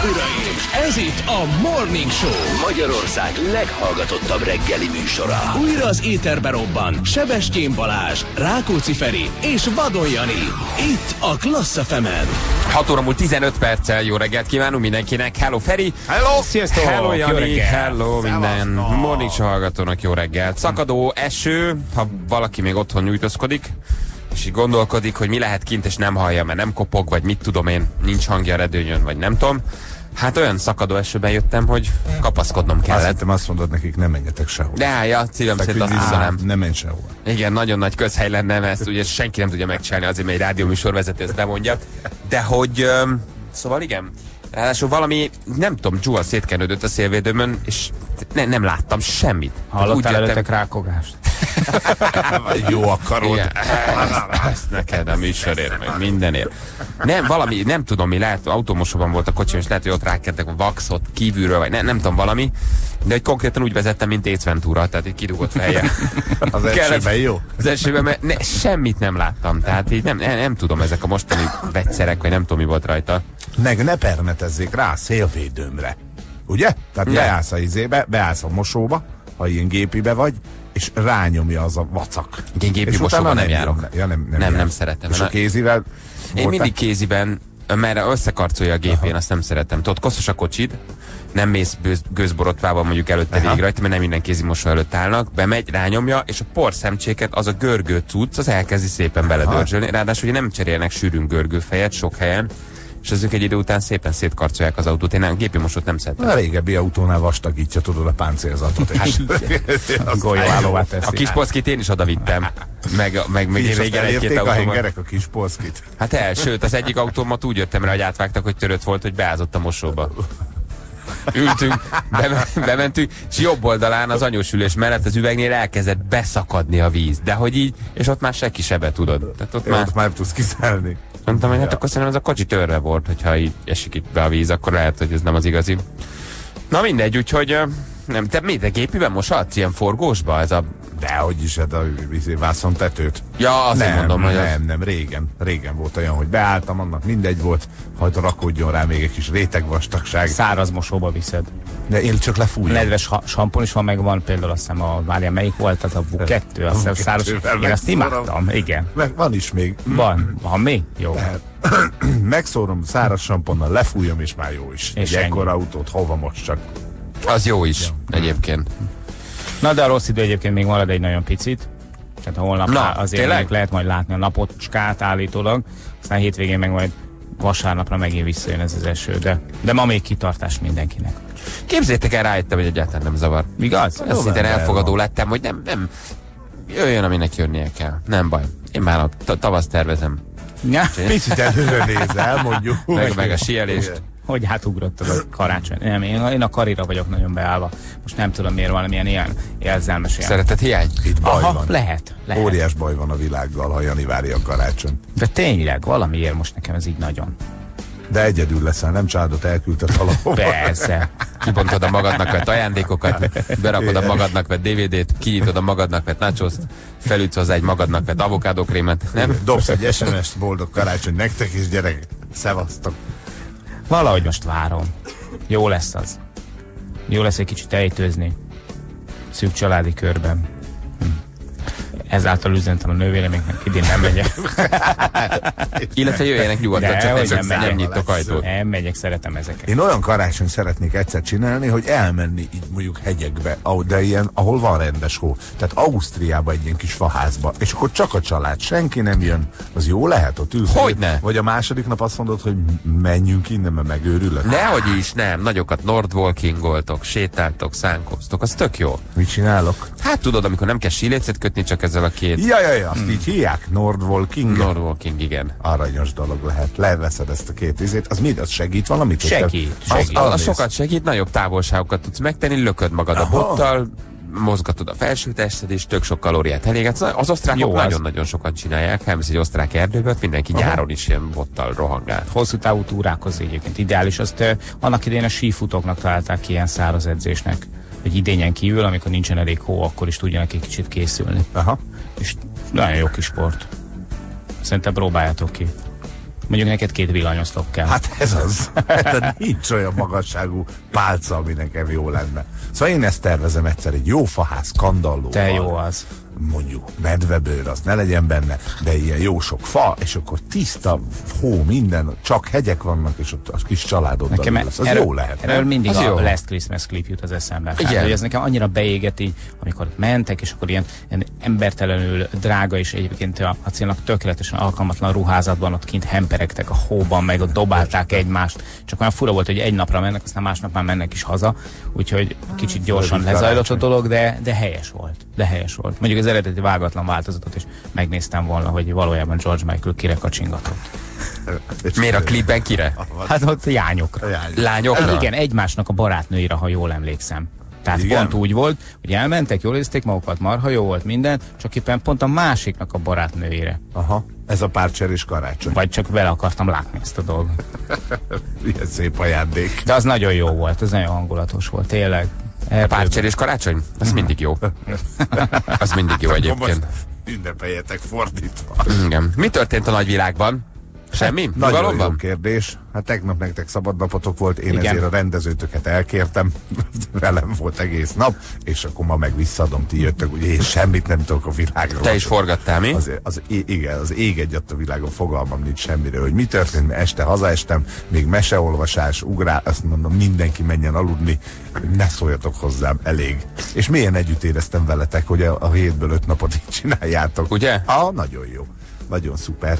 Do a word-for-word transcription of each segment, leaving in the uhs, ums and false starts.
uraim, ez itt a Morning Show, Magyarország leghallgatottabb reggeli műsora. Újra az éterbe robban Sebestyén Balázs, Rákóczi Feri és Vadon Jani. Itt a Klassz ef emen. hat óra múlt tizenöt perccel, jó reggelt kívánunk mindenkinek. Hello Feri! Hello! Sziasztok! Hello Jani! Hello minden Szevasztok. Morning Show hallgatónak jó reggelt. Szakadó eső, ha valaki még otthon nyújtózkodik, és így gondolkodik, hogy mi lehet kint, és nem hallja, mert nem kopog, vagy mit tudom én, nincs hangja a redőnyön, vagy nem tudom. Hát olyan szakadó esőben jöttem, hogy kapaszkodnom kellett. Azt hittem, azt mondod nekik, nem menjetek sehol. De állja, szívem szerint azt hiszem. Nem menj sehol. Igen, nagyon nagy közhely lenne, mert ezt ugye senki nem tudja megcsinálni, azért, mert egy rádióműsorvezető ezt bemondja. De hogy, öm, szóval igen, ráadásul valami, nem tudom, dzsúval szétkenődött a szélvédőmön, és ne, nem láttam semmit. Hallottál előttek rákogást? Jó akarod. Igen, ezt neked a műsorért, meg mindenért. Nem, valami, nem tudom mi, lehet, autómosóban volt a kocsim, és lehet, hogy ott rákentek a vaxot kívülről, vagy ne, nem tudom valami, de hogy konkrétan úgy vezettem, mint Ace Ventura, tehát egy kidugott fejjel. Az esőben jó? Az esőben, mert ne, semmit nem láttam, tehát így nem, nem, nem tudom, ezek a mostani vegyszerek, vagy nem tudom, mi volt rajta. Meg ne permetezzék rá a szélvédőmre. Ugye? Tehát Ne. beállsz a izébe, beállsz a mosóba, ha ilyen gépibe vagy, és rányomja az a vacak. Én gépi És mosóban utána nem jön. járok. Ja, nem, nem, Nem, jár. nem szeretem. És a Na- kézivel? Én mindig kéziben, mert összekarcolja a gépén, azt nem szeretem. Tudod, koszos a kocsid, nem mész bőz- gőzborotvában mondjuk előtte Aha. végig rajta, mert nem minden kézimosó előtt állnak, bemegy, rányomja, és a porszemcséket, az a görgő cucc, az elkezdi szépen beledörzsölni. Ráadásul ugye nem cserélnek sűrűn görgőfejet sok helyen, és azok egy idő után szépen szétkarcolják az autót. Én nem, gépi mosót nem szeretem. A régebbi autónál vastagítja, tudod, a páncélzatot. És az Golyóállóvá teszi. A kis polszkit én is oda vittem. Meg, meg még és régen aztán egy-két érték a autóban. hengerek a kis polszkit. Hát el, sőt, az egyik autómat úgy jöttem rá, hogy átvágtak, hogy törött volt, hogy beázott a mosóba. Ültünk, be, bementünk, és jobb oldalán az anyósülés mellett az üvegnél elkezdett beszakadni a víz. De hogy így, és ott már senki sebe tudod. Tehát ott Már, már ott már tudsz kiszállni. mondtam, hogy hát akkor szerintem ez a kocsi törve volt, hogyha így esik itt be a víz, akkor lehet, hogy ez nem az igazi. Na mindegy, úgyhogy ö, nem, te mi, te gépiben mosatsz ilyen forgósba? Ez a... Dehogy is, hát a vászontetőt. Ja, azért nem, mondom, hogy az... nem, nem, régen, régen volt olyan, hogy beálltam, annak mindegy volt, hajta rakódjon rá még egy kis rétegvastagság. Száraz mosóba viszed. De én csak lefújom. Nedves ha- sampon is van, meg van például azt hiszem a, várjál, melyik volt az a V kettő, azt hiszem V száraz. kettővel Én azt megszórom. imádtam, igen. Meg van is még. Van, van mi? Jó. Tehát, megszórom száraz samponnal, lefújom, és már jó is. És egy ennyi. ekkora autót hova most csak. Az jó is, egyébként. Na de a rossz idő egyébként még marad egy nagyon picit. Tehát holnap Na, lá- azért tényleg? még lehet majd látni a napocskát állítólag. Aztán hétvégén meg majd vasárnapra megint visszajön ez az eső. De, de ma még kitartás mindenkinek. Képzétek el, rájöttem, hogy egyáltalán nem zavar. Igaz? Azt szintén elfogadó van. lettem, hogy nem, nem, jöjjön, aminek jönnie kell. Nem baj. Én már a ta- tavaszt tervezem. Ja. Picit előre nézel, mondjuk. Meg, meg a síelést. Hogy hátugrott az a karácsony? Nem, én, én a karira vagyok nagyon beállva. Most nem tudom miért valamilyen ilyen érzelmes ilyen. Szeretet hiány? Itt baj Aha, van. lehet, lehet. Óriás baj van a világgal, ha Jani várja a karácsony. De tényleg, valamiért most nekem ez így nagyon. De egyedül leszel, nem családot elküldted valahova. Persze. Kibontod a magadnak vett ajándékokat, berakod a magadnak vett dé vé dét, kinyitod a magadnak vett nachoszt, felütsz hozzá egy magadnak vett avokádókrémet, nem? Dobsz egy es em es-t, boldog karácsony nektek is, gyerek. Szevasztok. Valahogy most várom. Jó lesz az. Jó lesz egy kicsit ejtőzni. Szűk családi körben. Hm. Ezáltal üzentem a nővéreméknek, idén nem megyek. Illetve jöjjenek nyugodtan, De, csak hogy nem, nem nem megyek. nyitok ajtót. Nem megyek, szeretem ezeket. Én olyan karácsony szeretnék egyszer csinálni, hogy elmenni így mondjuk hegyekbe, ahol- de ilyen, ahol van rendes hó. Tehát Ausztriába egy ilyen kis faházba, és akkor csak a család, senki nem jön. Az jó lehet ott ülsz? Hogyne? Vagy a második nap azt mondod, hogy menjünk innen, mert megőrülök. Dehogy is, nem. Nagyokat nordwalkingoltok, sétáltok, szánkoztok, az tök jó. Mit csinálok? Hát tudod, amikor nem kell sílécet kötni, csak ezzel a két Ja, ja, ja, azt így hívják? Nordwalking? nordwalking, igen. Aranyos dolog lehet. Leveszed ezt a két izét. Az mit? Az segít valamit? hogy te- Segít, Az- segít. A, a arra sokat segít, nagyobb távolságokat tudsz megtenni, lököd magad a Aha. bottal, mozgatod a felső tested, és tök sok kalóriát elégetsz. Az osztrákok Jó az. nagyon-nagyon sokat csinálják, elmész egy osztrák erdőbe, ott mindenki Aha. nyáron is ilyen bottal rohangál. Hosszú távú túrákhoz egyébként ideális. Azt eh, annak idején a sífutóknak találták ki ilyen száraz edzésnek. Hogy idényen kívül, amikor nincsen elég hó, akkor is tudjanak egy kicsit készülni. Aha. És nagyon jó kis sport. Szerintem próbáljátok ki. Mondjuk neked két villanyoszlop kell. Hát ez az. Tehát nincs olyan magasságú pálca, ami nekem jó lenne. Szóval én ezt tervezem egyszer, egy jó faház kandallóval. Te jó az. Mondjuk medvebőr, az ne legyen benne, de ilyen jó sok fa, és akkor tiszta hó, minden, csak hegyek vannak, és ott a kis családoddal Nekem ülsz. Az erről, jó lehet. erről mindig az a jó. Last Christmas Clip jut az eszembe. Hát, Igen. hogy ez nekem annyira beégett így, amikor mentek, és akkor ilyen, ilyen embertelenül drága, és egyébként a, a célnak tökéletesen alkalmatlan ruházatban ott kint hemperegtek a hóban, meg ott dobálták egymást. Csak olyan fura volt, hogy egy napra mennek, aztán másnap már mennek is haza, úgyhogy kicsit gyorsan Földig lezajlott a karácsony. dolog, de, de helyes volt. De helyes volt. Mondjuk az eredeti vágatlan változatot, és megnéztem volna, hogy valójában George Michael kire kacsingatott. Miért a klipben kire? Hát ott jányokra. Lányokra? Igen, egymásnak a barátnőire, ha jól emlékszem. Tehát Igen? pont úgy volt, hogy elmentek, jól érezték magukat, marha jó volt minden, csak éppen pont a másiknak a barátnőjére. Aha, ez a párcserés karácsony. Vagy csak vele akartam látni ezt a dolgot. Ilyen szép ajándék. De az nagyon jó volt, ez nagyon hangulatos volt, tényleg. Erdőben. Párcserés karácsony? Az mindig jó. Az mindig jó Akkor most egyébként. ünnepeljetek fordítva. Igen. Mi történt a nagyvilágban? Semmi? Nagyon Nyugalom jó van? kérdés. Hát tegnap nektek szabadnapotok volt, én Igen. ezért a rendezőtöket elkértem. Velem volt egész nap, és akkor ma meg visszaadom, ti jöttök, ugye én semmit nem tudok a világról. Te is forgattál, mi? Az, az, igen, az ég egyat a világon, fogalmam nincs semmiről, hogy mi történt, mert este hazaestem, még meseolvasás, ugrál, azt mondom, mindenki menjen aludni, ne szóljatok hozzám, elég. És milyen együtt éreztem veletek, hogy a, a hétből öt napot így csináljátok. Ugye? Ah, nagyon jó. Nagyon szuper.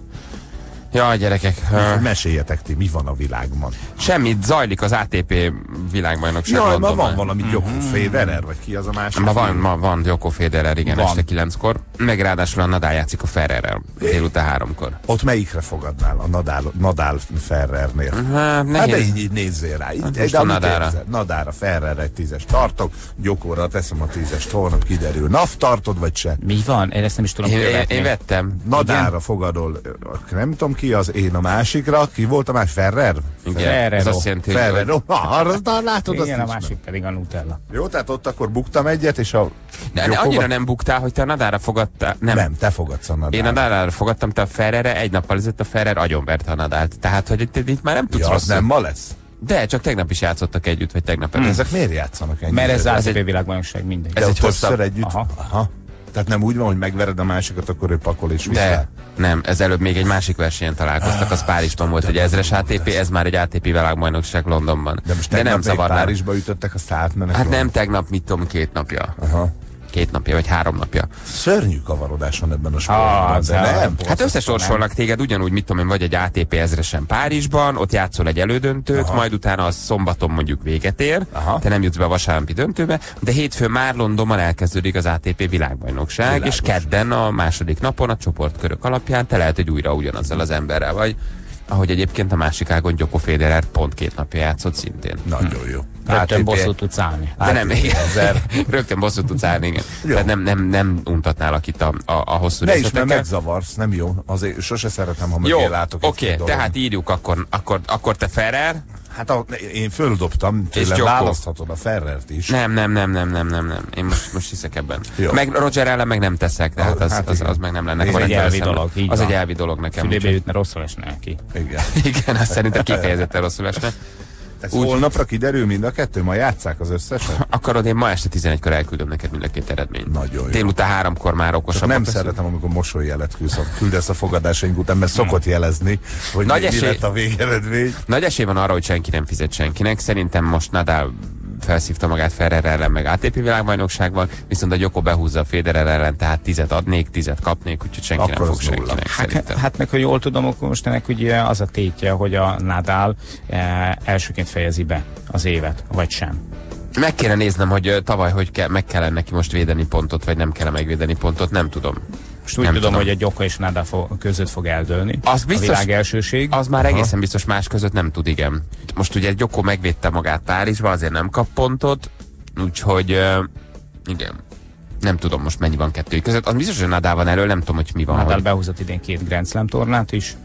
Ja, gyerekek. Uh, Uh, meséljetek ti, mi van a világban. semmit, zajlik az á té pé világbajnokság Jaj, ma Londonban. van valami Joko Federer, vagy ki az a másik? Ma van, ma van Joko Federer, igen, Van. este kilenckor. Meg ráadásul a Nadal játszik a Ferrerrel délután háromkor. Ott melyikre fogadnál? A Nadal, Nadal Ferrernél? Hát, Hát de nehéz. így, így nézzél rá. Így, Hát de most a amit Nadalra. érzed? Nadára, Ferrer egy tízes tartok, Gyokóra teszem a tízest, holnap kiderül. NAV tartod, vagy se? Mi van? Én ezt nem is tudom Én, én, követni. én vettem. Nadára fogadol, nem tudom ki az, én a másikra, ki volt a más? Ferrer? Igen. Ferrero. Ez azt jelenti, hogy Ferrer, oh, arra aztán látod, azt Igen, a is másik pedig a Nutella. Jó, tehát ott akkor buktam egyet, és a... de, de annyira nem buktál, hogy te a Nadára fogadtál. Nem. Nem, te fogadsz a Nadára. Én a Nadára fogadtam, te a Ferrerre, egy nappal ezelőtt a Ferrer agyonverte a Nadált. Tehát, hogy itt, itt már nem tudsz Ja, az rosszul. nem ma lesz. De, csak tegnap is játszottak együtt, vagy tegnap előtt. Ezek miért játszanak ennyire? Mert ez Ez az á té pé egy- világbajnokság mindegy. ez De egy ott hosszabb- többször együtt? Aha. Aha. Tehát nem úgy van, hogy megvered a másikat, akkor ő pakol és vissza. De, nem, ez előbb még egy másik versenyen találkoztak, az Párizsban volt egy ezres á té pé, ez már egy á té pé világbajnokság Londonban. De most De nem tegnap még zavarnál. Párizsba ütöttek, azt átmenek. Hát róla. nem tegnap, mit tudom, két napja. Aha. Két napja, vagy három napja. Szörnyű kavarodás van ebben a Ah, sportban, az de el- nem. Hát összesorsolnak téged ugyanúgy, mit tudom én, vagy egy á té pé ezresen Párizsban, ott játszol egy elődöntőt, Aha. majd utána az szombaton mondjuk véget ér, Aha. te nem jutsz be a vasárnapi döntőbe, de hétfőn már Londonban elkezdődik az á té pé világbajnokság, Világos. és kedden a második napon a csoportkörök alapján te lehet, hogy újra ugyanazzal az emberrel vagy, ahogy egyébként a másik ágon Joko Federer pont két napja játszott szintén. Nagyon jó. Rögtön bosszút tudsz állni. De nem, á té pé ezer. rögtön bosszút tudsz állni, igen. Jó. Tehát nem, nem, nem untatnálak itt a, a, a hosszú Ne is, mert részletekkel. megzavarsz, nem jó. Azért sose szeretem, ha Jó, mögé látok oké, egy-két dolog. tehát írjuk akkor, akkor, akkor te Ferrer. Hát a, én földobtam, tőlem Joko. választhatod a Ferrert is. Nem, nem, nem, nem, nem, nem, nem. Én most, most hiszek ebben. Jó. Meg Roger ellen meg nem teszek, de hát az, Hát az, igen. az meg nem lenne Ez korrekt egy elvi vele szemben. dolog, így Az van. egy elvi dolog nekem. Fülébe úgyhogy- jutna, rosszul esne neki. Igen. Igen, azt szerintem kifejezetten rosszul esne. Ez Úgy- holnapra kiderül mind a kettő? Ma játsszák az összeset? Akarod, én ma este tizenegykor elküldöm neked mind a két eredményt. Nagyon jó. Délután háromkor már Csak okosabb. nem szeretem, amikor mosolyjelet küldesz a, küldesz a fogadásaink után, mert szokott jelezni, hogy Nagy mi, mi esély- lett a végeredmény. Nagy esély van arra, hogy senki nem fizet senkinek. Szerintem most Nadal felszívta magát Ferrer ellen, meg á té pé világbajnokságban, viszont a Joko behúzza a Federer ellen, tehát tizet adnék, tizet kapnék, úgyhogy senki Akkor nem fog az nulla. senkinek Hát, szerintem. hát meg, ha jól tudom, akkor most ennek ugye az a tétje, hogy a Nadal eh, elsőként fejezi be az évet, vagy sem. Meg kéne néznem, hogy ö, tavaly hogy kell, meg kellene neki most védeni pontot, vagy nem kell megvédeni pontot, nem tudom. Most úgy Nem tudom, tudom. hogy a Gyoko és Nadal fo- között fog eldőlni. Az biztos- A világ elsőség. Az már egészen biztos más között nem tud, igen. Most ugye Gyoko megvédte magát Párizsba, azért nem kap pontot, úgyhogy ö, igen. Nem tudom most mennyi van kettő között. Az biztos, hogy Nadal van elő, nem tudom, hogy mi van. Nadal Hogy... behúzott idén két Grand Slam tornát is.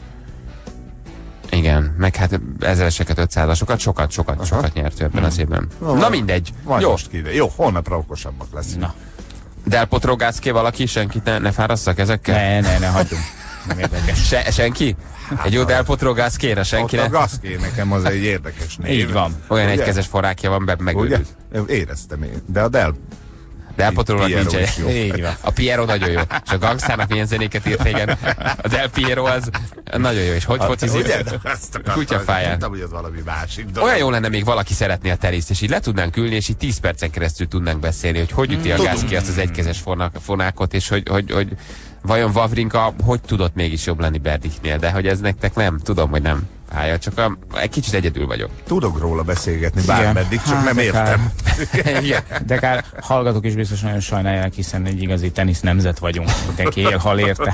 Igen, meg hát ezereseket, ötszázasokat, sokat, sokat, Aha. sokat nyert ő ebben az évben. No, Na mindegy. Majd Jó, most kiderül. Jó, holnapra okosabbak leszünk. Na, Del Potro Gászké valaki, senkit ne, ne fárasszak ezekkel? ne, ne, ne, hagyjunk. Nem érdekes. Se, senki? Hát egy jó Delpotro Gasquére, senki Ott ne? a Gasqué nekem az egy érdekes név. Így van. Olyan Ugye? egykezes forrákja van, be Ugye? megőrült. Éreztem én. De a Del... Delpotrónak Piero nincs is jó. egy. Így van. A Piero nagyon jó. És a Gangsternak milyen zenéket írt régen. A Del Piero az nagyon jó. És hogy focizik? Ugye? De azt akartam, Kutyafáján. tudtam, hogy ez valami másik dolog. Olyan jó lenne, még valaki szeretné a teniszt, és így le tudnánk ülni, és így tíz percen keresztül tudnánk beszélni, hogy hogy üti a Tudunk. Gasqué azt az egykezes fornak- fonákot, és hogy, hogy, hogy vajon Wawrinka hogy tudott mégis jobb lenni Berdichnél, de hogy ez nektek nem, tudom, hogy nem fája, csak a, egy kicsit egyedül vagyok. Tudok róla beszélgetni Igen. bármeddig, csak Hát, nem de értem. Igen. De kár hallgatók is biztos nagyon sajnálják, hiszen egy igazi tenisz nemzet vagyunk. Mindenki él, hal érte.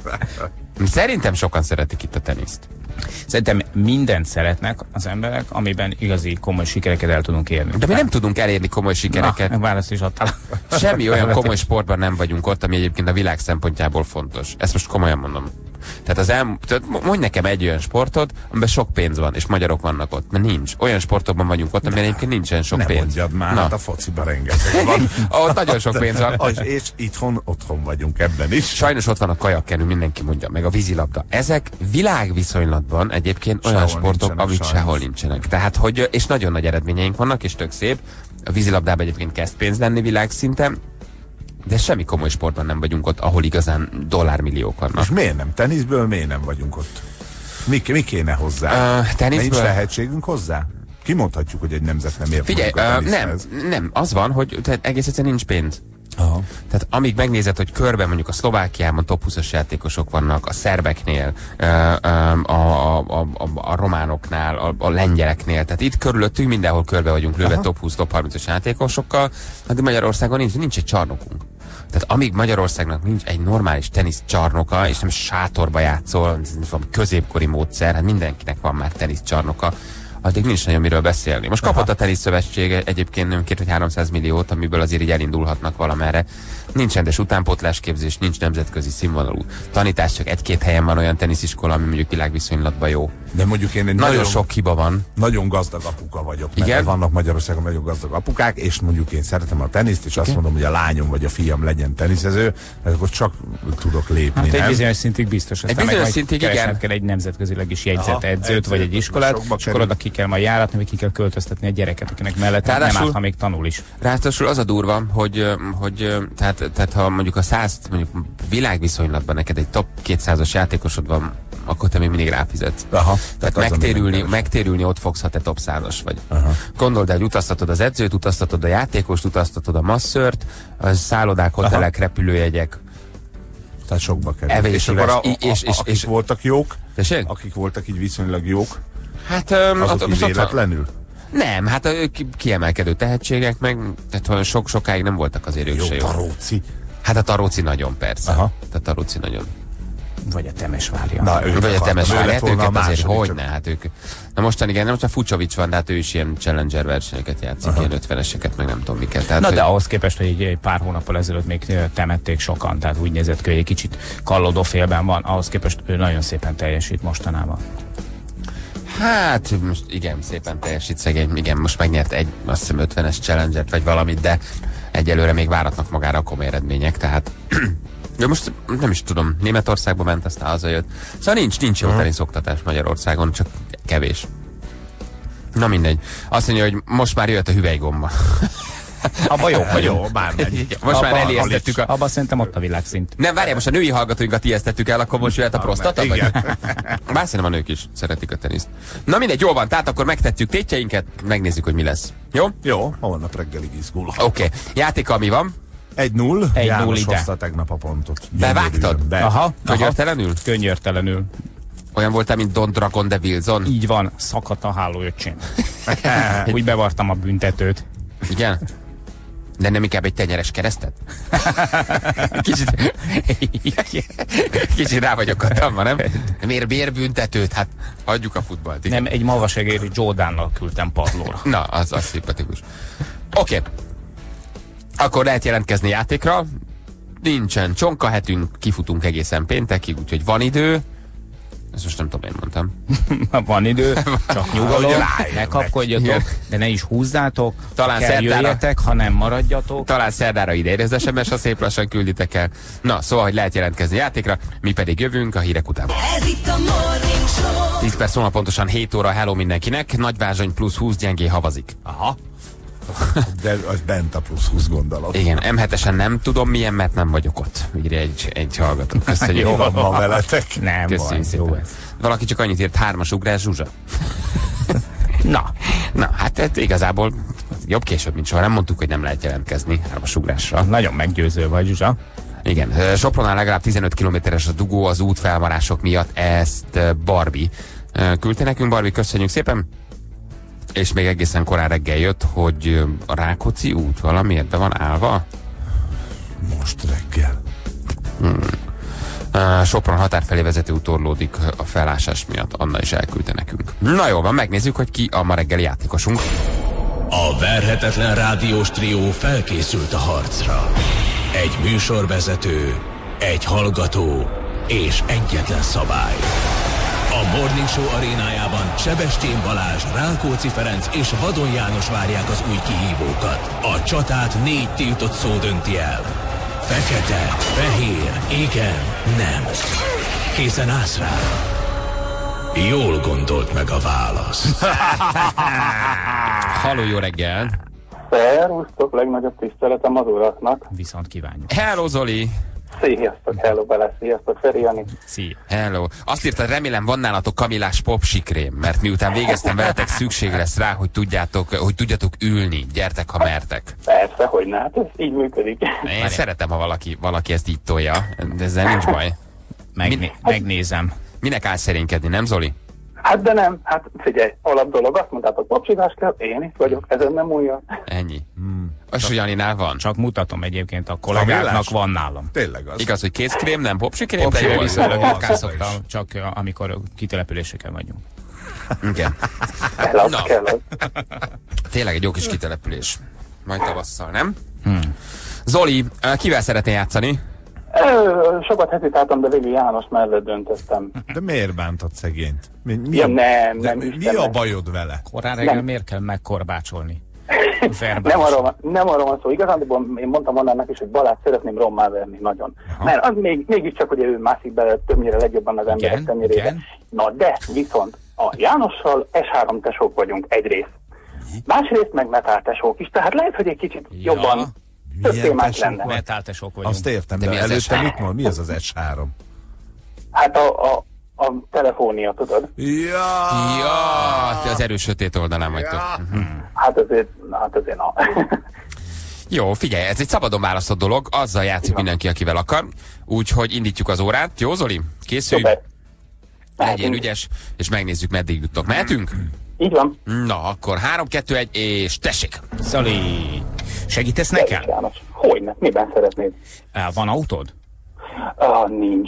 Szerintem sokan szeretik itt a teniszt. Szerintem mindent szeretnek az emberek, amiben igazi komoly sikereket el tudunk érni. De mi nem tudunk elérni komoly sikereket. Na, választ is adtál. Semmi olyan komoly sportban nem vagyunk ott, ami egyébként a világ szempontjából fontos. Ezt most komolyan mondom. Tehát az el, tehát mondj nekem egy olyan sportot, amiben sok pénz van, és magyarok vannak ott. Mert nincs. Olyan sportokban vagyunk ott, amiben egyébként nincsen sok Ne pénz. mondjad már, Na. hát a fociban rengeteg van. Ott nagyon sok pénz van. Az- És itthon, otthon vagyunk ebben is. Sajnos ott van a kajakkenő, mindenki mondja, meg a vízilabda. Ezek világviszonylatban egyébként olyan Sehol sportok, nincsenek, amik sajnos. sehol nincsenek. Tehát, hogy, és nagyon nagy eredményeink vannak, és tök szép. A vízilabdában egyébként kezd pénz lenni világszinten, de semmi komoly sportban nem vagyunk ott, ahol igazán dollármilliók vannak. És miért nem? Teniszből miért nem vagyunk ott? Mi, mi kéne hozzá? Uh, teniszből? Nincs tehetségünk hozzá? Kimondhatjuk, hogy egy nemzet nem ért Figyelj, mondjuk a uh, nem, teniszhez. nem, az van, hogy tehát egész egyszerűen nincs pénz. Aha. Tehát amíg megnézed, hogy körben mondjuk a Szlovákiában top húszas játékosok vannak, a szerbeknél, ö, ö, a, a, a, a, a románoknál, a, a lengyeleknél, tehát itt körülöttünk mindenhol körbe vagyunk lőve top húsz, top harmincas játékosokkal, addig Magyarországon nincs, nincs egy csarnokunk. Tehát amíg Magyarországnak nincs egy normális tenisz csarnoka, és nem sátorba játszol, ez valami középkori módszer, hát mindenkinek van már tenisz csarnoka, addig nincs nagyon miről beszélni. Most kapott a teniszszövetség egyébként nem két vagy háromszáz milliót, amiből azért így elindulhatnak valamerre. Nincs rendes utánpótlásképzés, nincs nemzetközi színvonalú tanítás, csak egy-két helyen van olyan tenisziskola, ami mondjuk világviszonylatban jó. De mondjuk én egy Nagyon, nagyon, sok hiba van. nagyon gazdag apuka vagyok. Mert Igen? vannak Magyarországon nagyon gazdag apukák, és mondjuk én szeretem a teniszt, és azt mondom, hogy a lányom vagy a fiam legyen teniszező, mert akkor csak tudok lépni, Hát egy nem? bizonyos szintig biztos. Aztán bizonyos meg majd szintig keresned igen. kell egy nemzetközileg is jegyzett Aha, edzőt, edzőt, vagy egy iskolát, sokba és akkor kerül. oda ki kell majd járatni, vagy ki kell költöztetni a gyereket, akinek mellett nem Ráadásul- árt, ha még tanul is. Ráadásul az a durva, hogy, ö, hogy ö, tehát, tehát ha mondjuk a száz, mondjuk világviszonylatban neked egy top kétszázas játékosod van, akkor te még mindig ráfizetsz. Aha, Tehát az, ami megtérülni, nem keres. megtérülni ott fogsz, ha te top százas vagy. Aha. Gondold el, hogy utaztatod az edzőt, utaztatod a játékost, utaztatod a masszört, a szállodák, hotelek, repülőjegyek. Tehát sokba kerül. Evés, És akkor a, a, és- és- és- akik és- voltak jók, Tessék? akik voltak így viszonylag jók, Hát öm, azok ott- így most ott van- véletlenül. nem, hát ö, ki- kiemelkedő tehetségek, meg tehát olyan sok sokáig nem voltak azért ők Jó, se jó. Taróci. Hát a Taróci nagyon, persze. Aha. A Taróci nagyon. Vagy a Temesvárja. Na, ő Vagy a akartam, Temesvár, ő lett hát volna a őket azért második, hogyne, csak- hát ők. Na mostan igen, nem most a Fucsovics van, de hát ő is ilyen challenger versenyeket játszik, Aha. ilyen ötveneseket, meg nem tudom miket. Tehát, Na hogy- de ahhoz képest, hogy egy pár hónappal ezelőtt még ö, temették sokan, tehát úgy nézett ki, hogy egy kicsit kallódó félben van, ahhoz képest ő nagyon szépen teljesít mostanában. Hát, most igen, szépen teljesít szegény, igen, most megnyert egy, azt hiszem ötvenes challenge-et, vagy valamit, de egyelőre még váratnak magára a komoly eredmények, tehát de most nem is tudom, Németországba ment, aztán hazajött. Szóval nincs, nincs jó teniszoktatás Magyarországon, csak kevés. Na mindegy. Azt mondja, hogy most már jött a hüvelygomba. Abba jók vagyunk. Jó, bármegy. Most már Abba- elijesztettük a... Abba szerintem ott a világszint. Nem, várjál, most a női hallgatóinkat ijesztettük el, akkor most jöhet a prostata? Vagy? Igen. Bár szerintem a nők is szeretik a teniszt. Na mindegy, jól van, tehát akkor megtettük tétjeinket, megnézzük, hogy mi lesz. Jó? Jó, holnap reggelig izgul. Oké. Okay. Játéka mi van? Egy null. Egy János null ide. hozta tegnap a pontot. Bevágtad? Gyönyörűen, Be. Aha, aha. Könyörtelenül? Könyörtelenül. Olyan voltál, mint Don Dragon de Wilson? Így van, szakadt a hálóöcsém. Úgy bevartam a büntetőt. Igen? De nem inkább egy tenyeres keresztet? Kicsit, kicsit rá vagyok kattanva, nem? Miért bérbüntetőt? Hát hagyjuk a futballt. Igen. Nem, egy mavasegéri Jordánnal küldtem padlóra. Na, az, az szimpatikus. Oké. Okay. Akkor lehet jelentkezni játékra. Nincsen csonka hetünk, kifutunk egészen péntekig, úgyhogy van idő. Ezt most nem tudom, én mondtam. Van idő, csak nyugalom, rájön ne kapkodjatok, de ne is húzzátok, Talán kell szerdára- jöjjetek, hanem maradjatok. Talán szerdára ide az es em es, ha szép lassan külditek el. Na, szóval, hogy lehet jelentkezni játékra, mi pedig jövünk a hírek után. Ez itt a Morning Show. tíz perc múlva pontosan hét óra, hello mindenkinek. Nagyvázsony plusz húsz, gyengé havazik. Aha. De az bent a plusz húsz gondolom. Igen, em hetesen nem tudom milyen, mert nem vagyok ott. Írja egy, egy hallgató. Köszönjük. Jó van ma veletek. Nem Köszönjük baj, szépen. jó ez. Valaki csak annyit írt, hármas ugrás, Zsuzsa. Na, Na, hát, hát igazából jobb később, mint soha. Nem mondtuk, hogy nem lehet jelentkezni hármas ugrásra. nagyon meggyőző vagy, Zsuzsa. Igen, Sopronnál legalább tizenöt kilométeres a dugó az útfelmarások miatt, ezt Barbie küldte nekünk. Barbie, köszönjük szépen. És még egészen korán reggel jött, hogy a Rákóczi út valamiért be van állva. Most reggel. Hmm. Sopron határ felé vezető út torlódik a felásás miatt. Anna is elküldte nekünk. Na jó van, megnézzük, hogy ki a ma reggeli játékosunk. A verhetetlen rádiós trió felkészült a harcra. Egy műsorvezető, egy hallgató és egyetlen szabály. A Morning Show arénájában Sebestyén Balázs, Rákóczi Ferenc és Vadon János várják az új kihívókat. A csatát négy tiltott szó dönti el. Fekete, fehér, igen, nem. Készen állsz rá? Jól gondolt meg a választ. Halló, jó reggel! Szervusztok, legnagyobb tiszteletem az uraknak. Viszont kívánjuk. Hello, Zoli! Sziasztok, hello, bele, sziasztok, Feri, Jani. Szia. Hello. Azt írtad, remélem van nálatok kamillás popsikrém, mert miután végeztem veletek, szükség lesz rá, hogy tudjátok, hogy tudjatok ülni. Gyertek, ha mertek. Persze, hogy ne, hát ez így működik. Én szeretem, ha valaki, valaki ezt így tolja, de ezzel nincs baj. Megné megnézem. Minek áll szerénykedni, nem Zoli? Hát de nem, hát figyelj, alap dolog, azt mondtátok, popsidás kell, én itt vagyok, ezen nem újja. Ennyi. Hmm. És Janinál van? Csak mutatom egyébként a kollégáknak, Kamillás? van nálam. Tényleg az. Igaz, hogy kézkrém, nem popsikrém, de Popsikrém jó. viszonylag van, ritkán az szoktam, is. csak uh, amikor kitelepüléseken vagyunk. Igen. Kell az, Na. kell az. Tényleg egy jó kis kitelepülés. Majd tavasszal, nem? Hmm. Zoli, kivel szeretnél játszani? Ö, sokat hezitáltam, de végül János mellett döntöttem. De miért bántod szegényt? Mi, mi, Ja, a, nem, de nem, mi, mi Istennek. a bajod vele? Korán reggel Nem. miért kell megkorbácsolni? Nem arról, van, nem arról van szó, igazán, én mondtam Annának is, hogy Balázs szeretném rommá verni nagyon. Aha. Mert az még, mégiscsak ugye ő mászik bele többnyire legjobban az emberek Igen, tenyérébe. igen. Na de, viszont a Jánossal es három tesók vagyunk egyrészt. Másrészt meg metál tesók is, tehát lehet, hogy egy kicsit Ja. jobban több Milyen témát tesók lenne. vagy? Metáltesok vagyunk. Azt értem, De de, mi de az előtte es három? mit mond? Mi az az es három? Hát a, a, a telefónia, tudod? Ja! Ja, te az erős sötét oldalán vagytok. Ja. Hát azért, hát azért na. Jó, figyelj, ez egy szabadon választott dolog, azzal játszik mindenki, akivel akar. Úgyhogy indítjuk az órát. Jó, Zoli? Készülj? Szuper. Legyél Mehetünk. ügyes, és megnézzük, meddig juttok. Mehetünk? Így van. Na, akkor három, kettő, egy, és tessék! Zoli, segítesz nekem? János. Hogyne, miben szeretnéd? Á, Van autód? Ah, nincs.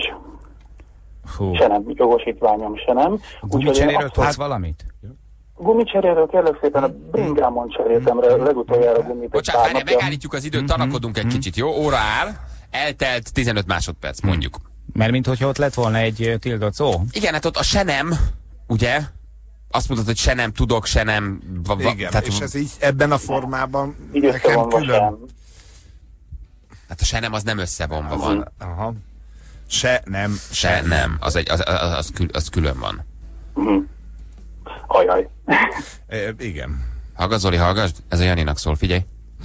Hú. Se nem, jogosítványom se nem. Gumicseréről Úgyhogy én tudsz valamit? Gumicseréről kérlek szépen a bringámon cseréltem re, legutoljára gumit egy Bocsánat, pár várjál, napja. megállítjuk az időt, tanakodunk egy kicsit, jó? Óra áll, eltelt tizenöt másodperc, mondjuk. Mert minthogyha ott lett volna egy ö, tildott szó. Igen, hát ott a se nem, ugye? Azt mondod, hogy se nem tudok, se nem... Va, va, Igen, tehát, és ez így ebben a formában Így nekem összevonva külön... sem. hát a se nem az nem összevonva van. Aha. Se nem, Se nem, az, egy, az, az, az, kül, az külön van. Ajaj. E, igen. Hallgass, Zoli, hallgass, ez a Janinak szól, figyelj.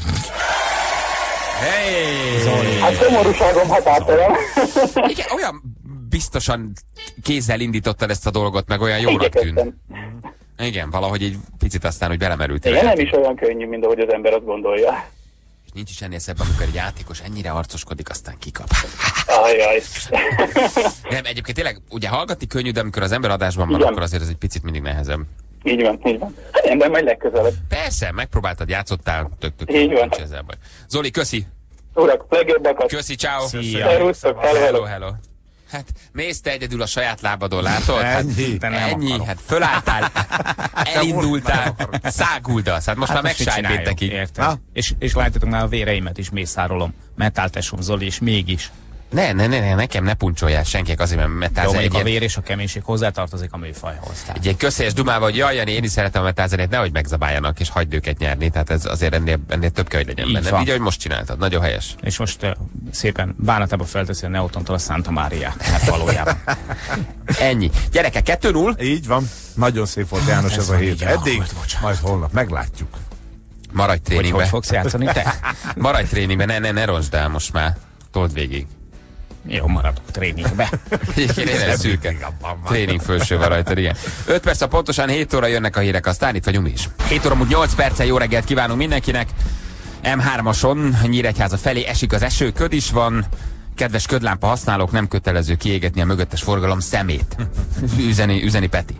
Hey! Hát szomorúságom határtalan. Igen, olyan biztosan kézzel indítottad ezt a dolgot, meg olyan jónak tűnt. Igyekeztem. Igen, valahogy egy picit aztán, hogy belemerültél. Igen, nem is olyan könnyű, mint ahogy az ember azt gondolja. Nincs is ennél szebb, amikor egy játékos ennyire arcoskodik, aztán kikap. Ajaj. Nem, egyébként tényleg, ugye hallgatni könnyű, de amikor az ember adásban van, Igen. akkor azért ez egy picit mindig nehezebb. Így van, így van. Hát én, de majd legközelebb. Persze, megpróbáltad, játszottál, tök, tök, Így van. nincs ezzel baj. Zoli, köszi! Urak, legjobbakat. Köszi, ciao. Szia. Szervusztok, hello, Hello, hello. hello. Hát mész te egyedül a saját lábadon, látod? Ennyi. Hát, Te nem ennyi, akarok. hát fölálltál, elindultál, száguldasz, hát most Hát már most mit csináljunk, megsájpétek így. érted? Na? És, és látjátok, már a véreimet is mészárolom. Metáltesom, Zoli, és mégis Ne, ne, ne, ne, nekem ne puncsoljál senkiek azért, mert Jó, metázeni. mondjuk a vér és a keménység hozzátartozik a műfajhoz. Egy ilyen közhelyes dumával, hogy jaj, Jani, én is szeretem a metázenét, nehogy megzabáljanak, és hagyd őket nyerni. Tehát ez azért ennél, ennél több kell, hogy legyen Így benne. van. Így, ahogy most csináltad. Nagyon helyes. És most uh, szépen bánatába felteszi a Neutontól a Santa Máriát, hát valójában. Ennyi. Gyerekek, kettő null. Így van. Nagyon szép volt, János, ez ez a van hét. így, Eddig, alakult, bocsánat. majd holnap meglátjuk. Maradj Hogy tréningbe. hogy fogsz játszani te? Maradj tréningbe, ne, ne, ne roncsd el most már. Told végig. Jó, maradok tréningbe. Egyébként én egy szürke tréning fölső van rajta, igen. öt perc, pontosan hét óra jönnek a hírek, aztán itt vagyunk mi is. hét óra múlt nyolc perccel jó reggelt kívánunk mindenkinek. em hármason Nyíregyháza felé esik az eső, köd is van. Kedves ködlámpa használók, nem kötelező kiégetni a mögöttes forgalom szemét. Üzeni, üzeni Peti.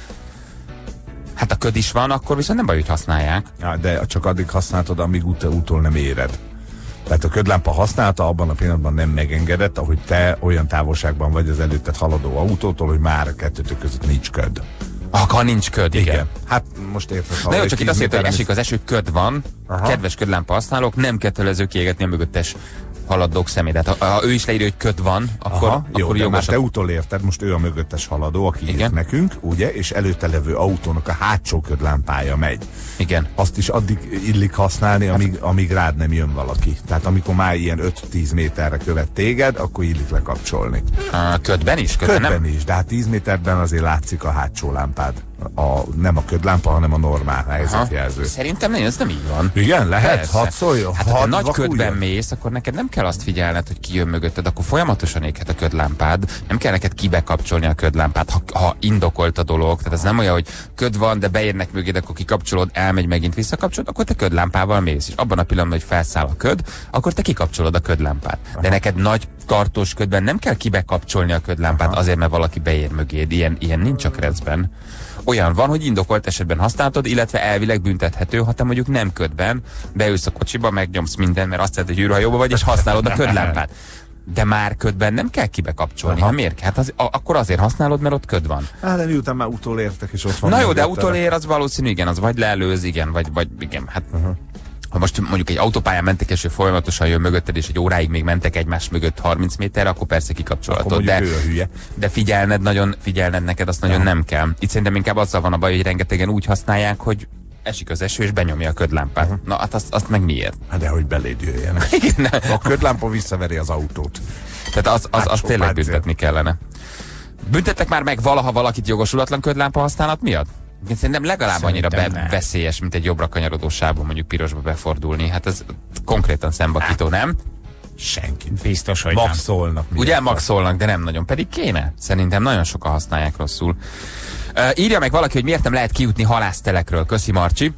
Hát a köd is van, akkor viszont nem baj, hogy használják. Ja, de csak addig használtad, amíg ut- útól nem éred. Tehát a ködlámpa használata abban a pillanatban nem megengedett, ahogy te olyan távolságban vagy az előtted haladó autótól, hogy már a kettőtök között nincs köd. Ah, ha nincs köd, igen. Igen. Hát most érted. Na jó, csak itt azt írta, hogy esik az eső, köd van. Aha. Kedves ködlámpa használók, nem kötelező kiégetni a mögöttes haladók szemét. Tehát ha, ha ő is leírja, hogy köd van, akkor, Aha, jó, akkor de már jogos. te utolérted, most ő a mögöttes haladó, aki írt Igen. nekünk, ugye, és előtte levő autónak a hátsó ködlámpája megy. Igen. Azt is addig illik használni, amíg, amíg rád nem jön valaki. Tehát amikor már ilyen öt-tíz méterre követ téged, akkor illik lekapcsolni. A ködben is? Ködben, Ködben nem? is, de hát tíz méterben azért látszik a hátsó lámpád. A, nem a ködlámpa, hanem a normál helyzetjelző. Szerintem nem, ez nem így van. Igen, lehet? Persze. Hadd szóljon? Hát ha te Hadd nagy vakuljon? ködben mész, akkor neked nem kell azt figyelned, hogy ki jön mögötted, akkor folyamatosan éghet a ködlámpád. Nem kell neked kibekapcsolni a ködlámpát, ha, ha indokolt a dolog. Tehát ez nem olyan, hogy köd van, de beérnek mögéd, akkor kikapcsolod, elmegy megint visszakapcsolod, akkor te ködlámpával mész. És abban a pillanatban, hogy felszáll a köd, akkor te kikapcsolod a ködlámpát. De Aha. neked nagy tartós ködben nem kell kibekapcsolni a ködlámpát. Aha. Azért, mert valaki beér mögéd. Ilyen, ilyen nincs a krecben. Olyan van, hogy indokolt esetben használhatod, illetve elvileg büntethető, ha te mondjuk nem ködben beülsz a kocsiba, megnyomsz minden, mert azt jelenti, hogy űrhajóba vagy, és használod a ködlámpát. De már ködben nem kell kibekapcsolni. Ha miért? Hát az, a, akkor azért használod, mert ott köd van. Hát, de miután már utolértek, és ott van. Na jó, de mögötted. utolér az valószínű, igen, az vagy leelőz, igen, vagy, vagy igen, hát uh-huh. Ha most mondjuk egy autópályán mentek, és ő folyamatosan jön mögötted, és egy óráig még mentek egymás mögött harminc méterre, akkor persze kikapcsolhatod. Akkor De, mondjuk ő a hülye. de figyelned nagyon, figyelned neked azt nagyon nem kell. Itt szerintem inkább azzal van a baj, hogy rengetegen úgy használják, hogy esik az eső, és benyomja a ködlámpát. Uh-huh. Na hát azt, azt meg miért? Hát de hogy beléd jöjjenek. Igen, A ködlámpa visszaveri az autót. tehát az, az, az Hátsó tényleg páncél. büntetni kellene. Büntettek már meg valaha valakit jogosulatlan ködlámpa használat miatt? Én szerintem legalább Szerintem annyira be- nem. veszélyes, mint egy jobbra kanyarodó sávon mondjuk pirosba befordulni. Hát ez konkrétan szembakító, nem? Senki. Biztos, hogy nem. Maxolnak. Ugye maxolnak, de nem nagyon. Pedig kéne. Szerintem nagyon sokan használják rosszul. Uh, írja meg valaki, hogy miért nem lehet kijutni halásztelekről. Köszi, Marcsi.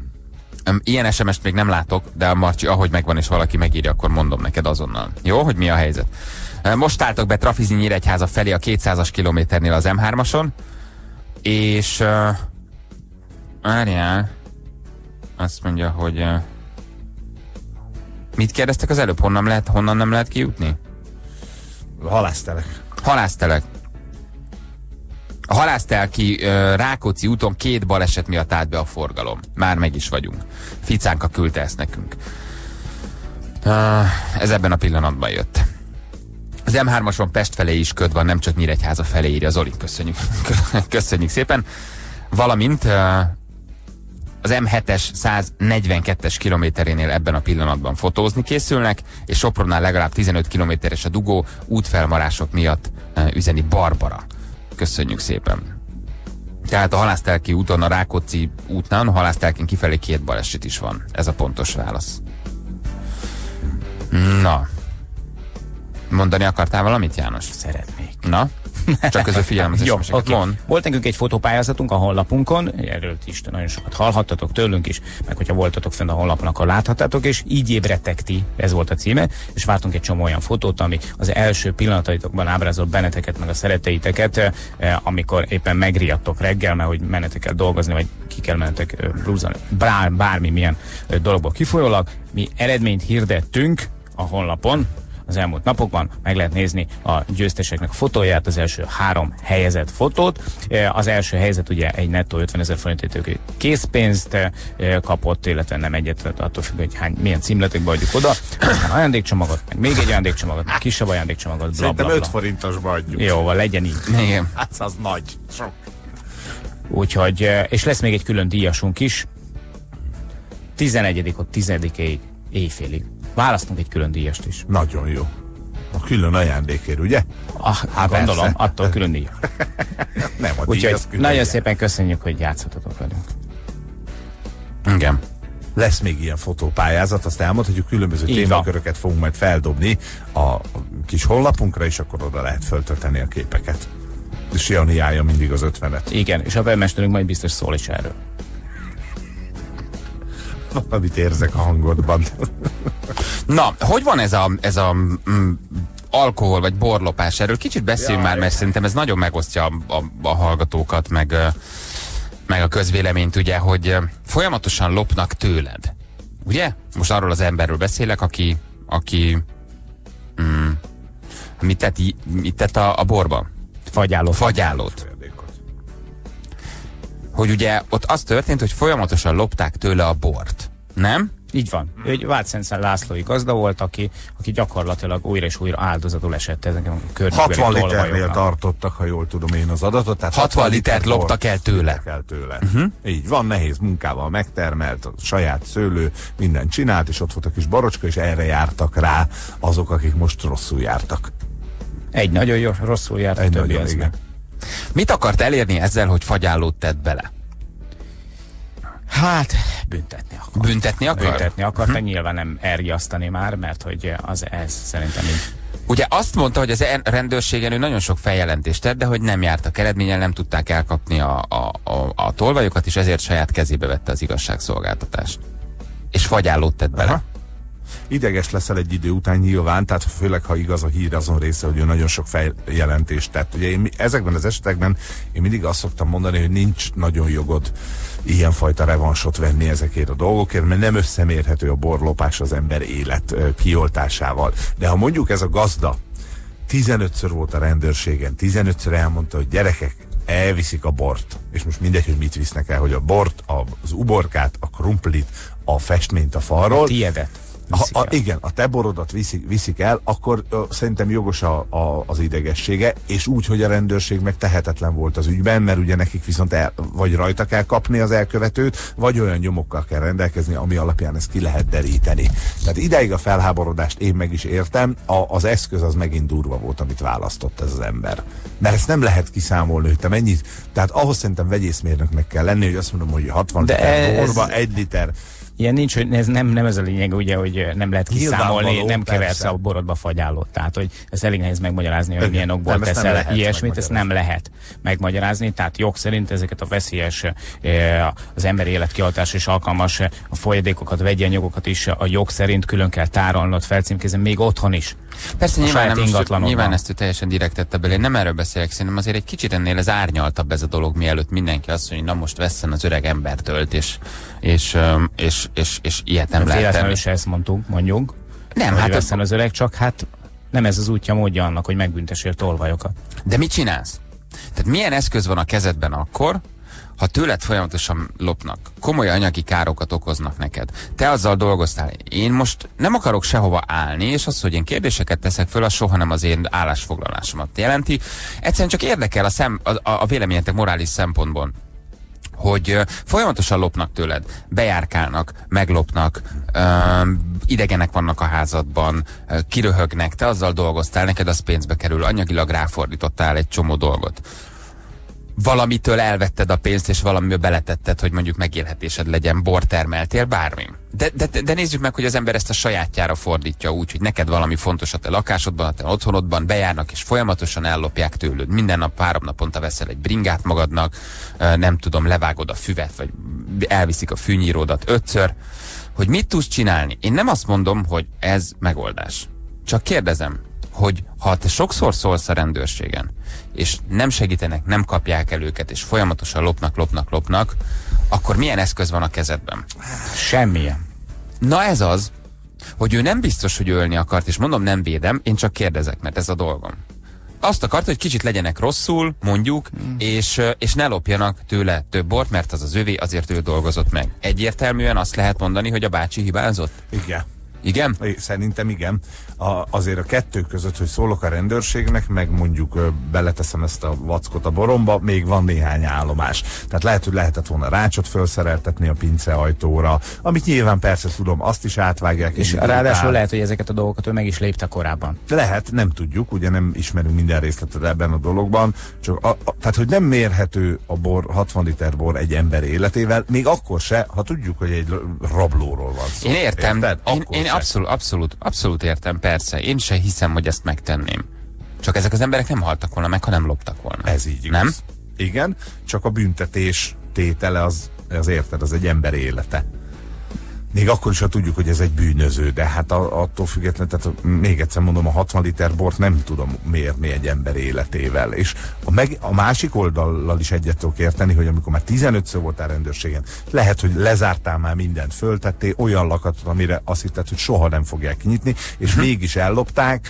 Um, ilyen es em est még nem látok, de a Marcsi, ahogy megvan és valaki megírja, akkor mondom neked azonnal. Jó, hogy mi a helyzet? Uh, most álltak be trafizni Nyíregyháza felé a kétszázas kilométernél az em hármason, és uh, várjál, azt mondja, hogy uh, mit kérdeztek az előbb? Honnan, lehet, honnan nem lehet kijutni? Halásztelek. Halásztelek. A halásztelki uh, Rákóczi úton két baleset miatt állt be a forgalom. Már meg is vagyunk. Ficánka küldte ezt nekünk. Uh, ez ebben a pillanatban jött. Az em hármason Pest felé is köd van, nem csak Nyíregyháza felé, írja Zoli. Köszönjük. Köszönjük szépen. Valamint uh, az em hetes száznegyvenkettes kilométerénél ebben a pillanatban fotózni készülnek, és Sopronnál legalább tizenöt kilométeres a dugó, útfelmarások miatt uh, üzeni Barbara. Köszönjük szépen. Tehát a Halásztelki úton, a Rákóczi útnál, a Halásztelkin kifelé két baleset is van. Ez a pontos válasz. Na. Mondani akartál valamit, János? Szeretnék. Na? Csak közül figyelem az Jó, esemeseket. oké. Mond. Volt nekünk egy fotópályázatunk a honlapunkon, erről is nagyon sokat hallhattatok tőlünk is, meg hogyha voltatok fenn a honlapon, akkor láthattátok, és így ébredtek ti, ez volt a címe, és vártunk egy csomó olyan fotót, ami az első pillanataitokban ábrázol benneteket, meg a szeretteiteket, eh, amikor éppen megriadtok reggel, mert hogy mennetek kell dolgozni, vagy ki kell mennetek eh, blúzolni, bár, bármi milyen eh, dologból kifolyólag. Mi eredményt hirdettünk a honlapon, az elmúlt napokban. Meg lehet nézni a győzteseknek a fotóját, az első három helyezett fotót. Az első helyzet ugye egy nettó ötvenezer forintértékű készpénzt kapott, illetve nem egyet, attól függ, hogy hány, milyen címletekbe adjuk oda. Aztán ajándékcsomagot, meg még egy ajándékcsomagot, meg kisebb ajándékcsomagot, bla, Szerintem bla, bla. öt forintosba adjuk. Jó, legyen így. Igen. Hát az nagy. Sok. Úgyhogy, és lesz még egy külön díjasunk is. tizenegyedikig tizedikeig éjfélig. Választunk egy külön díjast is. Nagyon jó. A külön ajándékért, ugye? Ah, hát gondolom, persze. attól külön díjas. Nem a díj, Úgyhogy az külön nagyon díj. szépen köszönjük, hogy játszhattatok velünk. Igen. Lesz még ilyen fotópályázat, azt elmondhatjuk, különböző Így van. témaköröket fogunk majd feldobni a kis honlapunkra, és akkor oda lehet föltölteni a képeket. És Jani állja mindig az ötvenet. Igen, és a webmesterünk majd biztos szól is erről. Valamit érzek a hangodban. Na, hogy van ez a, ez a mm, alkohol vagy borlopás? Erről kicsit beszéljünk Jaj. már, mert szerintem ez nagyon megosztja a, a, a hallgatókat, meg, ö, meg a közvéleményt, ugye, hogy ö, folyamatosan lopnak tőled. Ugye? Most arról az emberről beszélek, aki, aki mm, mit tett, í- mit tett a, a borban? Fagyáló. Fagyálót. Hogy ugye ott az történt, hogy folyamatosan lopták tőle a bort. Nem? Így van. Ő egy Vácszentszán Lászlói gazda volt, aki, aki gyakorlatilag újra és újra áldozatul esett ezeken a környékbeli hatvan liternél tolvajoknak. tartottak, ha jól tudom én az adatot. Tehát hatvan litert bort loptak el tőle. loptak el tőle. Uh-huh. Így van, nehéz munkával megtermelt, a saját szőlő, mindent csinált, és ott volt a kis barocska, és erre jártak rá azok, akik most rosszul jártak. Egy nagyon jó, rosszul járt, a Egy többi nagyon, az igen. meg. Mit akart elérni ezzel, hogy fagyálót tett bele? Hát, büntetni akar. Büntetni akar? Büntetni akart, de nyilván nem erjasztani már, mert hogy az ez szerintem így. Ugye azt mondta, hogy az en- rendőrségen ő nagyon sok feljelentést tett, de hogy nem jártak eredménnyel, nem tudták elkapni a, a, a, a tolvajokat, és ezért saját kezébe vette az igazságszolgáltatást. És fagyálót tett bele. Aha. Ideges leszel egy idő után nyilván, tehát főleg, ha igaz a hír azon része, hogy ő nagyon sok feljelentést tett. Ugye én, mi- ezekben az esetekben én mindig azt szoktam mondani, hogy nincs nagyon jogod ilyenfajta revansot venni ezekért a dolgokért, mert nem összemérhető a borlopás az ember élet ö, kioltásával. De ha mondjuk ez a gazda tizenötször volt a rendőrségen, tizenötször elmondta, hogy gyerekek, elviszik a bort, és most mindegy, hogy mit visznek el, hogy a bort, a, az uborkát, a krumplit, a festményt a falról. Tiédet. Ha, a, igen, a te borodat viszik, viszik el, akkor ö, szerintem jogos a, a, az idegessége, és úgy, hogy a rendőrség meg tehetetlen volt az ügyben, mert ugye nekik viszont el, vagy rajta kell kapni az elkövetőt, vagy olyan nyomokkal kell rendelkezni, ami alapján ezt ki lehet deríteni. Tehát ideig a felháborodást én meg is értem, a, az eszköz az megint durva volt, amit választott ez az ember. Mert ezt nem lehet kiszámolni, hogy te mennyit, tehát ahhoz szerintem vegyészmérnöknek kell lenni, hogy azt mondom, hogy hatvan De liter ez- borba, egy liter. Ilyen nincs, hogy ez nem, nem ez a lényeg, ugye, hogy nem lehet kiszámolni, Nyilvánvaló, nem keversz persze. a borodba fagyálót. Tehát, hogy ez elég nehéz megmagyarázni, hogy Igen. milyen okból Nem, ezt nem teszel lehet ilyesmit, ezt nem megmagyarázni. lehet megmagyarázni. Tehát jog szerint ezeket a veszélyes, eh, az ember életkioltásra is alkalmas eh, a folyadékokat, vegyi anyagokat is a jog szerint külön kell tárolnod, felcímkézni, még otthon is. Persze, A nyilván, saját nem, most, ingatlanodban. nyilván ezt ő teljesen direkt tette bele. Én nem erről beszélek, szerintem azért egy kicsit ennél ez árnyaltabb ez a dolog, mielőtt mindenki azt mondja, hogy na most vesszen az öreg embertölt, és, és, öm, és, és, és ilyet nem lehet Véletlenül tenni. se ezt mondtuk, mondjuk. Nem, hogy hát veszem az öreg, csak hát nem ez az útja, módja annak, hogy megbüntessél tolvajokat. de mit csinálsz? Tehát milyen eszköz van a kezedben akkor, ha tőled folyamatosan lopnak, komoly anyagi károkat okoznak neked. Te azzal dolgoztál. Én most nem akarok sehova állni, és az, hogy én kérdéseket teszek föl, az soha nem az én állásfoglalásomat jelenti. Egyszerűen csak érdekel a, szem, a, a véleményetek morális szempontból, hogy ö, folyamatosan lopnak tőled, bejárkálnak, meglopnak, ö, idegenek vannak a házadban, ö, kiröhögnek, te azzal dolgoztál, neked az pénzbe kerül, anyagilag ráfordítottál egy csomó dolgot. Valamitől elvetted a pénzt, és valamibe beletetted, hogy mondjuk megélhetésed legyen, bort termeltél, bármi. De, de, de nézzük meg, hogy az ember ezt a sajátjára fordítja úgy, hogy neked valami fontos a te lakásodban, a te otthonodban, bejárnak, és folyamatosan ellopják tőled. Minden nap, három naponta veszel egy bringát magadnak, nem tudom, levágod a füvet, vagy elviszik a fűnyíródat ötször. Hogy mit tudsz csinálni? Én nem azt mondom, hogy ez megoldás. Csak kérdezem, hogy ha te sokszor szólsz a rendőrségen, és nem segítenek, nem kapják el őket, és folyamatosan lopnak, lopnak, lopnak, akkor milyen eszköz van a kezedben? Semmilyen. Na ez az, hogy ő nem biztos, hogy ölni akart, és mondom, nem védem, én csak kérdezek, mert ez a dolgom. Azt akart, hogy kicsit legyenek rosszul, mondjuk, mm. és, és ne lopjanak tőle több bort, mert az az övé, azért ő dolgozott meg. Egyértelműen azt lehet mondani, hogy a bácsi hibázott? Igen. Igen? Szerintem igen. A, azért a kettő között, hogy szólok a rendőrségnek, meg mondjuk ö, beleteszem ezt a vackot a boromba, még van néhány állomás. Tehát lehet, hogy lehetett volna rácsot felszereltetni a pinceajtóra, amit nyilván persze tudom, azt is átvágják. És ráadásul lehet, hogy ezeket a dolgokat ő meg is lépte korábban. Lehet, nem tudjuk, ugye nem ismerünk minden részletet ebben a dologban, csak a, a, tehát, hogy nem mérhető a bor, hatvan liter bor egy ember életével, még akkor se, ha tudjuk, hogy egy rablóról van szó. Én értem, Érted? én, én abszolút, abszolút, abszolút értem, persze. Én se hiszem, hogy ezt megtenném. Csak ezek az emberek nem haltak volna meg, ha nem loptak volna. Ez így igaz. Nem? Igen, csak a büntetés tétele az, az érted, az egy ember élete. Még akkor is, ha tudjuk, hogy ez egy bűnöző, de hát a, attól függetlenül, tehát még egyszer mondom, a hatvan liter bort nem tudom mérni egy ember életével. És a, meg, a másik oldallal is egyet tudok érteni, hogy amikor már tizenötször voltál rendőrségen, lehet, hogy lezártál már mindent, föltettél olyan lakatot, amire azt hitted, hogy soha nem fogják kinyitni, és uh-huh. mégis ellopták.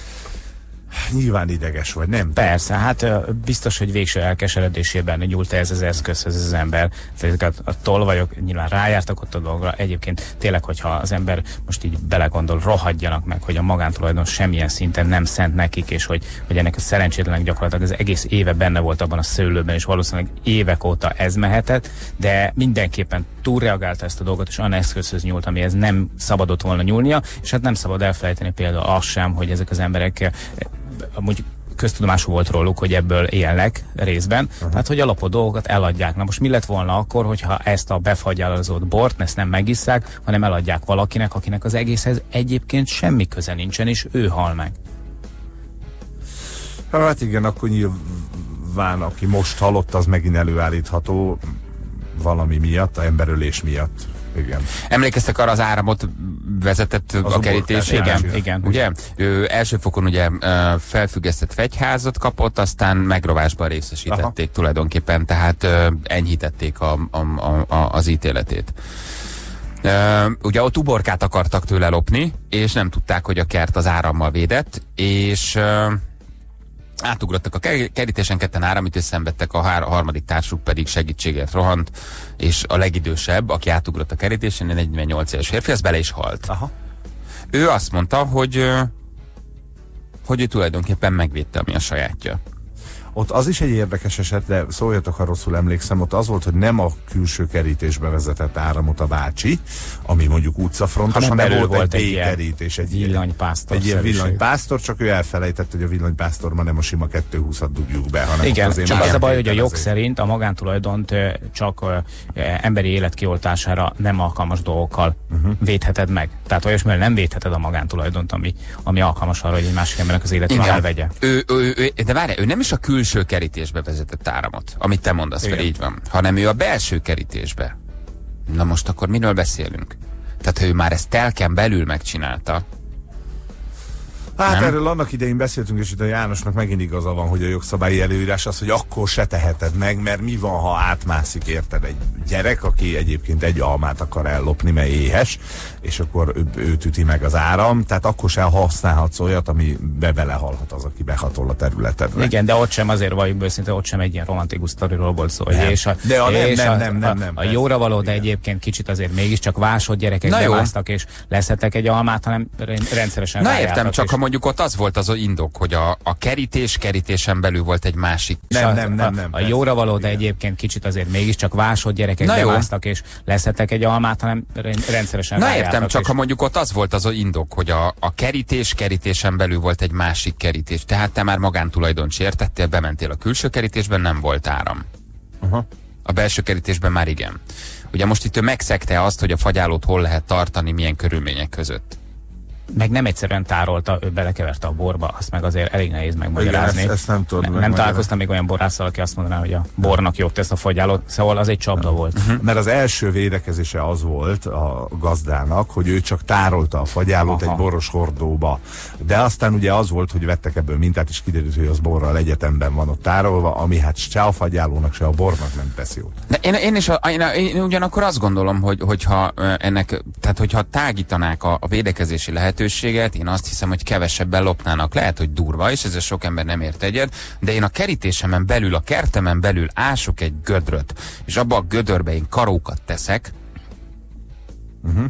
Nyilván ideges vagy, nem? Persze, hát biztos, hogy végső elkeseredésében nyúlt ez az eszközhöz az ember. Tehát a tolvajok nyilván rájártak ott a dolgra. Egyébként tényleg, hogyha az ember most így belegondol, rohadjanak meg, hogy a magántulajdon semmilyen szinten nem szent nekik, és hogy, hogy ennek a szerencsétlenek gyakorlatilag az egész éve benne volt abban a szőlőben, és valószínűleg évek óta ez mehetett, de mindenképpen túlreagálta ezt a dolgot, és olyan eszközhöz nyúlt, amihez nem szabadott volna nyúlnia, és hát nem szabad elfelejteni például azt sem, hogy ezek az emberek amúgy köztudomású volt róluk, hogy ebből élnek részben, uh-huh. tehát hogy a lopott dolgokat eladják. Na most mi lett volna akkor, hogyha ezt a befagyalazott bort, ezt nem megisszák, hanem eladják valakinek, akinek az egészhez egyébként semmi köze nincsen, és ő hal meg. Hát igen, akkor nyilván, aki most halott, az megint előállítható valami miatt, a emberölés miatt. Igen. Emlékeztek arra, az áramot vezetett az a kerítés? Igen, igen. Ugye? Ő első fokon ugye felfüggesztett fegyházat kapott, aztán megrovásban részesítették. Aha. Tulajdonképpen, tehát enyhítették a, a, a, a, az ítéletét. Uh, ugye ott uborkát akartak tőle lopni, és nem tudták, hogy a kert az árammal védett, és uh, átugrottak a kerítésen, ketten áramütést szenvedtek, a, hár, a harmadik társuk pedig segítségért rohant, és a legidősebb, aki átugrott a kerítésen, egy negyvennyolc éves férfi, az bele is halt. Aha. Ő azt mondta, hogy, hogy ő tulajdonképpen megvédte, ami a sajátja. Ott az is egy érdekes eset, de szóljatok, ha rosszul emlékszem, ott az volt, hogy nem a külső kerítésbe vezetett áramot a bácsi, ami mondjuk utcafrontos, hanem, hanem volt, volt egy B-kerítés, egy villanypásztor. Egy ilyen villanypásztor, csak ő elfelejtett, hogy a villanypásztor már nem a sima kettőhúszat dugjuk be, hanem igen, azért csak az a baj, hogy a jog azért szerint a magántulajdont csak uh, emberi élet kioltására nem alkalmas dolgokkal uh-huh. védheted meg. Tehát olyasmivel nem védheted a magántulajdont, ami, ami alkalmas arra, hogy egy másik embernek az életét elvegye. Ő, ő, ő, de várj, ő nem is a külső kerítésbe vezetett áramot, amit te mondasz, fel így van, hanem ő a belső kerítésbe. Na most akkor miről beszélünk? Tehát, ha ő már ezt telken belül megcsinálta. Hát nem? Erről annak idején beszéltünk, és itt a Jánosnak megint igaza van, hogy a jogszabályi előírás az, hogy akkor se teheted meg, mert mi van, ha átmászik, érted, egy gyerek, aki egyébként egy almát akar ellopni, mert éhes, és akkor ő, őt üti meg az áram, tehát akkor se használhatsz olyat, ami be belehalhat az, aki behatol a területedre. Igen, de ott sem azért valljuk őszinte, ott sem egy ilyen romantikus sztoriról volt szó. Nem. És a, de a nem, és nem, a, nem, nem, nem. A, a jóra való, de egyébként kicsit azért mégiscsak vásod gyerekek bemásztak, és leszettek egy almát, hanem rendszeresen na értem, csak és ha mondjuk ott az volt az az indok, hogy a, a kerítés kerítésen belül volt egy másik. Nem, nem, nem, nem. A, a jóra való, de egyébként kicsit azért mégiscsak vásod gyerekek bemásztak, és leszettek egy almát, hanem rendszeresen na értem, csak ha mondjuk ott az volt az az indok, hogy a, a kerítés kerítésen belül volt egy másik kerítés. Tehát te már magántulajdont sértettél, bementél a külső kerítésben, nem volt áram. Uh-huh. A belső kerítésben már igen. Ugye most itt ő megszegte azt, hogy a fagyálót hol lehet tartani, milyen körülmények között. meg nem egyszerűen tárolta, ő belekeverte a borba, azt meg azért elég nehéz megmagyarázni. Igen, ezt, ezt nem tudom. Ne, nem találkoztam még olyan borásszal, aki azt mondaná, hogy a bornak jót tesz a fagyálót, szóval az egy csapda volt. Uh-huh. Mert az első védekezése az volt a gazdának, hogy ő csak tárolta a fagyálót Aha. egy boros hordóba. De aztán ugye az volt, hogy vettek ebből mintát, és kiderült, hogy az borral egyetemben van ott tárolva, ami hát se a fagyálónak, se a bornak nem tesz jót. De én, én is a, én, én ugyanakkor azt gondolom, hogy, hogyha ennek, tehát hogyha tágítanák a, a védekezési lehetőséget, én azt hiszem, hogy kevesebben lopnának. Lehet, hogy durva, és ezzel sok ember nem ért egyet, de én a kerítésemen belül, a kertemen belül ások egy gödröt, és abba a gödörbe én karókat teszek. Uh-huh.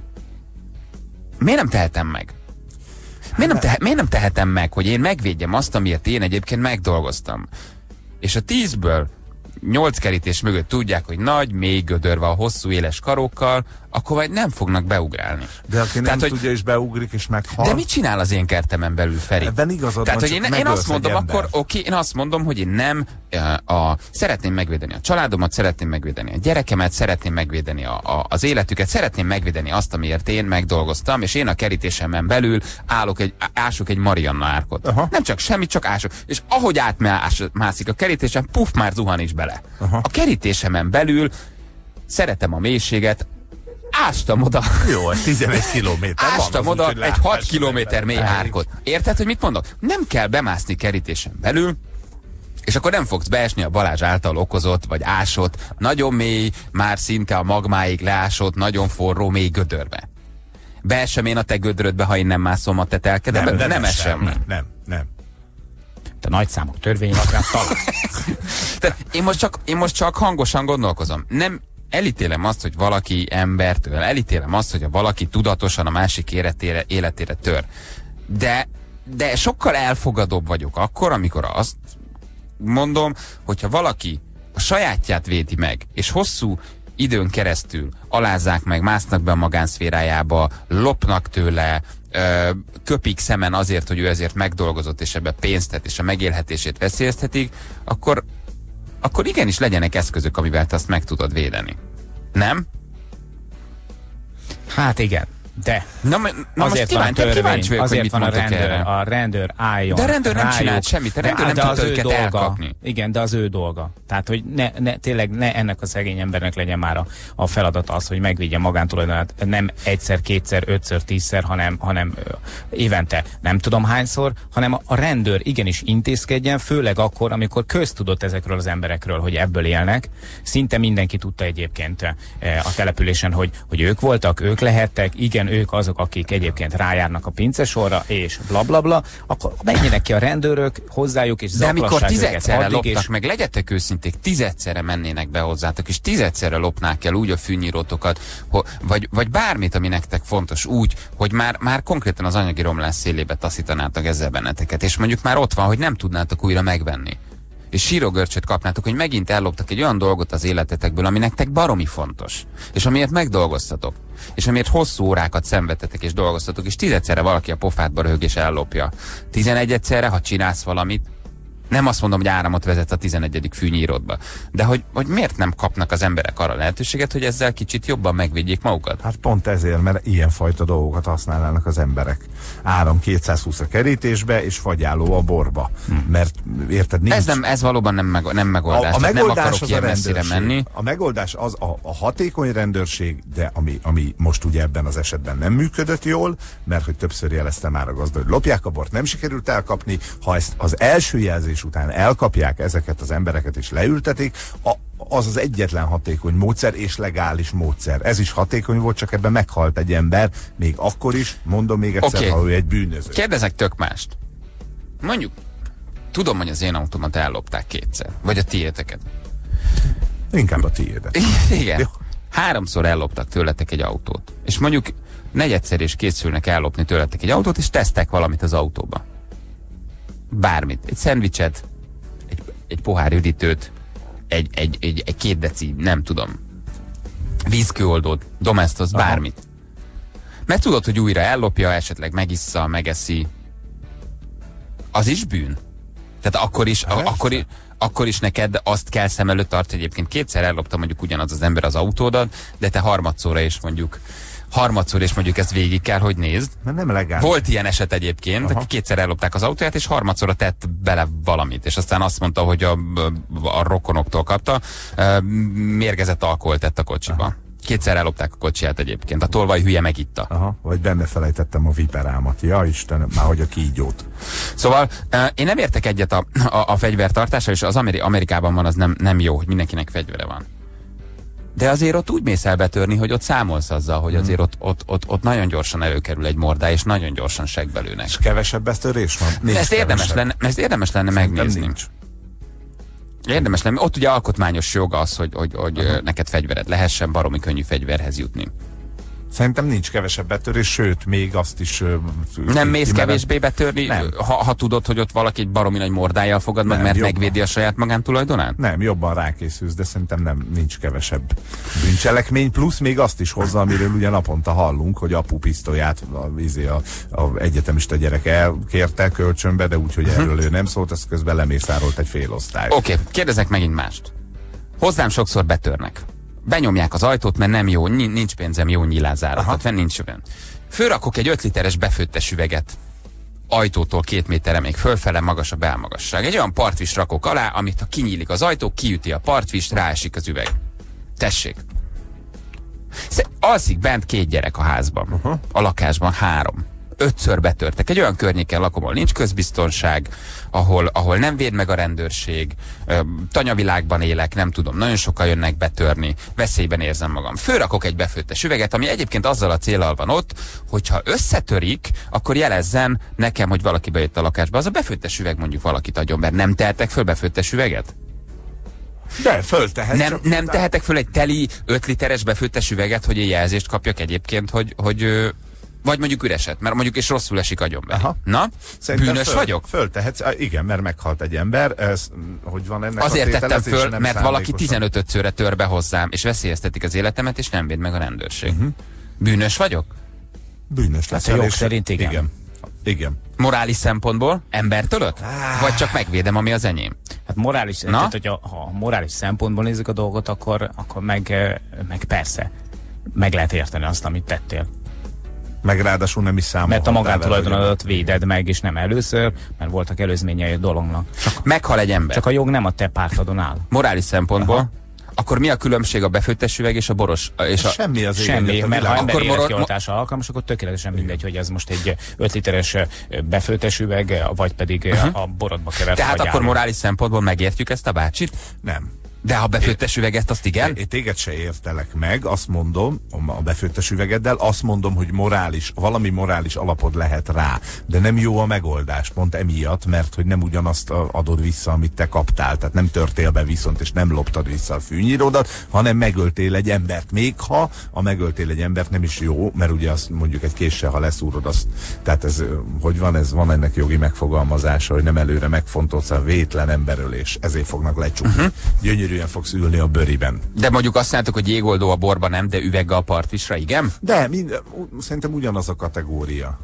Miért nem tehetem meg? Miért nem, tehe, miért nem tehetem meg, hogy én megvédjem azt, amiért én egyébként megdolgoztam? És a tízből nyolc kerítés mögött tudják, hogy nagy, mély gödör van, hosszú, éles karókkal, akkor majd nem fognak beugrálni. De aki nem Tehát, hogy... tudja és beugrik és meghal. De mit csinál az én kertemen belül, Feri? Ebben igazad Tehát, van, hogy én, én azt mondom, akkor oké, én azt mondom, hogy én nem a, a, szeretném megvédeni a családomat, szeretném megvédeni a gyerekemet, szeretném megvédeni a, a, az életüket, szeretném megvédeni azt, amiért én megdolgoztam, és én a kerítésemen belül állok egy, ások egy Marianna árkot. Aha. Nem csak semmit, csak ások. És ahogy átmászik a kerítésen, puf, már zuhan is bele. Aha. A kerítésemen belül szeretem a mélységet, ástam oda. Jó, ez tizenegy kilométer. Ástam oda egy hat kilométer mély árkot. Érted, hogy mit mondok? Nem kell bemászni kerítésen belül, és akkor nem fogsz beesni a Balázs által okozott, vagy ásott, nagyon mély, már szinte a magmáig leásott, nagyon forró mély gödörbe. Beesem én a te gödrödbe, ha én nem mászom a te telkedbe? Nem, nem, nem esem. Nem, nem, nem. A nagyszámok törvény alapján talán. én, most csak, én most csak hangosan gondolkozom. Nem elítélem azt, hogy valaki embertől, elítélem azt, hogy a valaki tudatosan a másik életére, életére tör. De, de sokkal elfogadóbb vagyok akkor, amikor azt mondom, hogyha valaki a sajátját védi meg, és hosszú időn keresztül alázzák meg, másznak be a magánszférájába, lopnak tőle, köpik szemen azért, hogy ő ezért megdolgozott, és ebbe pénzt tett, és a megélhetését veszélyeztetik, akkor, akkor igenis legyenek eszközök, amivel te azt meg tudod védeni. Nem? Hát igen. De na, na azért most kíváncsi, kíváncsi vagyok, azért hogy van a rendőr, erre. a rendőr álljon. De a rendőr nem rájuk, csinált semmit, a rendőr de, nem de tudta őket dolga, elkapni. Igen, de az ő dolga. Tehát, hogy ne, ne, tényleg ne ennek a szegény embernek legyen már a, a feladata az, hogy megvédje magántulajdonát nem egyszer, kétszer, ötször, tízszer, hanem, hanem ö, évente nem tudom hányszor, hanem a, a rendőr igenis intézkedjen, főleg akkor, amikor köztudott ezekről az emberekről, hogy ebből élnek. Szinte mindenki tudta egyébként e, a településen, hogy, hogy ők voltak, ők lehettek, igen, ők azok, akik egyébként rájárnak a pincesorra, és blablabla, bla, bla, akkor menjenek ki a rendőrök hozzájuk, és de amikor tizedszerre loptak és... meg, legyetek őszinték, tizedszerre mennének be hozzátok, és tizedszerre lopnák el úgy a fűnyírótokat, vagy, vagy bármit, ami nektek fontos, úgy, hogy már, már konkrétan az anyagi romlás szélébe taszítanátok ezzel benneteket, és mondjuk már ott van, hogy nem tudnátok újra megvenni. És sírogörcsöt kapnátok, hogy megint elloptak egy olyan dolgot az életetekből, ami nektek baromi fontos, és amiért megdolgoztatok, és amiért hosszú órákat szenvedtetek és dolgoztatok, és tízegyszerre valaki a pofádba röhög és ellopja. Tizenegyedszerre, ha csinálsz valamit, nem azt mondom, hogy áramot vezet a tizenegyedik fűnyíródba, de hogy, hogy miért nem kapnak az emberek arra lehetőséget, hogy ezzel kicsit jobban megvédjék magukat? Hát pont ezért, mert ilyenfajta dolgokat használnának az emberek. Áram kétszázhúsz a kerítésbe, és fagyáló a borba. Hm. Mert érted, nincs... Ez, nem, ez valóban nem, meg, nem megoldás. A, a megoldás nem akarok ilyen messzire menni. A megoldás az a, a hatékony rendőrség, de ami, ami most ugye ebben az esetben nem működött jól, mert hogy többször jelezte már a gazda, hogy lopják a bort, nem sikerült elkapni. Ha ezt az első jelzés után elkapják ezeket az embereket és leültetik, a, az az egyetlen hatékony módszer és legális módszer. Ez is hatékony volt, csak ebben meghalt egy ember, még akkor is, mondom még egyszer, okay. Ha ő egy bűnöző. Kérdezek tök mást. Mondjuk, tudom, hogy az én autómat ellopták kétszer, vagy a tiéteket. Inkább a tiédet. Igen. Jó. Háromszor elloptak tőletek egy autót. És mondjuk negyedszer is készülnek ellopni tőletek egy autót, és tesztek valamit az autóba. Bármit. Egy szendvicset, egy, egy pohár üdítőt, egy, egy, egy, egy két deci, nem tudom, vízkőoldót, domestos, bármit. Mert tudod, hogy újra ellopja, esetleg megissza, megeszi. Az is bűn. Tehát akkor is, a, akkor, is, akkor is neked azt kell szem előtt tartani. Egyébként kétszer ellopta mondjuk ugyanaz az ember az autódat, de te harmadszorra is mondjuk harmadszor, és mondjuk ezt végig kell, hogy nézd. Mert nem legális. Volt ilyen eset egyébként, Aha. aki kétszer ellopták az autóját, és harmadszorra tett bele valamit, és aztán azt mondta, hogy a, a rokonoktól kapta, mérgezett alkoholt tett a kocsiba. Aha. Kétszer ellopták a kocsiját egyébként, a tolvaj hülye megitta. Aha, vagy benne felejtettem a viperámat. Ja Istenem, már hogy a kígyót. Szóval én nem értek egyet a, a, a fegyvertartással, és az Ameri Amerikában van, az nem, nem jó, hogy mindenkinek fegyvere van. De azért ott úgy mész el betörni, hogy ott számolsz azzal, hogy azért ott, ott, ott, ott nagyon gyorsan előkerül egy mordá, és nagyon gyorsan segbelőnek. És kevesebb betörés van? Nincs ezt érdemes kevesebb. lenne, ezt érdemes lenne megnézni. Nincs. Érdemes lenne. Ott ugye alkotmányos jog az, hogy, hogy, hogy neked fegyvered lehessen, baromi könnyű fegyverhez jutni. Szerintem nincs kevesebb betörés, sőt, még azt is... Nem mész kevésbé betörni, ha, ha tudod, hogy ott valaki egy baromi nagy mordájjal fogad meg, mert jobban megvédi a saját magántulajdonát? Nem, jobban rákészülsz, de szerintem nem, nincs kevesebb bűncselekmény, plusz még azt is hozza, amiről ugye naponta hallunk, hogy apu pisztolyát a, a, a egyetemista gyerek elkérte kölcsönbe, de úgyhogy erről ő nem szólt, ezt közben lemészárolt egy fél osztály. Oké, okay, kérdezek megint mást. Hozzám sokszor betörnek. Benyomják az ajtót, mert nem jó, nincs pénzem jó nyilázáratot, mert nincs olyan. Fölrakok egy öt literes befőttes üveget ajtótól két méterre még fölfele, magas a belmagasság. Egy olyan partvist rakok alá, amit ha kinyílik az ajtó, kiüti a partvist, ráesik az üveg. Tessék. Alszik bent két gyerek a házban, uh -huh. a lakásban három. Ötször betörtek. Egy olyan környéken lakom, ahol nincs közbiztonság, ahol, ahol nem véd meg a rendőrség, tanyavilágban élek, nem tudom, nagyon sokan jönnek betörni, veszélyben érzem magam. Fölrakok egy befőttes üveget, ami egyébként azzal a céllal van ott, hogyha összetörik, akkor jelezzen nekem, hogy valaki bejött a lakásba. Az a befőttes üveg mondjuk valakit adjon, mert nem tehetek föl befőttes üveget? De föltehet. Nem, nem tehetek föl egy teli öt literes befőttes üveget, hogy egy jelzést kapjak egyébként, hogy, hogy vagy mondjuk üreset, mert mondjuk és rosszul esik agyonbeli. Na? Szerintem bűnös föl, vagyok? Föltehetsz, igen, mert meghalt egy ember. Ez, hogy van ennek azért a tettem föl, mert valaki tizenötödszörre tör be hozzám, és veszélyeztetik az életemet, és nem véd meg a rendőrség. Uh -huh. Bűnös vagyok? Bűnös lesz. Hát a jog szerint igen. igen. Igen. Morális szempontból embertölök? Ah. Vagy csak megvédem, ami az enyém? Hát morális, tehát, hogy a, ha morális szempontból nézzük a dolgot, akkor, akkor meg, meg persze meg lehet érteni azt, amit tettél. Meg ráadásul nem is számolhatál. Mert a magántulajdonodat véded meg, és nem először, mert voltak előzményei a dolognak. Csak, meghal egy ember. Csak a jog nem a te pártadon áll. Morális szempontból. Aha. Akkor mi a különbség a befőttes üveg és a boros? És a... Semmi az Semmi, a mert ha ember akkor életkioltásra alkalmas, akkor tökéletesen mindegy, hogy ez most egy öt literes befőttes üveg, vagy pedig uh -huh. a borodba kevert. Tehát akkor morális szempontból megértjük ezt a bácsit? Nem. De ha befőttes üveget, azt igen? Én téged se értelek meg, azt mondom, a befőttes üvegeddel, azt mondom, hogy morális, valami morális alapod lehet rá, de nem jó a megoldás, pont emiatt, mert hogy nem ugyanazt adod vissza, amit te kaptál, tehát nem törtél be viszont, és nem loptad vissza a fűnyíródat, hanem megöltél egy embert, még ha a megöltél egy embert nem is jó, mert ugye azt mondjuk egy késsel, ha leszúrod, azt, tehát ez, hogy van, ez van ennek jogi megfogalmazása, hogy nem előre megfontolsz a vétlen emberölés, ezért fognak lecsukni. Uh -huh. Gyönyörű fogsz ülni a bőriben. De mondjuk azt mondjátok, hogy jégoldó a borba nem, de üveggel a partvisra, igen? De mind, szerintem ugyanaz a kategória.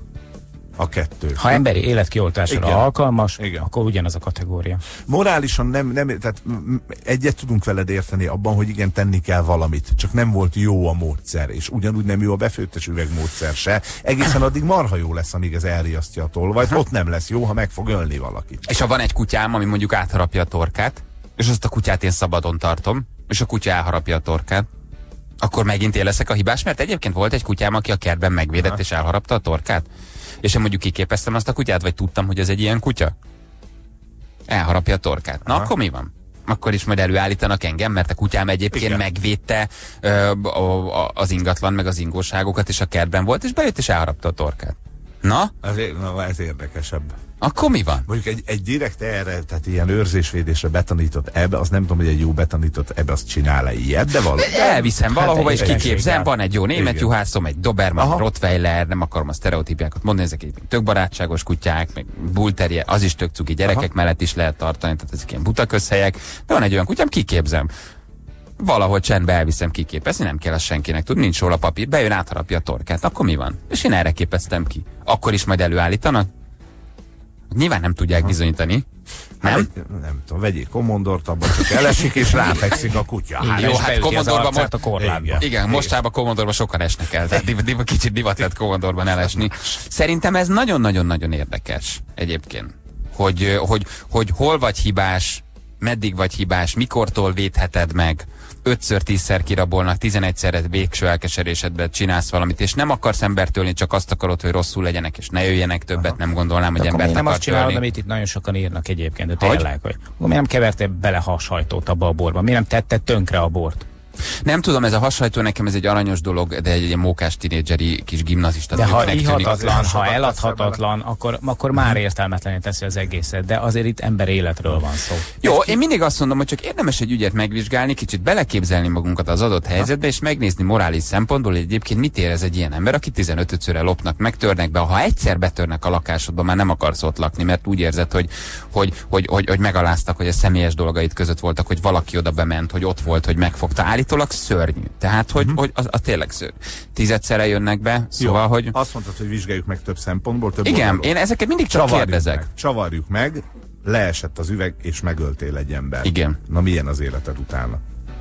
A kettő. Ha emberi életkioltásra igen. alkalmas, igen. akkor ugyanaz a kategória. Morálisan nem, nem, tehát egyet tudunk veled érteni abban, hogy igen, tenni kell valamit, csak nem volt jó a módszer, és ugyanúgy nem jó a befőttes üvegmódszer se. Egészen addig marha jó lesz, amíg ez elriasztja a tolvajt, ott nem lesz jó, ha meg fog ölni valakit. És ha van egy kutyám, ami mondjuk átharapja a torkát, és azt a kutyát én szabadon tartom, és a kutya elharapja a torkát, akkor megint én leszek a hibás, mert egyébként volt egy kutyám, aki a kertben megvédett, aha, és elharapta a torkát. És én mondjuk kiképeztem azt a kutyát, vagy tudtam, hogy ez egy ilyen kutya? Elharapja a torkát. Na, aha, akkor mi van? Akkor is majd előállítanak engem, mert a kutyám egyébként igen, megvédte ö, a, a, az ingatlan, meg az ingóságokat, és a kertben volt, és bejött, és elharapta a torkát. Na? Ez, na, ez érdekesebb. Akkor mi van? Mondjuk egy, egy direkt erre, tehát ilyen őrzésvédésre betanított ebbe, azt nem tudom, hogy egy jó betanított ebbe azt csinál-e ilyet, de valami. Elviszem valahova, hát és kiképzem, van egy jó német igen, juhászom, egy doberman, rottweiler, nem akarom a sztereotípiákat mondani, ezek egy tök barátságos kutyák, meg bull terrier, az is tök cuki, gyerekek aha, mellett is lehet tartani, tehát ezek ilyen buta közhelyek, de van egy olyan kutyám, kiképzem. Valahol csendbe elviszem kiképezni, nem kell az senkinek tudni, nincs róla papír, bejön, átharapja a torkát, akkor mi van? És én erre képeztem ki. Akkor is majd előállítanak? Nyilván nem tudják bizonyítani. Hát, nem? Nem tudom, vegyék Commodore-t, abban csak elesik, és ráfekszik a kutya. Hát, jó, hát Commodore-ban most a korlátba. Igen, igen, mostában Commodore-ban sokan esnek el. Tehát div, div, kicsit divat lett Commodore-ban elesni. Szerintem ez nagyon-nagyon-nagyon érdekes egyébként. Hogy, hogy, hogy hol vagy hibás, meddig vagy hibás, mikortól védheted meg, ötször, tízszer kirabolnak, tizenegyszerre végső elkeserésedben csinálsz valamit, és nem akarsz embert ölni, csak azt akarod, hogy rosszul legyenek, és ne jöjjenek többet, nem gondolnám, hogy embert nem akar azt csinálod, ölni. amit itt nagyon sokan írnak egyébként, de tényleg, hogy miért nem kevertél bele hashajtót abba a borba? Miért nem tetted tönkre a bort? Nem tudom, ez a hashajtó nekem ez egy aranyos dolog, de egy ilyen mókás tinédzseri kis gimnazista. De ha tűnik. ihatatlan, ha eladhatatlan, akkor, akkor már értelmetlené teszi az egészet, de azért itt ember életről van szó. Jó, én mindig azt mondom, hogy csak érdemes egy ügyet megvizsgálni, kicsit beleképzelni magunkat az adott helyzetbe, és megnézni morális szempontból, hogy egyébként mit érez egy ilyen ember, aki tizenötödszörre lopnak, megtörnek be. Ha egyszer betörnek a lakásodba, már nem akarsz ott lakni, mert úgy érzed, hogy, hogy, hogy, hogy, hogy megaláztak, hogy a személyes dolgait között voltak, hogy valaki oda bement, hogy ott volt, hogy megfogta. Állítólag szörnyű. Tehát, hogy, mm-hmm. hogy az, az tényleg szörnyű. Tízedszerre jönnek be, szóval, jó, hogy... Azt mondtad, hogy vizsgáljuk meg több szempontból, több Igen, oldalról. én ezeket mindig csak Csavarjuk kérdezek. Meg, csavarjuk meg, leesett az üveg, és megöltél egy ember. Igen. Na milyen az életed utána?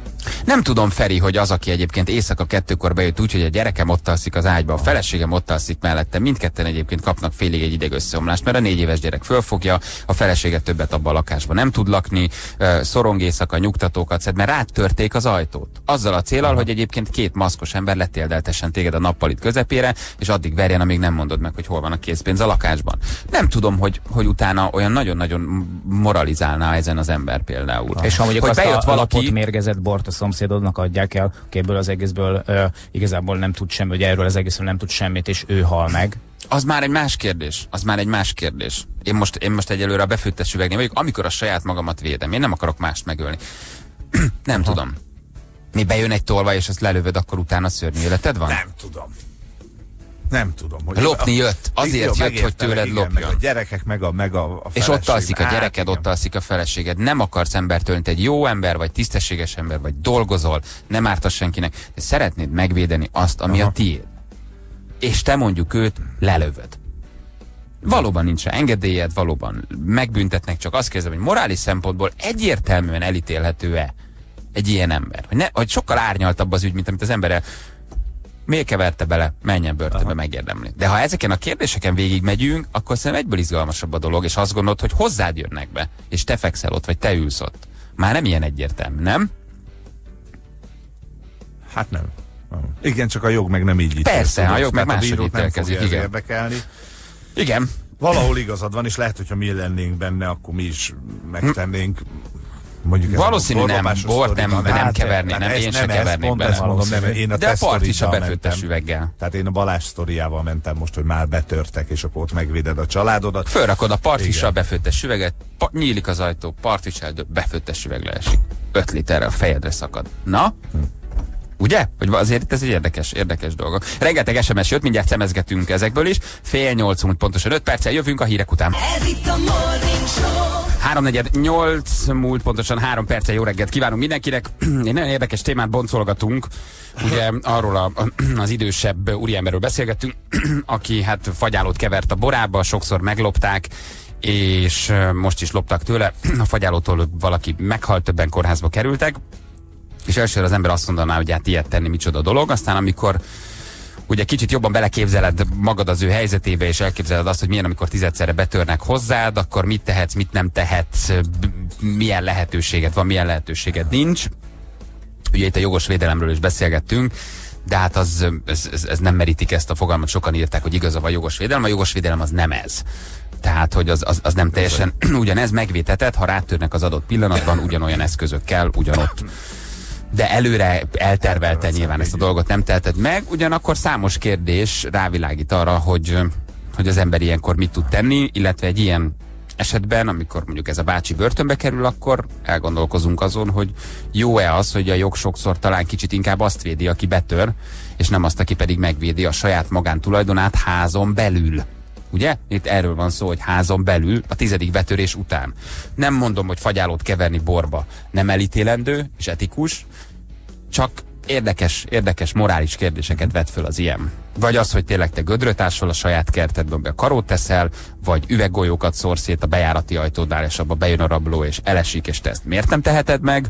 Nem tudom, Feri, hogy az, aki egyébként éjszaka kettőkor bejött úgy, hogy a gyerekem ott alszik az ágyba, a feleségem ott alszik mellette, mindketten egyébként kapnak félig egy idegösszeomlást, mert a négy éves gyerek fölfogja, a feleséget többet abban a lakásban nem tud lakni, szorong éjszaka, nyugtatókat szed, mert rátörték az ajtót. Azzal a céllal, hogy egyébként két maszkos ember letéldeltessen téged a nappalitt közepére, és addig verjen, amíg nem mondod meg, hogy hol van a készpénz a lakásban. Nem tudom, hogy, hogy utána olyan nagyon-nagyon moralizálná ezen az ember például. És ha mondjuk hogy azt bejött a valaki... lapot mérgezett bort a szomszédodnak adják el, aki ebből az egészből ö, igazából nem tud semmi, vagy erről az egészről nem tud semmit, és ő hal meg. Az már egy más kérdés. Az már egy más kérdés. Én most, én most egyelőre a befőttes üvegnél vagyok, amikor a saját magamat védem. Én nem akarok mást megölni. Nem Aha. tudom. Mi bejön egy tolvaj, és azt lelövöd, akkor utána szörnyű életed van? Nem tudom. Nem tudom. Hogy lopni jött. Azért jó, jött, hogy tőled igen, lopjon. meg a gyerekek, meg a, meg a, a És ott alszik a gyereked, hát, ott alszik a feleséged. Nem akarsz embert ölni, egy jó ember, vagy tisztességes ember, vagy dolgozol, nem ártasz senkinek, de szeretnéd megvédeni azt, ami Aha. a tiéd. És te mondjuk őt lelövöd. Valóban nincs rá engedélyed, valóban megbüntetnek, csak azt kérdezem, hogy morális szempontból egyértelműen elítélhető-e egy ilyen ember? Hogy, ne, hogy sokkal árnyaltabb az ügy, mint amit az ember miért keverte bele, menjen börtönbe, megérdemli. De ha ezeken a kérdéseken végig megyünk, akkor szerintem egyből izgalmasabb a dolog, és azt gondolod, hogy hozzád jönnek be, és te fekszel ott, vagy te ülsz ott. Már nem ilyen egyértelmű, nem? Hát nem. Igen, csak a jog meg nem így ítél. Persze, a jog meg máshogy ítélkezik. Igen. Érdekelni. Igen. Valahol igazad van, és lehet, hogyha mi lennénk benne, akkor mi is megtennénk. Mondjuk valószínű nem, bort nem, nem, nem keverni, nem, én se kevernék bele. Mondom, nem, én a de a part is a befőttes üveggel. Tehát én a Balázs sztoriával mentem most, hogy már betörtek, és akkor ott megvéded a családodat. Fölrakod a partfissal befőttes üveget, pa, nyílik az ajtó, partfiss eldől, befőttes üveg leesik. öt literre a fejedre szakad. Na? Hm. Ugye? Hogy azért ez egy érdekes, érdekes dolog. Rengeteg es em es jött, mindjárt szemezgetünk ezekből is. Fél nyolc múlt pontosan öt perccel, jövünk a hírek után. Ez itt a Morning Show. Háromnegyed nyolc múlt pontosan három perccel, jó reggelt kívánunk mindenkinek. Egy nagyon érdekes témát boncolgatunk. Ugye arról a, az idősebb úriemberről beszélgettünk, aki hát fagyálót kevert a borába, sokszor meglopták, és most is loptak tőle. A fagyálótól valaki meghalt, többen kórházba kerültek. És elsőre az ember azt mondaná, hogy hát ilyet tenni micsoda dolog, aztán amikor ugye kicsit jobban beleképzeled magad az ő helyzetébe, és elképzeled azt, hogy milyen, amikor tizedszerre betörnek hozzád, akkor mit tehetsz, mit nem tehetsz, milyen lehetőséged van, milyen lehetőséged nincs. Ugye itt a jogos védelemről is beszélgettünk, de hát az, ez, ez, ez nem merítik ezt a fogalmat, sokan írták, hogy igaza van a jogos védelem, a jogos védelem az nem ez. Tehát, hogy az, az, az nem teljesen ugyanez, megvédheted, ha rátörnek az adott pillanatban, ugyanolyan eszközökkel, ugyanott. De előre eltervelte nyilván ezt a dolgot, nem teheted meg, ugyanakkor számos kérdés rávilágít arra, hogy, hogy az ember ilyenkor mit tud tenni, illetve egy ilyen esetben, amikor mondjuk ez a bácsi börtönbe kerül, akkor elgondolkozunk azon, hogy jó-e az, hogy a jog sokszor talán kicsit inkább azt védi, aki betör, és nem azt, aki pedig megvédi a saját magántulajdonát házon belül. Ugye? Itt erről van szó, hogy házon belül, a tizedik betörés után. Nem mondom, hogy fagyálót keverni borba nem elítélendő és etikus, csak érdekes, érdekes morális kérdéseket vet föl az ilyen. Vagy az, hogy tényleg te gödröt ásol a saját kertedben, be karót teszel, vagy üveggolyókat szórsz szét a bejárati ajtódnál, és abba bejön a rabló, és elesik, és te ezt miért nem teheted meg?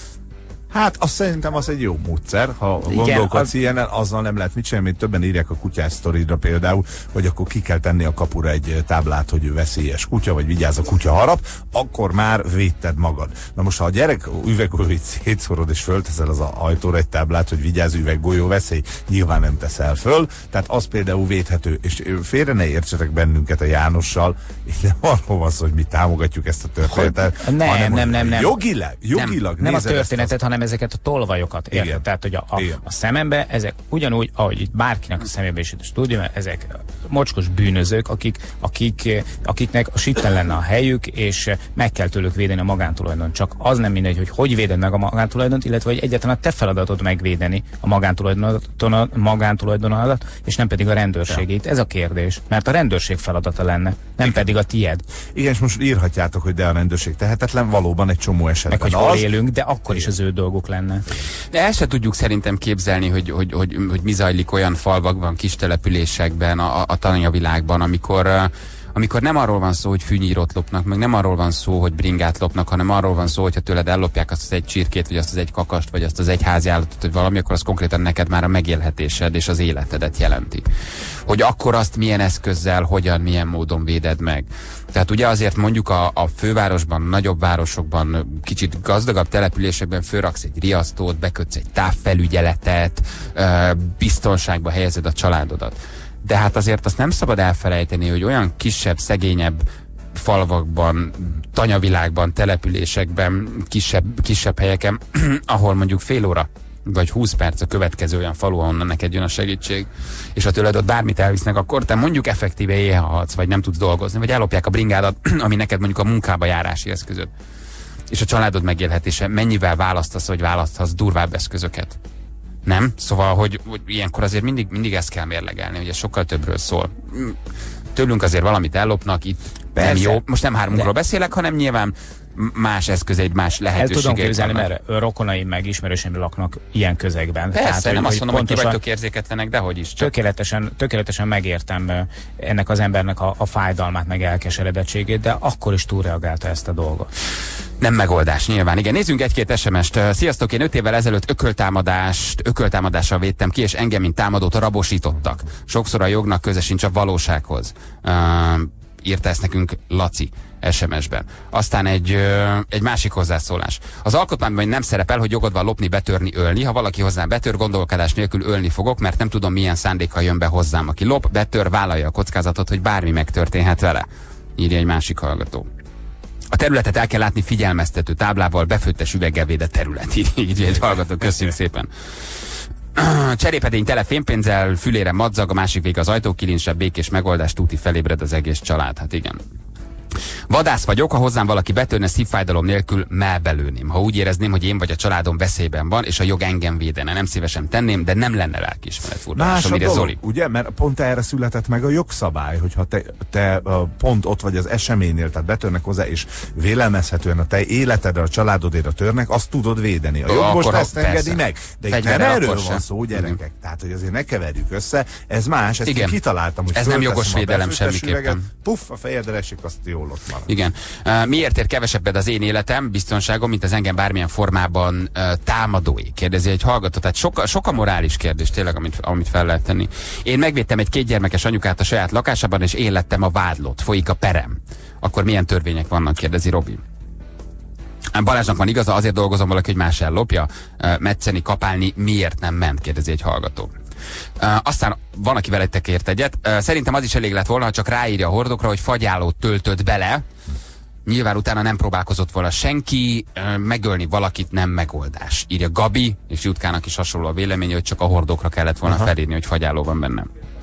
Hát azt szerintem az egy jó módszer, ha Igen, gondolkodsz az... ilyenen, azzal nem lehet mit csinálni, mint többen írják a kutyás sztoridra például, hogy akkor ki kell tenni a kapura egy táblát, hogy ő veszélyes kutya, vagy vigyázz a kutya harap, akkor már védted magad. Na most, ha a gyerek üveggolyóit szétszorod és fölteszel az ajtóra egy táblát, hogy vigyázz, üveggolyó veszély, nyilván nem teszel föl, tehát az például védhető, és félre ne értsetek bennünket a Jánossal, itt nem arról van szó, hogy mi támogatjuk ezt a történetet, nem, hanem nem, nem, nem. jogilag, jogilag nem, nem a nézed történetet, ezt az... hanem ezeket a tolvajokat, érted? Igen. Tehát, hogy a, a, Igen. a szemembe ezek ugyanúgy, ahogy itt bárkinek a szemébe is itt a stúdióban, ezek mocskos bűnözők, akik, akik, akiknek a sitten lenne a helyük, és meg kell tőlük védeni a magántulajdon. Csak az nem mindegy, hogy hogy véded meg a magántulajdont, illetve hogy egyáltalán a te feladatod megvédeni a magántulajdonodat, magántulajdonodat, és nem pedig a rendőrségét. Ez a kérdés. Mert a rendőrség feladata lenne, nem pedig a tied. Igen, és most írhatjátok, hogy de a rendőrség tehetetlen, valóban egy csomó esetben Meg hogy hol az. élünk, de akkor is az ő dolguk lenne. De el se tudjuk szerintem képzelni, hogy, hogy, hogy, hogy mi zajlik olyan falvakban, kis településekben, a, a tananyavilágban, amikor, amikor nem arról van szó, hogy fűnyírót lopnak, meg nem arról van szó, hogy bringát lopnak, hanem arról van szó, hogyha tőled ellopják azt az egy csirkét, vagy azt az egy kakast, vagy azt az egy háziállatot, vagy valami, akkor az konkrétan neked már a megélhetésed és az életedet jelenti. Hogy akkor azt milyen eszközzel, hogyan, milyen módon véded meg. Tehát ugye azért mondjuk a, a fővárosban, nagyobb városokban, kicsit gazdagabb településekben fölraksz egy riasztót, bekötsz egy távfelügyeletet, biztonságba helyezed a családodat. De hát azért azt nem szabad elfelejteni, hogy olyan kisebb, szegényebb falvakban, tanyavilágban, településekben, kisebb, kisebb helyeken, ahol mondjuk fél óra vagy húsz perc a következő olyan falu, ahonnan neked jön a segítség, és ha tőled ott bármit elvisznek, akkor te mondjuk effektíve éhehalsz, vagy nem tudsz dolgozni, vagy ellopják a bringádat, ami neked mondjuk a munkába járási eszközöd. És a családod megélhetése, mennyivel választasz, vagy választhatsz durvább eszközöket? Nem? Szóval, hogy, hogy ilyenkor azért mindig, mindig ezt kell mérlegelni, hogy ez sokkal többről szól. Tőlünk azért valamit ellopnak, itt Persze. nem jó. Most nem hármunkról beszélek, hanem nyilván más eszközeid, más lehetőségek. El tudom képzelni, vannak. mert rokonaim meg ismerőseim laknak ilyen közegben. Persze, Tehát, nem hogy, azt hogy mondom, hogy ti pontosan vagytok érzéketlenek, de hogy is. Csak. Tökéletesen, tökéletesen megértem ennek az embernek a, a fájdalmát, meg elkeseredettségét, de akkor is túlreagálta ezt a dolgot. Nem megoldás, nyilván. Igen, nézzünk egy-két es em est. Sziasztok, én öt évvel ezelőtt ököltámadást, ököltámadással védtem ki, és engem, mint támadót rabosítottak. Sokszor a jognak köze sincs a valósághoz. Uh, írta ezt nekünk Laci es em es-ben. Aztán egy, ö, egy másik hozzászólás. Az alkotmányban nem szerepel, hogy jogod van lopni, betörni, ölni. Ha valaki hozzám betör, gondolkodás nélkül ölni fogok, mert nem tudom, milyen szándékkal jön be hozzám. Aki lop, betör, vállalja a kockázatot, hogy bármi megtörténhet vele. Írja egy másik hallgató. A területet el kell látni figyelmeztető táblával, befőttes üveggel védett terület. Így egy hallgató, köszönjük szépen. Cserépedény tele fénypénzzel, fülére madzag, a másik vég az ajtókilincse, békés megoldás, túti felébred az egész család. Hát igen. Vadász vagyok, ha hozzám valaki betörne, szívfájdalom nélkül melbelőném. Ha úgy érezném, hogy én vagy a családom veszélyben van, és a jog engem védene, nem szívesen tenném, de nem lenne lelkiismeret furdalás. Más a amire dolog, Zoli. ugye? Mert pont erre született meg a jogszabály, hogyha te, te pont ott vagy az eseménynél, tehát betörnek hozzá, és vélelmezhetően a te életedre, a családodéra törnek, azt tudod védeni. A Jó, jog most akkor ezt engedi persze. meg. De itt nem Fegyverrel erről akkor van se. szó, gyerekek. Mm. Tehát, hogy azért ne keverjük össze. Ez más, ezt Igen. én kitaláltam, hogy Ez nem fölteszem jogos a védelem befőttes semmiképpen. üveget, puff, a fejedre esik, azt jól ott marad. Igen. Uh, miért ér kevesebbet az én életem, biztonságom, mint az engem bármilyen formában uh, támadói? Kérdezi egy hallgató. Tehát sok, sok a morális kérdés tényleg, amit, amit fel lehet tenni. Én megvédtem egy kétgyermekes anyukát a saját lakásában, és én lettem a vádlott. Folyik a perem. Akkor milyen törvények vannak? Kérdezi Robi. Balázsnak van igaza, azért dolgozom valaki, hogy más ellopja. Uh, metszeni, kapálni miért nem ment? Kérdezi egy hallgató. Uh, aztán van, aki veletek ért egyet. Uh, szerintem az is elég lett volna, ha csak ráírja a hordokra, hogy fagyálót töltött bele. Nyilván utána nem próbálkozott volna senki, uh, megölni valakit nem megoldás. Írja Gabi, és Jutkának is hasonló a véleménye, hogy csak a hordokra kellett volna Aha. felírni, hogy fagyáló van benne.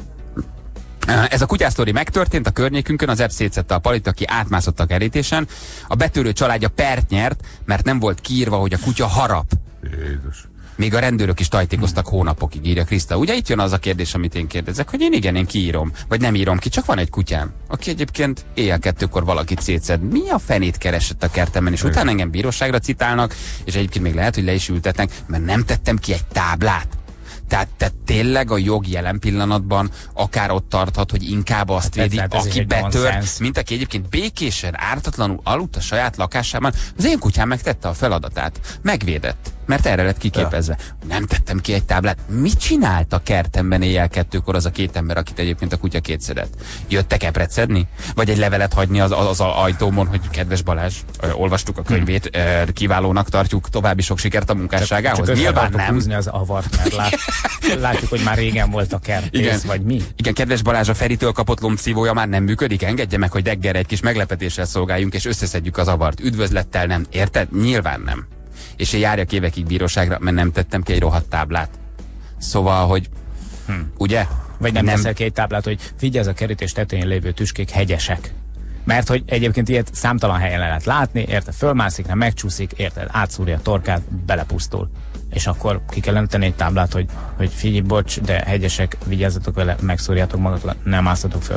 Uh, ez a kutyásztori megtörtént a környékünkön, az ebb szétszette a palit, aki átmászott a kerítésen. A betörő családja pert nyert, mert nem volt kiírva, hogy a kutya harap. Jézus. Még a rendőrök is tajtékoztak hónapokig, írja Kriszta. Ugye itt jön az a kérdés, amit én kérdezek, hogy én igen, én kiírom, vagy nem írom ki, csak van egy kutyám, aki egyébként éjjel kettőkor valakit szétszed. Mi a fenét keresett a kertemben, és utána engem bíróságra citálnak, és egyébként még lehet, hogy le is ültetnek, mert nem tettem ki egy táblát. Tehát, tehát tényleg a jog jelen pillanatban akár ott tarthat, hogy inkább azt védi, hát aki betört, mint aki egyébként békésen, ártatlanul aludt a saját lakásában. Az én kutyám megtette a feladatát. Megvédett. Mert erre lett kiképezve. Nem tettem ki egy táblát. Mit csinált a kertemben éjjel kettőkor az a két ember, akit egyébként a kutya kétszedett? Jöttek eprecedni? Vagy egy levelet hagyni az, az, az ajtómon, hogy kedves Balázs, ö, olvastuk a könyvét, ö, kiválónak tartjuk, további sok sikert a munkásságához? Csak Nyilván nem. húzni az avart, mert lát, látjuk, hogy már régen volt a kertész, Igen. vagy mi? Igen, kedves Balázs, a Feritől kapott lombszívója már nem működik. Engedje meg, hogy reggelre egy kis meglepetéssel szolgáljunk, és összeszedjük az avart. Üdvözlettel nem. Érted? Nyilván nem. És én járjak évekig bíróságra, mert nem tettem ki egy rohadt táblát. Szóval, hogy hm. ugye? Vagy nem, nem teszel ki egy táblát, hogy figyelj, ez a kerítés tetején lévő tüskék hegyesek. Mert hogy egyébként ilyet számtalan helyen lehet látni, érted, fölmászik, nem megcsúszik, érted, átszúrja a torkát, belepusztul. És akkor ki kellene tenni egy táblát, hogy, hogy figyelj, bocs, de hegyesek, vigyázzatok vele, megszúrjátok magatok, nem másztatok föl.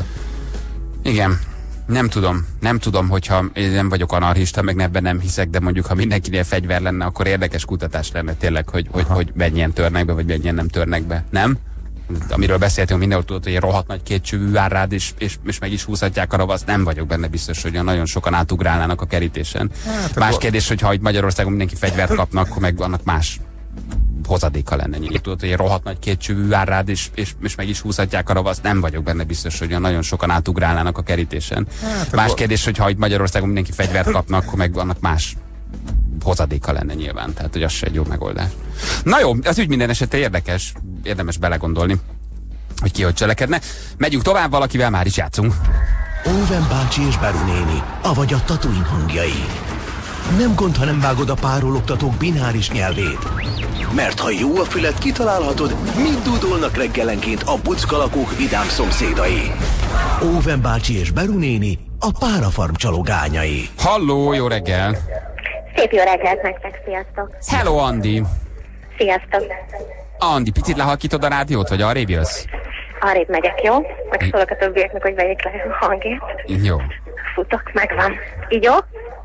Igen. Nem tudom, nem tudom, hogyha én nem vagyok anarchista, meg ebben nem hiszek, de mondjuk, ha mindenkinél fegyver lenne, akkor érdekes kutatás lenne tényleg, hogy, hogy, hogy mennyien törnek be, vagy mennyien nem törnek be. Nem? Amiről beszéltünk, mindenhol tudod, hogy egy rohadt nagy kétcsövű vár rád, és, és, és meg is húzhatják a ravaszt. Nem vagyok benne biztos, hogy nagyon sokan átugrálnának a kerítésen. Hát, más akkor... kérdés, hogyha itt Magyarországon mindenki fegyvert kapnak, akkor meg annak más hozadéka lenne. Nyilván tudod, hogy egy rohadt nagy kétcsövű vár rád, és, és, és meg is húzhatják a ravaszt. Nem vagyok benne biztos, hogy nagyon sokan átugrálnának a kerítésen. Hát, más akkor... kérdés, hogyha itt Magyarországon mindenki fegyvert kapnak, akkor meg annak más hozadéka lenne nyilván. Tehát, hogy az se egy jó megoldás. Na jó, az ügy minden esetre érdekes, érdemes belegondolni, hogy ki hogy cselekedne. Megyünk tovább, valakivel már is játszunk. Óven bácsi és Beru néni, avagy a Tatooine hangjai. Nem gond, ha nem vágod a párologtatók bináris nyelvét. Mert ha jó a füled, kitalálhatod, mit dúdolnak reggelenként a buckalakók vidám szomszédai. Óven bácsi és Beru néni, a párafarm csalogányai. Halló, jó reggel! Szép jó reggelt nektek, sziasztok! Hello, Andi! Sziasztok! Andi, picit lehalkítod a rádiót, vagy arrébb jössz? Arrébb megyek, jó? Meg szólok a többieknek, hogy vegyék le a hangját. Jó. Futok, megvan. Így jó?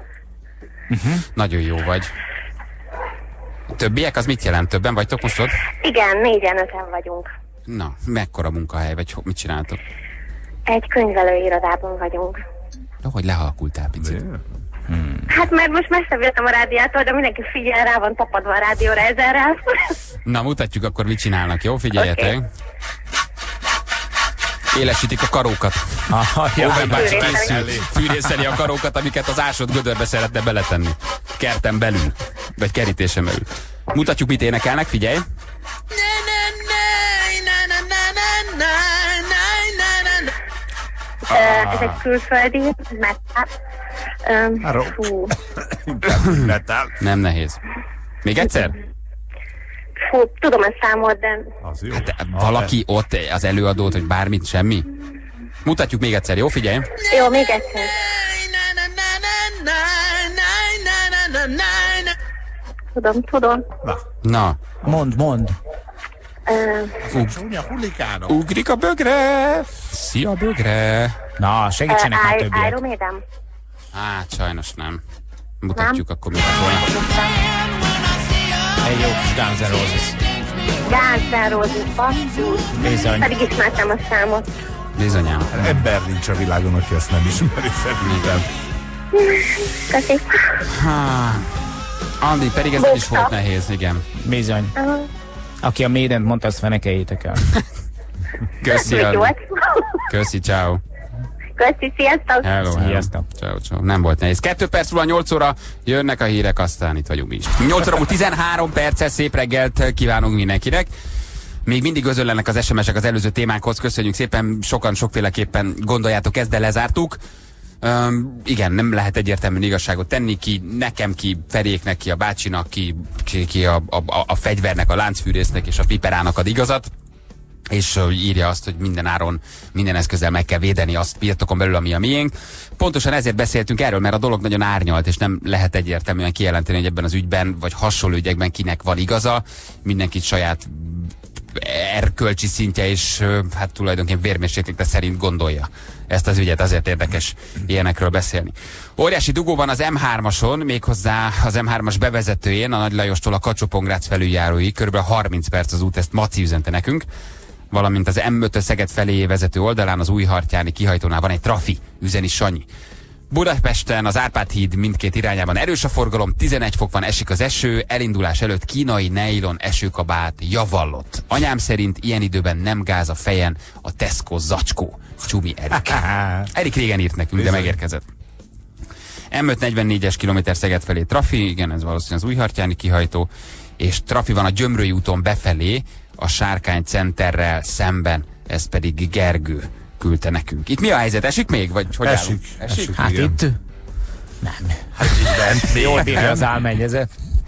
Uh-huh. Nagyon jó vagy. Többiek, az mit jelent? Többen vagytok most ott? Igen, négyen, öten vagyunk. Na, mekkora munkahely, vagy mit csináltok? Egy könyvelőirodában vagyunk. Jó, hogy lehalkultál picit. Hmm. Hát mert most messzebb jöttem a rádiától, de mindenki figyel, rá van tapadva a rádióra ezerrel. Na, mutatjuk akkor, mit csinálnak, jó? Figyeljetek! Okay. Élesítik a karókat. Óven bácsi készül fűrészeli a karókat, amiket az ásott gödörbe szeretne beletenni. Kerten belül. Vagy kerítésen belül. Mutatjuk, mit énekelnek, figyelj! Uh, ez egy külföldi metal. Um, fú. Nem nehéz. Még egyszer? Fú, tudom ezt számot, de... Hát, valaki ott az előadót, hogy bármit, semmi? Mutatjuk még egyszer, jó? Figyelj! Jó, még egyszer. Tudom, tudom. Na. Na. Mond, mond. Uh, Ugrik a bögre! Szia, bögre! Na, segítsenek uh, már többiek. Iron Maiden? Hát, sajnos nem. Mutatjuk nem? Akkor, mit volna. Egy jó kis Guns N' Roses. Guns N' Roses, basszus. Bizony. Pedig ismertem a számot. Bizonyám. Ember nincs a világon, aki ezt nem ismeri szerintem. Köszi. Há, Andi, pedig ez nem is volt nehéz, igen. Bizony. Uh-huh. Aki a Maident mondta, azt fenekeljétek el. Köszi, Andi. Köszi, ciao. Köszi, sziasztok. Hello, hello. Sziasztok. Ciao, ciao. Nem volt nehéz. Kettő perc múlva nyolc óra jönnek a hírek, aztán itt vagyunk mi is. nyolc óra múlva tizenhárom perces szép reggelt kívánunk mindenkinek. Még mindig özönlenek az es em esek az előző témánkhoz. Köszönjük szépen, sokan sokféleképpen gondoljátok ezt, de lezártuk. Um, igen, nem lehet egyértelműen igazságot tenni, ki nekem, ki Feréknek, ki a bácsinak, ki, ki, ki a, a, a fegyvernek, a láncfűrésznek és a piperának ad igazat. és írja azt, hogy minden áron, minden eszközzel meg kell védeni azt birtokon belül, ami a miénk. Pontosan ezért beszéltünk erről, mert a dolog nagyon árnyalt, és nem lehet egyértelműen kijelenteni, hogy ebben az ügyben, vagy hasonló ügyekben kinek van igaza. Mindenkit saját erkölcsi szintje és hát tulajdonképpen vérmérséklete szerint gondolja ezt az ügyet, azért érdekes ilyenekről beszélni. Óriási dugó van az em hármason, méghozzá az em hármas bevezetőjén, a Nagy Lajostól a Kacsó-Pongrác felüljáróig, kb. harminc perc az út, ezt Maci üzente nekünk, valamint az em öt Szeged felé vezető oldalán, az Újhartyáni kihajtónál van egy trafi, üzeni Sanyi. Budapesten az Árpád híd mindkét irányában erős a forgalom, tizenegy fok van, esik az eső, elindulás előtt kínai nejlon esőkabát javallott. Anyám szerint ilyen időben nem gáz a fejen a Tesco zacskó. Csumi Erik. Erik régen írt nekünk, de megérkezett. em öt negyvennégyes kilométer Szeged felé trafi, igen, ez valószínűleg az Újhartyáni kihajtó, és trafi van a Gyömrői úton befelé, a Sárkány Centerrel szemben, ez pedig Gergő küldte nekünk. Itt mi a helyzet? Esik még? Vagy hogy esik, esik? esik. Hát igen. itt nem. Hát itt bent még Jól bírja az álmennyezet.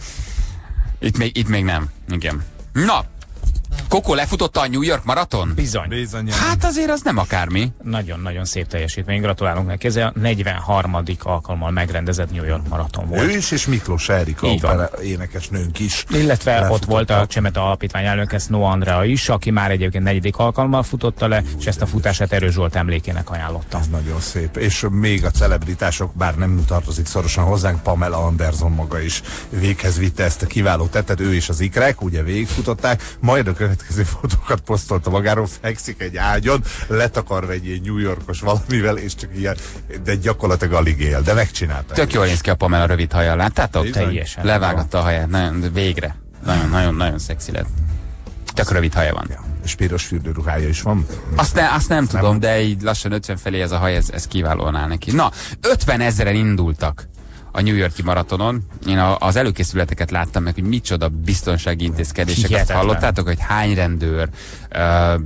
Itt még, itt még nem. Igen. Na, Kokó lefutotta a New York maraton? Bizony. Bizony. Hát azért az nem akármi. Nagyon-nagyon szép teljesítmény. Gratulálunk neki. Ez a negyvenharmadik alkalommal megrendezett New York maraton volt. Ő is, és Miklós Erika Így van. opera énekesnőnk is. Illetve lefutotta. ott volt a Csemeta Alapítvány elnöke, Snow Andrea is, aki már egyébként negyedik alkalommal futotta le, és ezt a futását Erős Zsolt emlékének ajánlotta. Ez nagyon szép. És még a celebritások, bár nem tartozik szorosan hozzánk, Pamela Anderson maga is véghez vitte ezt a kiváló tettet, ő és az ikrek, ugye végigfutották, majd a következő fotókat posztolta magáról, fekszik egy ágyon, letakarva egy ilyen New Yorkos valamivel, és csak ilyen, de gyakorlatilag alig él, de megcsinálta. Tök jól néz ki a Pamela rövid hajjal, láttátok? Teljesen. Levágatta a haját, nagyon, végre. Nagyon, nagyon, nagyon szexi lett. Tök rövid haja van. Ja. És piros fürdőruhája is van. Azt, ne, azt nem tudom, de így lassan ötven felé ez a haj, ez, ez kiválóan áll neki. Na, ötven ezeren indultak a New York-i maratonon. Én a, az előkészületeket láttam meg, hogy micsoda biztonsági intézkedéseket Hihetetlen. hallottátok, hogy hány rendőr ö,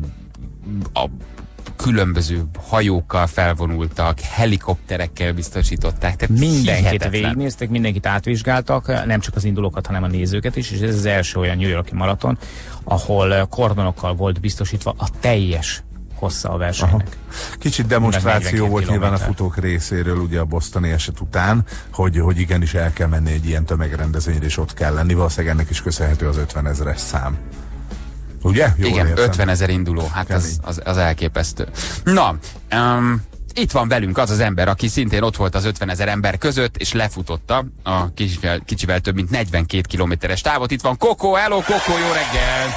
a különböző hajókkal felvonultak, helikopterekkel biztosították. Tehát Mindenkit hihetetlen. végignéztek, mindenkit átvizsgáltak, nem csak az indulókat, hanem a nézőket is, és ez az első olyan New York-i maraton, ahol kordonokkal volt biztosítva a teljes hossza a versenynek. Aha. Kicsit demonstráció negyvenkét volt nyilván a kilométer. futók részéről, ugye a bostoni eset után, hogy, hogy igenis el kell menni egy ilyen tömegrendezvényre, és ott kell lenni. Valószínűleg ennek is köszönhető az ötvenezeres szám. Ugye? Jól Igen, értem. ötven ezer induló, hát az, az, az elképesztő. Na, um, itt van velünk az az ember, aki szintén ott volt az ötven ezer ember között, és lefutotta a kicsivel, kicsivel több mint negyvenkét kilométeres távot. Itt van Kokó, hello Kokó, jó reggel!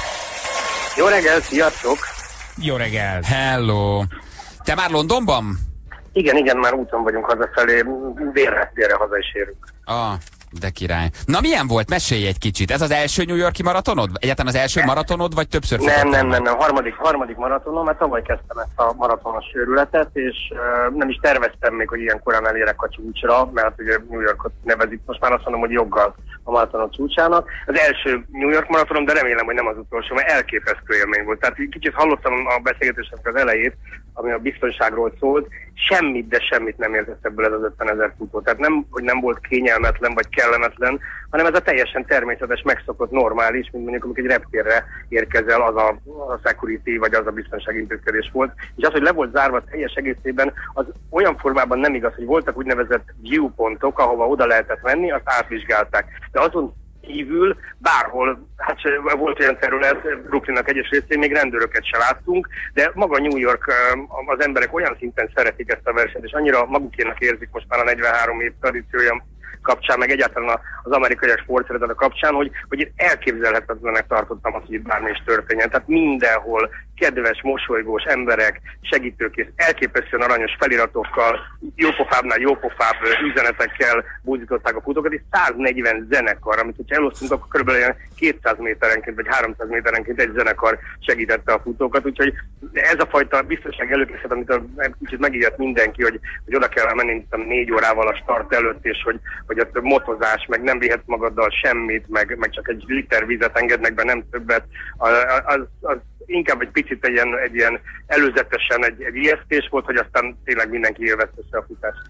Jó reggel, sziasztok! Jó reggel! Hello! Te már Londonban? Igen, igen, már úton vagyunk hazafelé, délre, délre haza is érünk. Ah, de király. Na milyen volt? Mesélj egy kicsit. Ez az első New York-i maratonod? Egyáltalán az első maratonod, vagy többször Nem, futottál nem, már? nem, nem, harmadik, harmadik maratonom, mert tavaly kezdtem ezt a maratonos sérületet, és uh, nem is terveztem még, hogy ilyen korán elérek a csúcsra, mert ugye New Yorkot nevezik, most már azt mondom, hogy joggal a maratonon csúcsának. Az első New York maratonom, de remélem, hogy nem az utolsó, mert elképesztő élmény volt. Tehát kicsit hallottam a beszélgetésnek az elejét, ami a biztonságról szólt, semmit, de semmit nem érzett ebből ez az ötvenezer futó. Tehát nem, hogy nem volt kényelmetlen vagy kellemetlen, hanem ez a teljesen természetes, megszokott, normális, mint mondjuk amikor egy reptérre érkezel, az a, a security vagy az a biztonsági intézkedés volt. És az, hogy le volt zárva teljes egészében, az olyan formában nem igaz, hogy voltak úgynevezett viewpontok, ahova oda lehetett menni, azt átvizsgálták. De azon kívül bárhol, hát volt olyan terület, Brooklynnak egyes részén még rendőröket se láttunk, de maga New York, az emberek olyan szinten szeretik ezt a versenyt, és annyira magukénak érzik most már a negyvenhárom év tradíciója kapcsán, meg egyáltalán az amerikai sportszeretet kapcsán, hogy, hogy itt elképzelhetetlenek tartottam azt, hogy itt bármi is történjen. Tehát mindenhol kedves, mosolygós emberek, segítőkész, elképesztően aranyos feliratokkal, jópofábbnál jópofább üzenetekkel búzították a futókat, és száznegyven zenekar, amit hogyha elosztunk, akkor körülbelül kétszáz méterenként vagy háromszáz méterenként egy zenekar segítette a futókat, úgyhogy ez a fajta biztonság előkészlet, amit a, kicsit megijedt mindenki, hogy, hogy oda kell menni négy órával a start előtt, és hogy, hogy a motozás, meg nem vihetsz magaddal semmit, meg, meg csak egy liter vizet engednek be, nem többet, az, az, az inkább egy picit egy ilyen, egy ilyen előzetesen egy, egy ijesztés volt, hogy aztán tényleg mindenki élvezte a futást.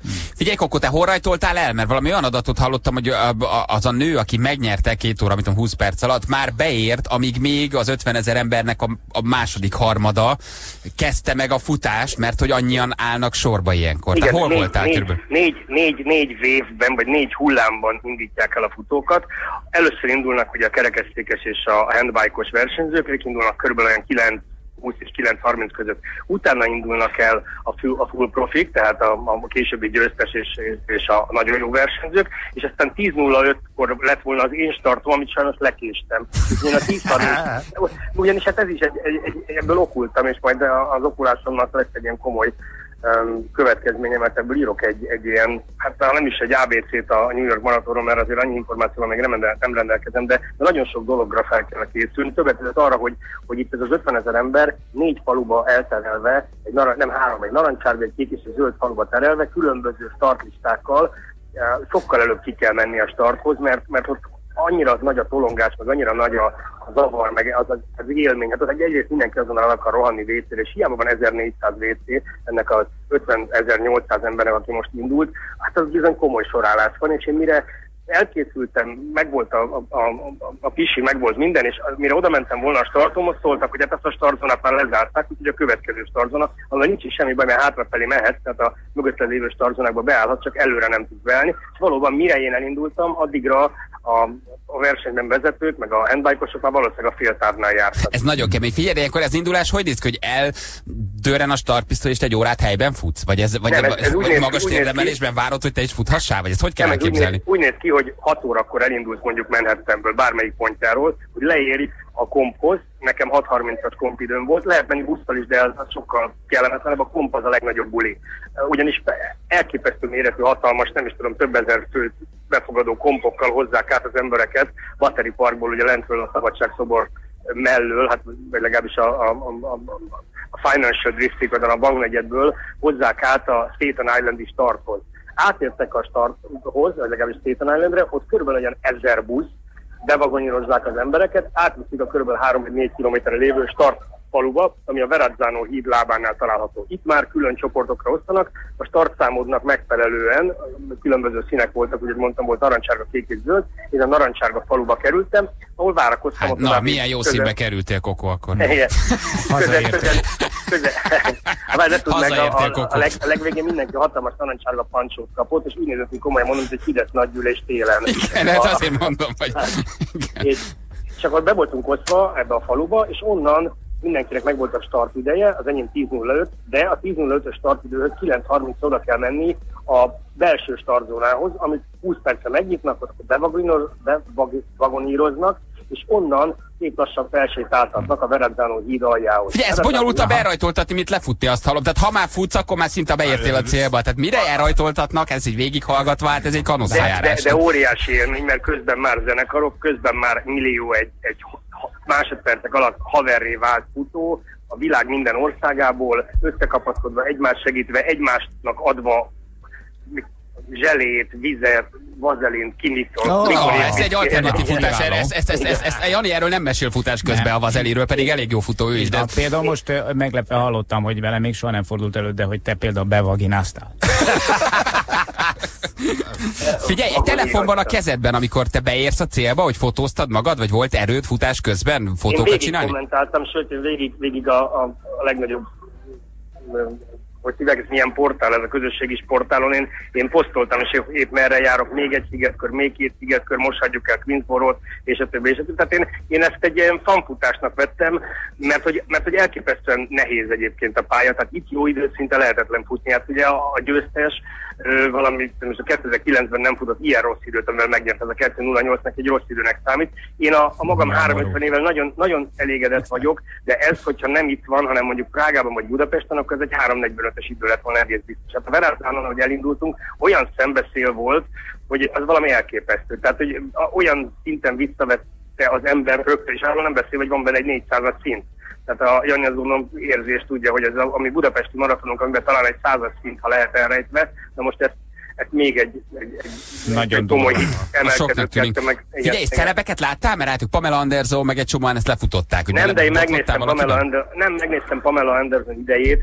Figyelj, Kokó, te hol rajtoltál el? Mert valami olyan adatot hallottam, hogy az a nő, aki megnyerte két óra, mint a húsz perc alatt, már beért, amíg még az ötvenezer embernek a, a második harmada kezdte meg a futást, mert hogy annyian állnak sorba ilyenkor. Igen, te hol négy, voltál négy, körülbelül? Négy, négy, négy vévben, vagy négy hullámban indítják el a futókat. Először indulnak ugye a kerekesszékes és a handbike-os versenyzők, ők indulnak körülbelül olyan kilenc húsz és kilenc harminc között. Utána indulnak el a full, a full profik, tehát a, a későbbi győztes és, és a nagyon jó versenyzők, és aztán tíz nulla ötkor lett volna az én startom, amit sajnos lekéstem. Én a tíz harminc, ugyanis hát ez is egy, egy, egy, ebből okultam, és majd az okulásomnak lesz egy ilyen komoly um, következménye, mert ebből írok egy, egy ilyen, hát nem is egy á bé cét a New York Marathonról, mert azért annyi információval még nem, rendel, nem rendelkezem, de, de nagyon sok dologra fel kell készülni. Többet között arra, hogy, hogy itt ez az ötvenezer ember négy faluba elterelve, egy narancs, nem három, egy narancsárga, egy kék és egy zöld faluba terelve, különböző startlistákkal sokkal előbb ki kell menni a starthoz, mert, mert ott annyira nagy a tolongás, meg annyira nagy a, a zavar, meg az, az, az élmény. Hát az egyrészt mindenki azonnal akar rohanni vécére, és hiába van ezernégyszáz vécé, ennek az ötvenezer-nyolcszáz embernek, aki most indult, hát az bizony komoly sorállás van, és én mire elkészültem, megvolt a, a, a, a pisi, megvolt minden, és mire oda mentem volna a startomhoz, szóltak, hogy hát ezt a startzónát már lezárták, úgyhogy a következő startzóna, ahol nincs is semmi baj, mert hátrafelé mehet, tehát a mögötted lévő startzónákba beállhat, csak előre nem tud beállni. És valóban mire én elindultam, addigra a, a versenyben vezetők, meg a handbike-osok már valószínűleg a féltávnál jártak. Ez nagyon kemény. Figyelj, de akkor ez indulás hogy néz ki, hogy eldőren a startpisztoly és egy órát helyben futsz? Vagy ez, vagy nem, ez, ez vagy néz, magas térdemelésben várod, hogy te is futhassál? Vagy ezt hogy kell nem, elképzelni? Úgy néz, úgy néz ki, hogy hat órakor elindulsz mondjuk Manhattanből, bármelyik pontjáról, hogy leéri a komphoz, nekem hat harmincas kompidőm volt, lehet menni busszal is, de az, az sokkal kellemetlenebb, a komp az a legnagyobb buli. Ugyanis elképesztő méretű, hatalmas, nem is tudom, több ezer főt befogadó kompokkal hozzák át az embereket, Battery Parkból, ugye lentről a Szabadságszobor mellől, hát vagy legalábbis a, a, a, a Financial District, vagy a banknegyedből hozzák át a Staten Islandi starthoz. Átértek a starthoz, vagy legalábbis Staten Islandre, ott körülbelül olyan ezer busz, bevagonírozzák az embereket, átviszik a kb. három vagy négy kilométerre lévő start faluba, ami a Verrazzano híd lábánál található. Itt már külön csoportokra osztanak, a startszámodnak megfelelően, különböző színek voltak, ugye mondtam, volt narancsárga, kék és zöld, én a narancsárga faluba kerültem, ahol várakoztam. Hát, na, milyen jó közel... színbe kerültél, Kokó, akkor. Hazaértél, Kokó. A, leg, a legvégén mindenki hatalmas narancsárga pancsót kapott, és úgy nézett, hogy komolyan mondom, hogy egy Fidesz nagygyűlés télen. Igen, ez azért mondom, hogy... és, és akkor be voltunk osztva ebbe a faluba, és onnan mindenkinek megvolt a start ideje, az enyém tíz nulla öt, de a tíz nulla ötös startidőhöz kilenc harminc oda kell menni a belső startzónához, amit húsz percre megnyitnak, ott bevagoníroznak, és onnan szép lassan felsétáltatnak a Verrazzano híd aljához. Figyelj, ez bonyolultabb elrajtoltatni, mint lefutni, azt hallom. Tehát ha már futsz, akkor már szinte beértél a célba. Tehát mire elrajtoltatnak, ez így végighallgatva, hát ez egy kanoszájárás. De, de, de óriási élmény, mert közben már zenekarok, közben már millió egy, egy másodpercek alatt haverré vált futó, a világ minden országából összekapaszkodva, egymást segítve, egymásnak adva zselét, vizet, vazelint, kimixol. Oh, oh, ez egy alternatív futás. Ezt, ezt, ezt, ezt, ezt, Jani erről nem mesél futás közben nem. A vazeliről, pedig elég jó futó ő is. De... Például most meglepve hallottam, hogy vele még soha nem fordult elő, de hogy te például bevagináztál. Figyelj, egy telefon van a kezedben, amikor te beérsz a célba, hogy fotóztad magad, vagy volt erőd futás közben fotókat csinálni? Én végig kommentáltam, sőt, én végig, végig a, a, a legnagyobb, hogy hívják, ez milyen portál, ez a közösségi portálon, én, én posztoltam, és épp merre járok, még egy szigetkör, még két szigetkör, most hagyjuk el Queensboro-t, és a többi, és a többi. Tehát én, én ezt egy ilyen fanfutásnak vettem, mert hogy, mert hogy elképesztően nehéz egyébként a pálya, tehát itt jó idő szinte lehetetlen futni. Hát ugye a, a győztes valami, most a kétezer-kilencben nem futott ilyen rossz időt, amivel megnyert, ez a kettő nulla nyolc egy rossz időnek számít. Én a, a magam háromszázötvenével nagyon, nagyon elégedett vagyok, de ez, hogyha nem itt van, hanem mondjuk Prágában vagy Budapesten, akkor ez egy három negyvenötös idő lett volna egész biztos. Hát a Verrazzanon, ahogy elindultunk, olyan szembeszél volt, hogy az valami elképesztő. Tehát, hogy olyan szinten visszavette az ember rögtön, és arról nem beszél, hogy van benne egy négyszázas szint. Tehát a Jani azon érzést tudja, hogy ez a, ami budapesti maratonunk, amiben talán egy százas szint, ha lehet elrejtve, de most ezt, ezt még egy, egy, egy, nagyon egy komoly emelkedő kettő meg. Figyelj, szerepeket láttál? Mert rájuk Pamela Anderson, meg egy csomóan ezt lefutották. Nem, de én megnéztem Pamela, Ander, nem megnéztem Pamela Anderson idejét, hát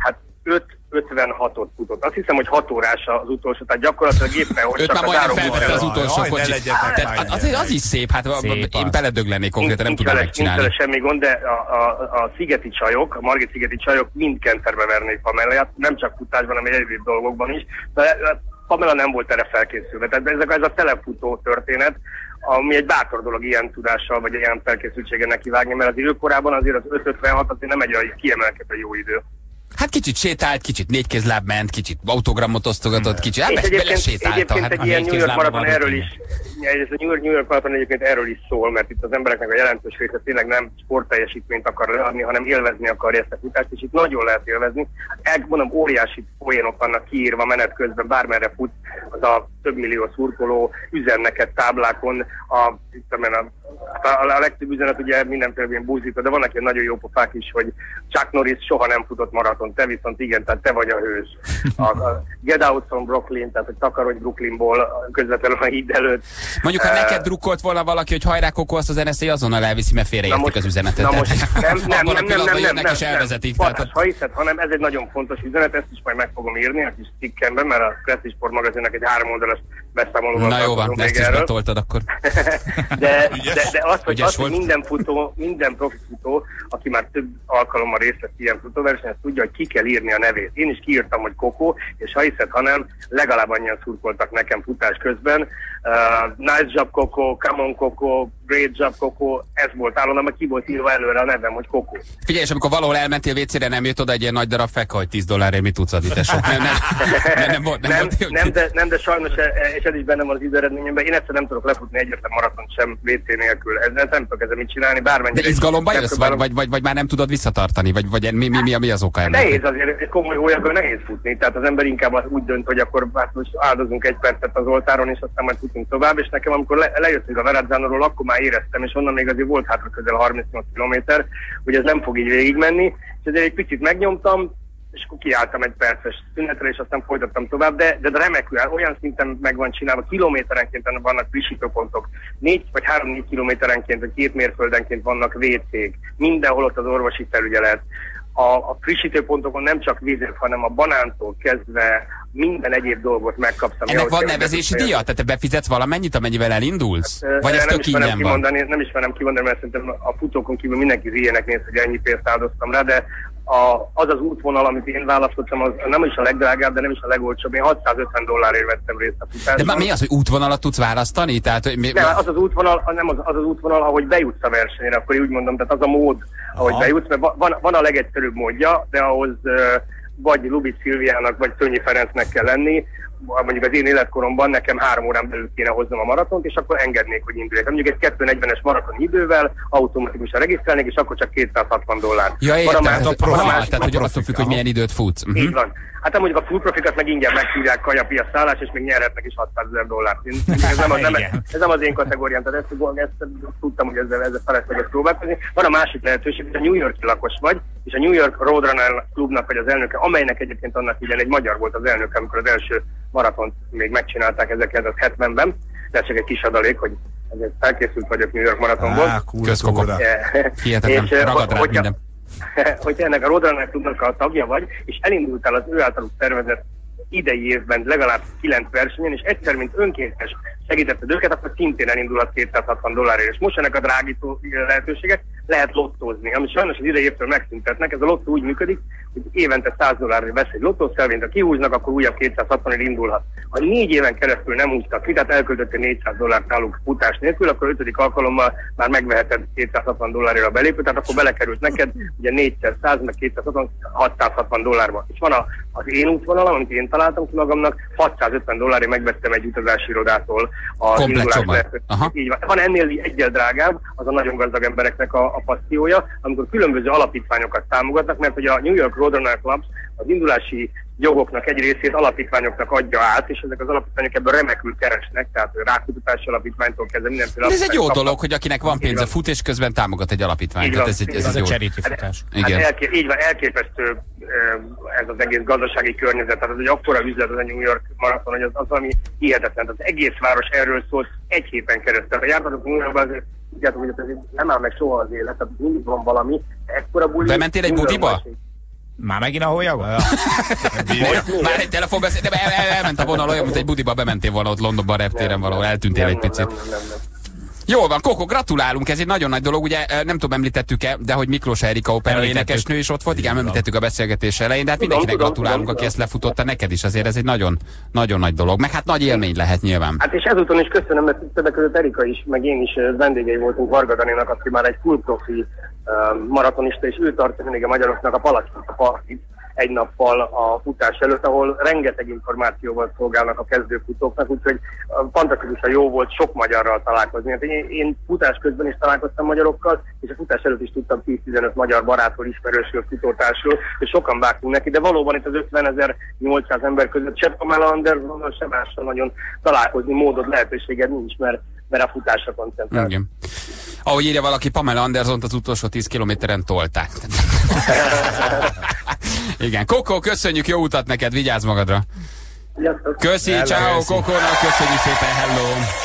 öt ötvenhatot futott. Azt hiszem, hogy hat órás az utolsó, tehát gyakorlatilag éppen hogy Őt csak már a majdnem záróvonalon- felvette az utolsó Jaj, ne kocsit. legyetek Tehát már azért az is szép, hát Szép én az. beledöglenék konkrétan, nem tudom vele- megcsinálni. Nincs vele semmi gond, de a, a, a szigeti csajok, a Margit-szigeti csajok mind kenterbe vernék Pameláját, nem csak futásban, hanem egyéb dolgokban is. De Pamela nem volt erre felkészülve. Tehát ez, ez a telefutó történet, ami egy bátor dolog ilyen tudással, vagy ilyen felkészültséggel nekivágni, mert az időkorában azért az öt ötvenhat azért nem egy olyan kiemelkedő jó idő. Hát kicsit sétált, kicsit négykézláb ment, kicsit autogramot osztogatott, kicsit, hát És bele egyébként, sétálta. egyébként Hát, egy a ilyen New négy York kézlábban maraton van erről rutinja. is, ja, ez a New York, New York maraton egyébként erről is szól, mert itt az embereknek a jelentős része tényleg nem sportteljesítményt akar leadni, hanem élvezni akarja ezt a futást, és itt nagyon lehet élvezni. Elmondom, óriási poénok vannak kiírva menet közben, bármerre fut, az a több millió szurkoló üzen neked táblákon, a, a, a, a legtöbb üzenet ugye mindenféle ilyen búzító, de vannak ilyen nagyon jó pofák is, hogy Chuck Norris soha nem futott maraton, te viszont igen, tehát te vagy a hős. A, a Get Out from Brooklyn, tehát hogy takarodj Brooklynból közvetlenül a híd előtt. mondjuk, ha Eh, neked drukkolt volna valaki, hogy hajrá Kokó, azt az en es zé azonnal elviszi, mert félreértik az üzenetet. Na most, nem, nem, Abban a nem, nem, pillanatban nem, jönnek nem, és nem, elvezetik. nem, Tehát, ha hiszed, hanem ez egy nagyon fontos üzenet, ezt is majd meg fogom írni a kis cikkemben, mert a Classic Sport magazinnak egy három oldalas beszámolóval na jó van, tartozom ezt még is erről. betoltad akkor. De, de, de az, hogy, Ügyes az, hogy volt. minden futó, minden profi futó, aki már több alkalommal részt vett ilyen futóversenyen, tudja, hogy ki kell írni a nevét. Én is kiírtam, hogy Kokó, és ha hiszed, hanem legalább annyian szurkoltak nekem futás közben. Uh, nice job Kokó, come on Kokó, great job Kokó, ez volt állandóan, mert ki volt írva előre a nevem, hogy Kokó. Figyelj, és amikor valahol elmentél vécére, nem jött oda egy ilyen nagy darab feka, hogy tíz dollárért mit tudsz adni, te sok. Nem, nem, nem, nem volt, nem, nem, volt. nem, de, nem, de sajnos, e- és ez is bennem van az időeredményemben, én egyszer nem tudok lefutni egyetlen maratont sem vé cé nélkül. Ez, ez nem tudok ezzel mit csinálni, bármennyire. De izgalomba jössz, vagy, megpróbálom- vagy, vagy, vagy már nem tudod visszatartani? Vagy, vagy mi, mi, mi, mi az oka ennek? Nehéz azért, egy komoly hólyagban nehéz futni, tehát az ember inkább az úgy dönt, hogy akkor hát most áldozunk egy percet az oltáron, és aztán majd futunk tovább, és nekem amikor le, lejöttünk a Verrazzanoról, akkor már éreztem, és onnan még azért volt hátra közel harmincnyolc kilométer, hogy ez nem fog így végigmenni, és ezért egy picit megnyomtam, és akkor kiálltam egy perces szünetre, és aztán folytattam tovább, de, de remekül, olyan szinten meg van csinálva, kilométerenként vannak frissítőpontok, négy vagy három-négy kilométerenként, vagy két mérföldenként vannak vé cék, mindenhol ott az orvosi felügyelet. A, a frissítőpontokon nem csak vízért, hanem a banántól kezdve minden egyéb dolgot megkapsz. ami Ennek ahhoz van kell, nevezési hogy díja? Tehát te befizetsz valamennyit, amennyivel elindulsz? Ö, Vagy ez nem tök ismerem ingyen van? kimondani, nem ismerem kimondani, mert szerintem a futókon kívül mindenki hülyének néz, hogy ennyi pénzt áldoztam rá, de a, az az útvonal, amit én választottam, az nem is a legdrágább, de nem is a legolcsóbb. Én hatszázötven dollárért vettem részt a futásban. De már mi az, hogy útvonalat tudsz választani? Tehát, hogy mi, De az az útvonal, nem az, az az útvonal, ahogy bejutsz a versenyre, akkor úgy mondom, tehát az a mód, ahogy Aha. bejutsz, mert van, van a legegyszerűbb módja, de ahhoz uh, vagy Lubic Szilviának, vagy Szönyi Ferencnek kell lenni, mondjuk az én életkoromban nekem három órán belül kéne hoznom a maratont, és akkor engednék, hogy induljak. Mondjuk egy kettő negyvenes maraton idővel automatikusan regisztrálnék, és akkor csak kétszázhatvan dollár. Ja, Van a értem, másik- tehát, van a aha, másik- tehát hogy attól függ, hogy milyen időt futsz. Így Uh-huh. van. Hát mondjuk a full profikat meg ingyen meghívják kajapia szállás, és még nyerhetnek is hatszázezer dollárt. Én- Ez nem, az, nem, Igen. ez nem az én kategóriám, tehát ezt, ezt tudtam, hogy ezzel, ezzel felesleges próbálkozni. Van a másik lehetőség, hogy a New York-i lakos vagy, és a New York Roadrunner klubnak vagy az elnöke, amelynek egyébként annak idején egy magyar volt az elnöke, amikor az első maratont még megcsinálták ezerkilencszázhetvenben, de ez csak egy kis adalék, hogy ezért felkészült vagyok New York maratonból. Á, kurva, Közkokok. kurva. Hihetetlen, És, eh, ragad rád hogyha- minden. hogyha ennek a Roadrunner klubnak a tagja vagy, és elindultál az ő általuk szervezett idei évben legalább kilenc versenyen, és egyszer, mint önkéntes segítetted őket, akkor szintén elindulhat kétszázhatvan dollárért. És most ennek a drágító lehetőségek lehet lottózni, ami sajnos az idei évtől megszüntetnek. Ez a lottó úgy működik, hogy évente száz dollárért vesz egy lottószelvényt, ha kihúznak, akkor újabb kétszázhatvanért indulhat. Ha négy éven keresztül nem húztak ki, tehát elköltöttél négyszáz dollárt náluk futás nélkül, akkor ötödik alkalommal már megveheted kétszázhatvan dollárért a belépőt, tehát akkor belekerült neked ugye négyszer száz, meg kétszázhatvan, hatszázhatvan dollárba. És van a, az én útvonalam, amit én találtam ki magamnak, hatszázötven dollárért megvettem egy utazási irodától a Komplet indulás csomag. lehetőségét. Aha. Így van. Van ennél egyel drágább, az a nagyon gazdag embereknek a, a passziója, amikor különböző alapítványokat támogatnak, mert hogy a New York Roadrunner Clubs az indulási jogoknak egy részét alapítványoknak adja át, és ezek az alapítványok ebből remekül keresnek, tehát rákutatási alapítványtól kezdve mindenféle. De ez egy jó alapítványt dolog, hogy akinek van Így pénze van. fut, és közben támogat egy alapítványt. Így Tehát van. ez egy, ez Így egy Ez a jó. charity futás. Igen. Hát elké, így van, elképesztő eh, ez az egész gazdasági környezet, tehát ez egy akkora üzlet az a New York maraton, hogy az, az valami hihetetlen. Az egész város erről szólt egy héten keresztül. Ha jártatok New Yorkban, azért tudjátok, hogy ez nem áll meg soha az élet, tehát mindig van valami. Ekkora buli. Bementél egy minden budiba? másik. Már megint a hólyagot? Már egy telefonbeszéd, de el, el, elment a vonal olyan, mint egy budiba bementél volna ott Londonban, a reptéren valahol, eltűntél egy picit. Nem, nem, nem, nem. Jól van, Koko, gratulálunk, ez egy nagyon nagy dolog, ugye nem tudom, említettük-e, de hogy Miklós Erika opera énekesnő is ott volt, igen, említettük a beszélgetés elején, de hát mindenkinek gratulálunk, aki ezt lefutotta, neked is azért ez egy nagyon, nagyon nagy dolog, meg hát nagy élmény lehet nyilván. Hát és ezúton is köszönöm, mert többek között Erika is, meg én is vendégei voltunk Varga Daninak, aki már egy full profi uh, maratonista, és ő tartja mindig a magyaroknak a Palacsinta partit egy nappal a futás előtt, ahol rengeteg információval szolgálnak a kezdőfutóknak, úgyhogy fantasztikusan jó volt sok magyarral találkozni. Hát én, én futás közben is találkoztam magyarokkal, és a futás előtt is tudtam tíz-tizenöt magyar barátról, ismerősről, futótársról, és sokan vágtunk neki, de valóban itt az ötvenezer-nyolcszáz ember között se Pamela Andersonnal, se mással nagyon találkozni módod, lehetőséged nincs, mert, mert a futásra koncentrál. Igen. Ahogy írja valaki, Pamela Andersont az utolsó tíz kilométeren tolták. Igen, Koko, köszönjük, jó utat neked, vigyázz magadra. Köszi, ciao Kokónak, köszönjük szépen, hello.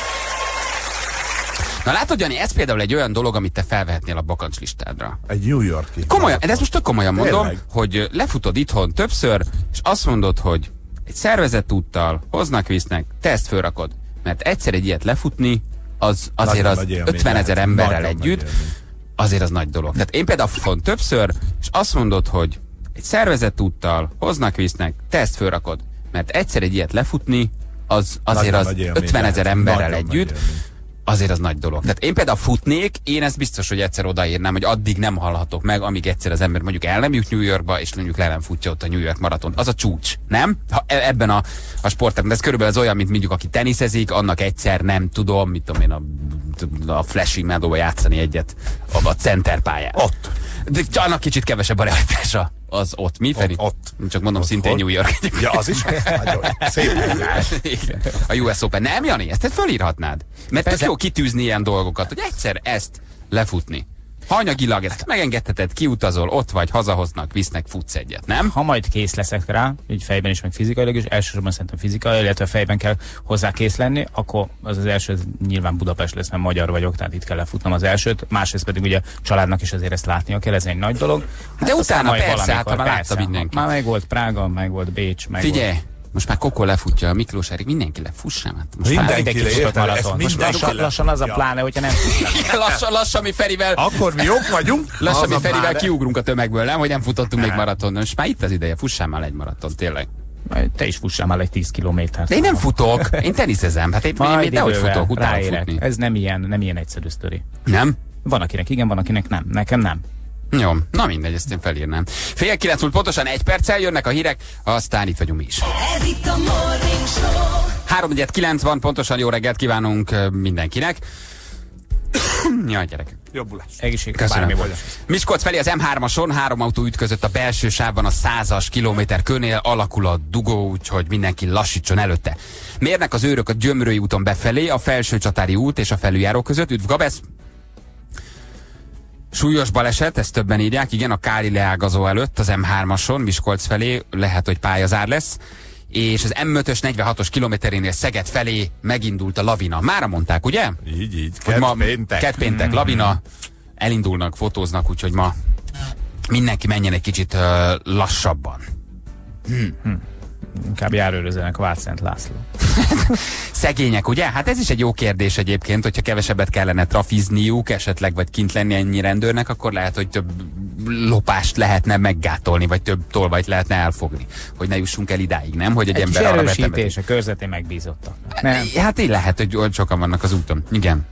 Na látod, Jani, ez például egy olyan dolog, amit te felvehetnél a bakancs listádra. Egy New York-i. Komolyan, de ezt most tök komolyan mondom, Tényleg? hogy lefutod itthon többször, és azt mondod, hogy egy szervezett úttal hoznak, visznek, te ezt fölrakod. Mert egyszer egy ilyet lefutni, az azért az ötvenezer emberrel együtt, azért az nagy dolog. Tehát én például futom többször, és azt mondod, hogy egy szervezett úttal hoznak, visznek, te ezt fölrakod. Mert egyszer egy ilyet lefutni, az azért nagyon az ötvenezer emberrel együtt, azért az nagy dolog. Tehát én például futnék, én ezt biztos, hogy egyszer odaírnám, hogy addig nem hallhatok meg, amíg egyszer az ember mondjuk el nem jut New Yorkba, és mondjuk le nem futja ott a New York maratont. Az a csúcs, nem? Ha ebben a, a sportban. Ez körülbelül az olyan, mint mondjuk aki teniszezik, annak egyszer nem tudom, mit tudom én, a, a Flushing Meadowba játszani egyet a, a center pályán. Ott. De annak kicsit kevesebb a realitása. Az ott. Mi, Feri? Ott. ott. Csak mondom, ott szintén ott. New York. Ja, az is nagyon szép. A U S Open. Nem, Jani? Ezt te fölírhatnád. Mert ez jó kitűzni ilyen dolgokat, hogy egyszer ezt lefutni. Hanyagilag ezt megengedheted, kiutazol, ott vagy, hazahoznak, visznek, futsz egyet, nem? Ha majd kész leszek rá, így fejben is, meg fizikailag is, elsősorban szerintem fizikai, illetve fejben kell hozzá kész lenni, akkor az az első nyilván Budapest lesz, mert magyar vagyok, tehát itt kell lefutnom az elsőt, másrészt pedig ugye családnak is azért ezt látnia kell, ez egy nagy dolog. De hát utána persze, hát már látta mindenki. Már meg volt Prága, meg volt Bécs, meg Figyelj! Volt. Most már Koko lefutja, a Miklós Erik, mindenki lefussam. Hát most Mindenki már Mindenki futott maraton. Most lassan, lassan az a pláne, hogyha nem futnak. lassan, lassan mi Ferivel, Akkor mi jók vagyunk. lassan mi az a Ferivel pláne. kiugrunk a tömegből, nem? Hogy nem futottunk még maraton. Most már itt az ideje, fussál már egy maraton, tényleg. Te is fussál már egy tíz kilométert. De én nem futok, én teniszezem. Hát én, én, én dehogy futok, utána futni. Ez nem ilyen, nem ilyen egyszerű sztori. Nem? Van akinek igen, van akinek nem. Nekem nem. Jó, na mindegy, ezt én felírnám. Fél kilenc múlt pontosan egy perccel jönnek a hírek, aztán itt vagyunk mi is. Ez itt a Morning Show. három kilenc van, pontosan jó reggelt kívánunk ö, mindenkinek. Jaj, gyerekek. Jobbulás. Egészség, Köszönöm. bármi volt. Miskolc felé az M hármason három autó ütközött a belső sávban a százas kilométer körnél, alakul a dugó, úgyhogy mindenki lassítson előtte. Mérnek az őrök a Gyömrői úton befelé, a Felsőcsatári út és a felüljáró között. Üdv Gabesz! Súlyos baleset, ezt többen írják, igen, a Káli leágazó előtt az M hármason, Miskolc felé, lehet, hogy pályazár lesz, és az M ötös negyvenhatos kilométerénél Szeged felé megindult a lavina. Mára mondták, ugye? Így, így. Hogy ma Kedpéntek. kedpéntek, lavina, elindulnak, fotóznak, úgyhogy ma mindenki menjen egy kicsit uh, lassabban. Inkább járőrözőnek Vácszent László. Szegények, ugye? Hát ez is egy jó kérdés egyébként, hogyha kevesebbet kellene trafizniuk, esetleg vagy kint lenni ennyi rendőrnek, akkor lehet, hogy több lopást lehetne meggátolni, vagy több tolvajt lehetne elfogni. Hogy ne jussunk el idáig, nem? Hogy egy, Egy ember kis arra erősítés, a körzetén megbízottak. Nem. Hát így lehet, hogy olyan sokan vannak az úton. Igen.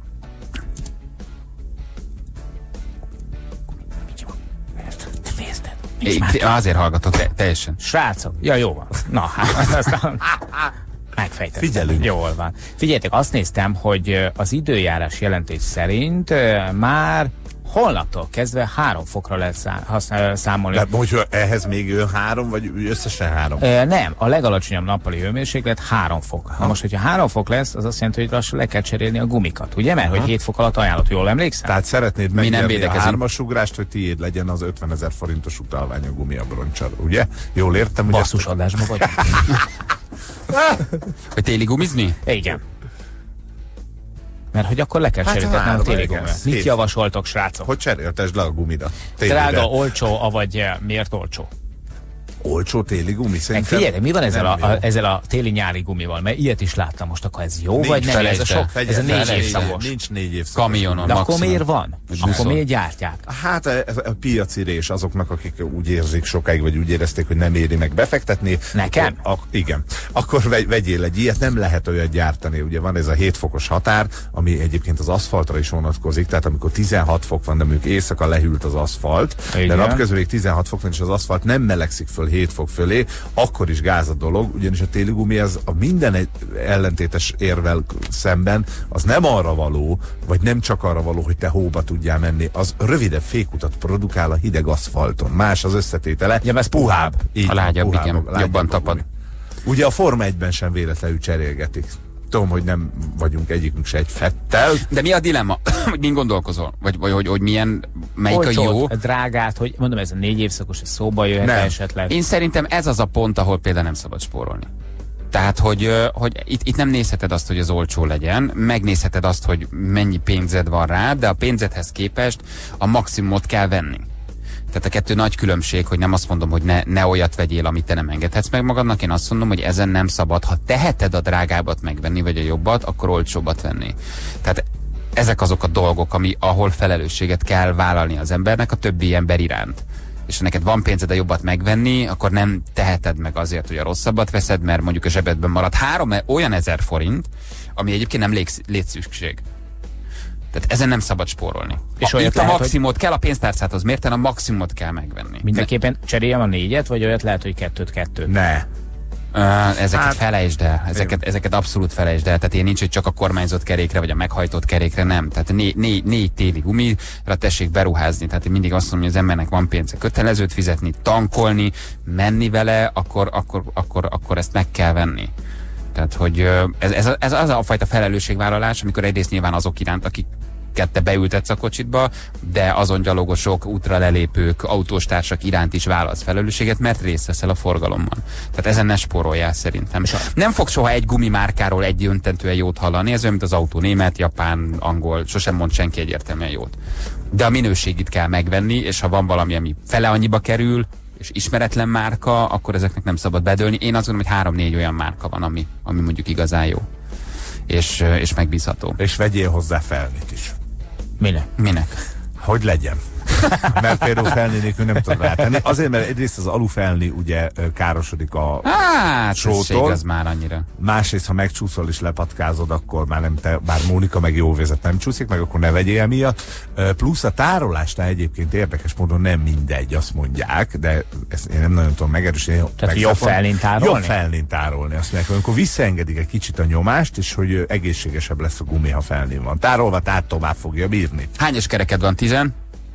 É, azért hallgatok, te, teljesen. Srácok, ja jó van. Na hát, aztán megfejtettem. Figyelünk. Jól van. Figyeljetek, azt néztem, hogy az időjárás jelentés szerint már holnaptól kezdve három fokra lehet szá használ, számolni. De hogy ehhez még ő három, vagy összesen három? E, nem, a legalacsonyabb nappali hőmérséklet három fok. Ha. Na most, hogyha három fok lesz, az azt jelenti, hogy lassan le kell cserélni a gumikat, ugye? Mert ha. hogy hét fok alatt ajánlott, jól emlékszel? Tehát szeretnéd Mi nem megnyerni a védekezünk. hármasugrást, hogy tiéd legyen az ötvenezer forintos utalvány a gumiabroncsal, ugye? Jól értem, hogy Basszus ezt... adásban vagyunk. Hogy téli gumizni? Igen. Mert hogy akkor le kell Hát, cseréltetni három, a téli igen, gumit. szép. Mit javasoltok, srácok? Hogy cseréltesd le a gumidat. Télire. Drága, olcsó, avagy eh, miért olcsó? Olcsó téli gumi Meg szerintem. figyelj, mi van ezzel nem a, jó. a, ezzel a téli-nyári gumival? Mert ilyet is láttam most, akkor ez jó, Nincs, vagy nem? Ez a, felejtsd el. sok, ez a négy Felejtsd el, évszakos. Nincs négy évszakos. Kamionon De akkor maximum. miért van? buszon. Akkor miért gyártják? Hát a, a piaci rés azoknak, akik úgy érzik sokáig, vagy úgy érezték, hogy nem éri meg befektetni. Nekem? Akkor, a, igen. Akkor vegy, vegyél egy ilyet, nem lehet olyat gyártani. Ugye van ez a hét fokos határ, ami egyébként az aszfaltra is vonatkozik, tehát amikor tizenhat fok van, de mondjuk éjszaka lehűlt az aszfalt, Igen. de napközben még tizenhat fok van, és az aszfalt nem melegszik föl hét fok fölé, akkor is gáz a dolog, ugyanis a téli gumi az a minden egy ellentétes érvel szemben, az nem arra való, vagy nem csak arra való, hogy te hóba tudjál menni, az rövidebb fékutat produkál a hideg aszfalton. Más az összetétele. Ja, ez puhább. Így A van, lágyabb, puhább, igen, lágyabb jobban a tapad. gumi. Ugye a Forma egyben sem véletlenül cserélgetik. Tudom, hogy nem vagyunk egyikünk se egy Fettel. De mi a dilemma? Hogy mind gondolkozol? Vagy, vagy hogy, hogy milyen, melyik a jó? Olcsót, drágát, hogy mondom, ez a négy évszakos, ez szóba jöhet Nem. esetleg. Én szerintem ez az a pont, ahol például nem szabad spórolni. Tehát, hogy, ö, hogy itt, itt nem nézheted azt, hogy az olcsó legyen, megnézheted azt, hogy mennyi pénzed van rá, de a pénzedhez képest a maximumot kell venni. Tehát a kettő nagy különbség, hogy nem azt mondom, hogy ne, ne olyat vegyél, amit te nem engedhetsz meg magadnak, én azt mondom, hogy ezen nem szabad. Ha teheted a drágábbat megvenni, vagy a jobbat, akkor olcsóbbat venni. Tehát ezek azok a dolgok, ami, ahol felelősséget kell vállalni az embernek a többi ember iránt. És ha neked van pénzed a jobbat megvenni, akkor nem teheted meg azért, hogy a rosszabbat veszed, mert mondjuk a zsebedben marad három olyan ezer forint, ami egyébként nem létsz, létszükség. Tehát ezen nem szabad spórolni. És És olyat itt a lehet, maximumot hogy... kell a pénztárcáthoz mérten, a maximumot kell megvenni. Mindenképpen cseréljem a négyet, vagy olyat lehet, hogy kettőt kettőt. Ne. Uh, ezeket Hát, hát, felejtsd el, ezeket, ezeket abszolút felejtsd el. Tehát én nincs, hogy csak a kormányzott kerékre, vagy a meghajtott kerékre, nem. Tehát né, né, négy téli gumira tessék beruházni. Tehát én mindig azt mondom, hogy az embernek van pénze kötelezőt fizetni, tankolni, menni vele, akkor, akkor, akkor, akkor ezt meg kell venni. Tehát, hogy ez, ez, ez az a fajta felelősségvállalás, amikor egyrészt nyilván azok iránt, akik te beültetsz a kocsitba, de azon gyalogosok, útra lelépők, autóstársak iránt is vállalsz felelősséget, mert részt veszel a forgalomban. Tehát ezen ne spóroljál szerintem. Nem fog soha egy gumimárkáról egy öntetően jót hallani, ez olyan, mint az autó német, japán, angol, sosem mond senki egyértelműen jót. De a minőségit kell megvenni, és ha van valami, ami fele annyiba kerül, és ismeretlen márka, akkor ezeknek nem szabad bedőlni. Én azt gondolom, hogy három-négy olyan márka van, ami, ami mondjuk igazán jó. És, és megbízható. És vegyél hozzá felnit is. Minek? Minek? Hogy legyen. Mert például felni nélkül nem tudod rátenni. Azért, mert egyrészt az alufelni ugye ö, károsodik a Hát, ez se sótól. igaz már annyira. Másrészt, ha megcsúszol és lepatkázod, akkor már nem te, bár Mónika meg jó vezet nem csúszik, meg akkor ne vegyél miatt. Ö, Plusz a tárolásnál egyébként érdekes módon nem mindegy, azt mondják, de ezt én nem nagyon tudom megerősíteni. Tehát jobb felnint tárolni? Jobb felnint tárolni. Azt mondják, amikor visszaengedik egy kicsit a nyomást, és hogy ö, egészségesebb lesz a gumi, ha felnin van. Tárolva, tehát tovább fogja bírni. Hányos kereked van? Tizen?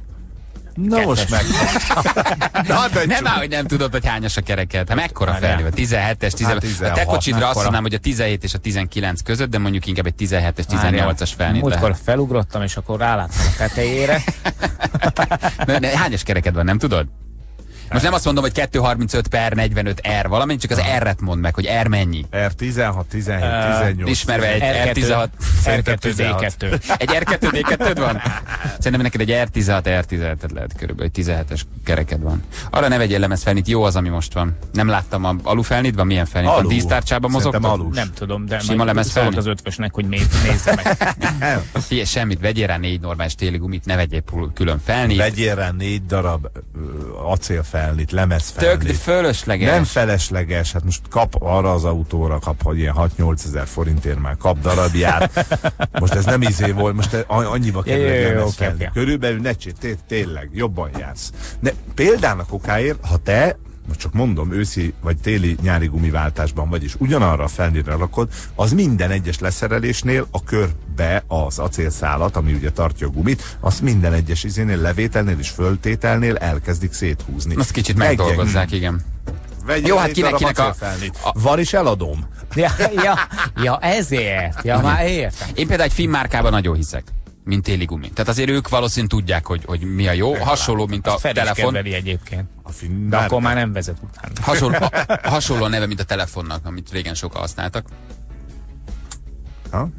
Na most meg. Na, de Nem csú- áll, hogy nem tudod, hogy hányos a kereked. Hát mekkora Várjál. felnőve? tizenhetes, tizenhat. Hát A te tizenhat, kocsidra azt mekkora? mondanám, hogy a tizenhét és a tizenkilenc között, de mondjuk inkább egy tizenhetes, tizennyolcas felnőtt Múltkor lehet. felugrottam, és akkor ráláttam a tetejére. Ne- ne- Hányos kereked van, nem tudod? Most nem azt mondom, hogy kettő harmincöt per negyvenöt R valami, csak az R-et mondd meg, hogy R mennyi. R tizenhat, tizenhét, tizennyolc. Ismerve egy R tizenhat. R kettő D kettő. Egy R kettő D kettőd van? Szerintem neked egy R tizenhat, R tizenheted lehet körülbelül, tizenhetes kereked van. Arra ne vegyél lemezfelnit, jó az, ami most van. Nem láttam, a alufelnit van, milyen felnit van? Alu. Dísztárcsában Szerintem mozogtok? alus. Nem tudom, de Sima majd lemezfelni? szólt az ötvösnek, hogy még nézze meg. Figyelj, semmit, vegyél rá négy normális téli gumit, ne vegyél külön felnit. Vegyél rá négy darab ö, acélfelnit, lemezfelnit. Tök de fölösleges. Nem felesleges, hát most kap arra az autóra, kap, hogy ilyen hat-nyolc ezer forintért már kap darabját. Most ez nem izé volt, most a- annyiba kerül Jó, jó, egy jó, lemezfelni. oké, oké. Körülbelül ne csinálj, té- tényleg, jobban jársz. De példának okáért, ha te most csak mondom, őszi vagy téli nyári gumiváltásban vagy, és ugyanarra a felnire rakod, az minden egyes leszerelésnél a körbe az acélszálat, ami ugye tartja a gumit, azt minden egyes izénél, levételnél és föltételnél elkezdik széthúzni. Azt kicsit Megye- megdolgozzák, igen. Vegyél Jó, hát négy kinek- darab kinek a- acélfelnit. a- Van is eladom. Ja, ja, ja, ezért. Ja, már értem. Én például egy finn márkában nagyon hiszek, mint téli gumi. Tehát azért ők valószínűleg tudják, hogy, hogy mi a jó. Hasonló, mint a Fed is telefon. kedveli egyébként. A finn De márka. akkor már nem vezet utána. Hasonló, a, hasonló a neve, mint a telefonnak, amit régen sokan használtak. Ha?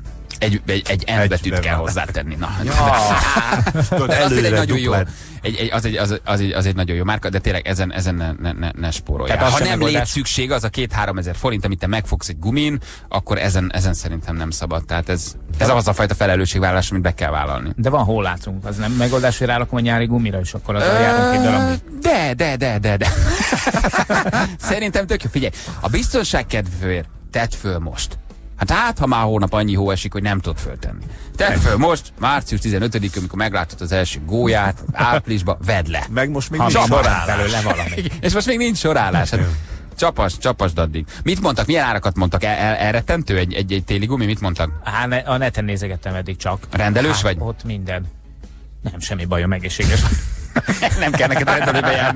egy, egy, egy N betűt kell van. hozzátenni. Na, Ja. de az Előre egy nagyon jó. duplát. Egy, egy, az, egy, az, az, egy, az egy nagyon jó márka, de tényleg ezen, ezen ne, ne, ne, ne spóroljál. Tehát az Ha sem nem megoldás. légy szükség, az a két-három ezer forint, amit te megfogsz egy gumin, akkor ezen, ezen szerintem nem szabad. Tehát ez, ez az a fajta felelősségvállalás, amit be kell vállalni. De van hol látszunk, az nem megoldás, hogy rálakom a nyári gumira, és akkor az járunk egy darabig. De, de, de, de, de. Szerintem tök jó. Figyelj, a biztonság kedvéért tedd föl most. Hát hát, ha már hónap annyi hó esik, hogy nem tudod föltenni. Tedd föl most, március tizenötödikén, amikor meglátod az első gólyát, áprilisban, vedd le. Meg most még Ha nincs nincs sorálás. belőle valami. És most még nincs sorállás. Hát, csapas, csapasd addig. Mit mondtak? Milyen árakat mondtak? El, el, elrettentő egy, egy, egy téli gumi? Mit mondtak? Hát ne, a neten nézegettem eddig csak. Rendelős hát, vagy? Ott minden. Nem, semmi bajom, egészséges. Nem kell neked rendelőbe járni.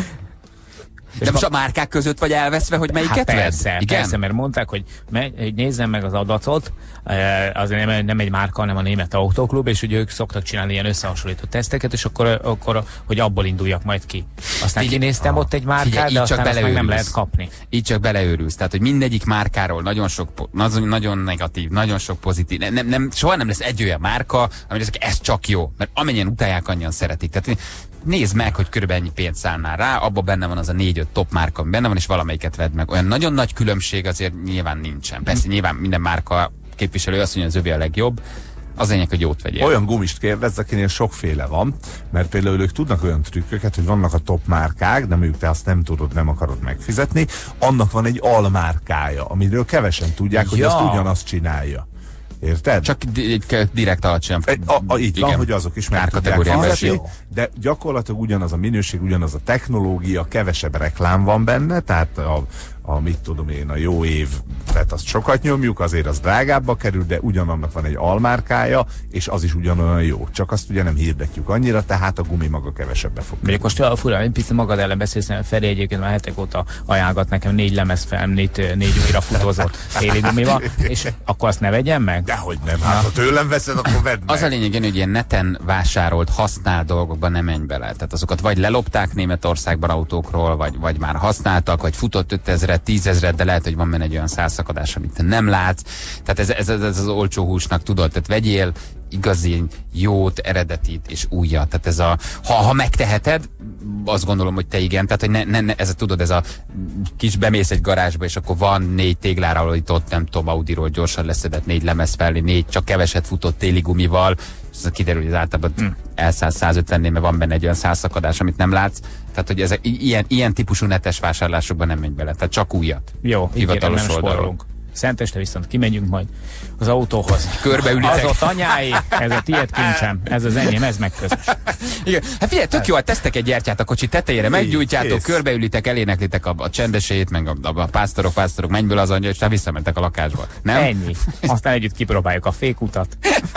De most a márkák között vagy elveszve, hogy melyiket Hát vedd? persze, Igen? persze, mert mondták, hogy, me, hogy nézzem meg az adacot, eh, az nem, nem egy márka, hanem a Német Autóklub, és ugye ők szoktak csinálni ilyen összehasonlító teszteket, és akkor, akkor hogy abból induljak majd ki. Aztán Figyelj, kinéztem ott egy márkát, figyelj, de így csak aztán azt meg nem beleőrülsz. lehet kapni. Így csak beleőrülsz. Tehát, hogy mindegyik márkáról nagyon sok, po- nagyon, nagyon negatív, nagyon sok pozitív. Nem, nem, nem, soha nem lesz egy olyan márka, amire ezek ez csak jó. Mert amennyien utálják, annyian szeretik. Tehát nézd meg, hogy körülbelül ennyi pénzt szállnál rá, abban benne van az a négy-öt top márka, ami benne van, és valamelyiket vedd meg. Olyan nagyon nagy különbség azért nyilván nincsen. Persze nyilván minden márka képviselő azt mondja, az övé a legjobb. Az lényeg, hogy jót vegyél. Olyan gumist kérdezz, akinél sokféle van, mert például ők tudnak olyan trükköket, hogy vannak a top márkák, de mondjuk te azt nem tudod, nem akarod megfizetni, annak van egy almárkája, amiről kevesen tudják, hogy Ja. azt ugyanazt csinálja. Érted? Csak di- egy direkt alacsonyan. Egy, a, a, így van, Igen. hogy azok is meg tudják Árkategóriában is fizetni, jó. de gyakorlatilag ugyanaz a minőség, ugyanaz a technológia, kevesebb reklám van benne, tehát a, a mit tudom én, a jó év, tehát azt sokat nyomjuk, azért az drágábba kerül, de ugyanannak van egy almárkája, és az is ugyanolyan jó. Csak azt ugye nem hirdetjük annyira, tehát a gumi maga kevesebbe fog. Mondjuk most olyan fura, hogy picit magad ellen beszélsz, mert Feri egyébként már hetek óta ajánlgat nekem négy lemezfelmét, négy újra futózott téli gumival, és akkor azt ne vegyem meg? Dehogy nem, hát ha tőlem veszed, akkor vedd meg. Az a lényeg, hogy ilyen neten vásárolt, használt dolgokban nem menj bele. Tehát azokat vagy lelopták Németországban autókról, vagy, vagy már használtak, vagy futott ötezret, tízezret, de lehet, hogy van benne egy olyan százszakadás, amit te nem látsz. Tehát ez, ez, ez, ez az olcsó húsnak tudod, tehát vegyél igazi jót, eredetit és újat. Tehát ez a, ha, ha megteheted, azt gondolom, hogy te igen. Tehát, hogy ne, ne, ne, ez a, tudod, ez a kis bemész egy garázsba, és akkor van négy téglára, ahol itt ott nem tudom, Audiról gyorsan leszedett négy lemez felé, négy csak keveset futott téli gumival, és ez kiderül, hogy az általában hmm. elszáz százötvennél, mert van benne egy olyan százszakadás, amit nem látsz. Tehát, hogy ezek ilyen, ilyen típusú netes vásárlásokban nem menj bele. Tehát csak újat. Jó, hivatalos hivatalos oldalon. Szenteste viszont kimegyünk majd az autóhoz. Körbeülitek. Az ott anyái, ez a tiéd kincsem, ez az enyém, ez meg közös. Igen. Hát figyelj, tök jó, hát tesztek egy gyertyát a kocsi tetejére, meggyújtjátok, kész. körbeülitek, eléneklitek a, a csendesét, meg a, a, a pásztorok, pásztorok, mennyből az anyja, és te visszamentek a lakásba. Nem? Ennyi. Aztán együtt kipróbáljuk a fékutat.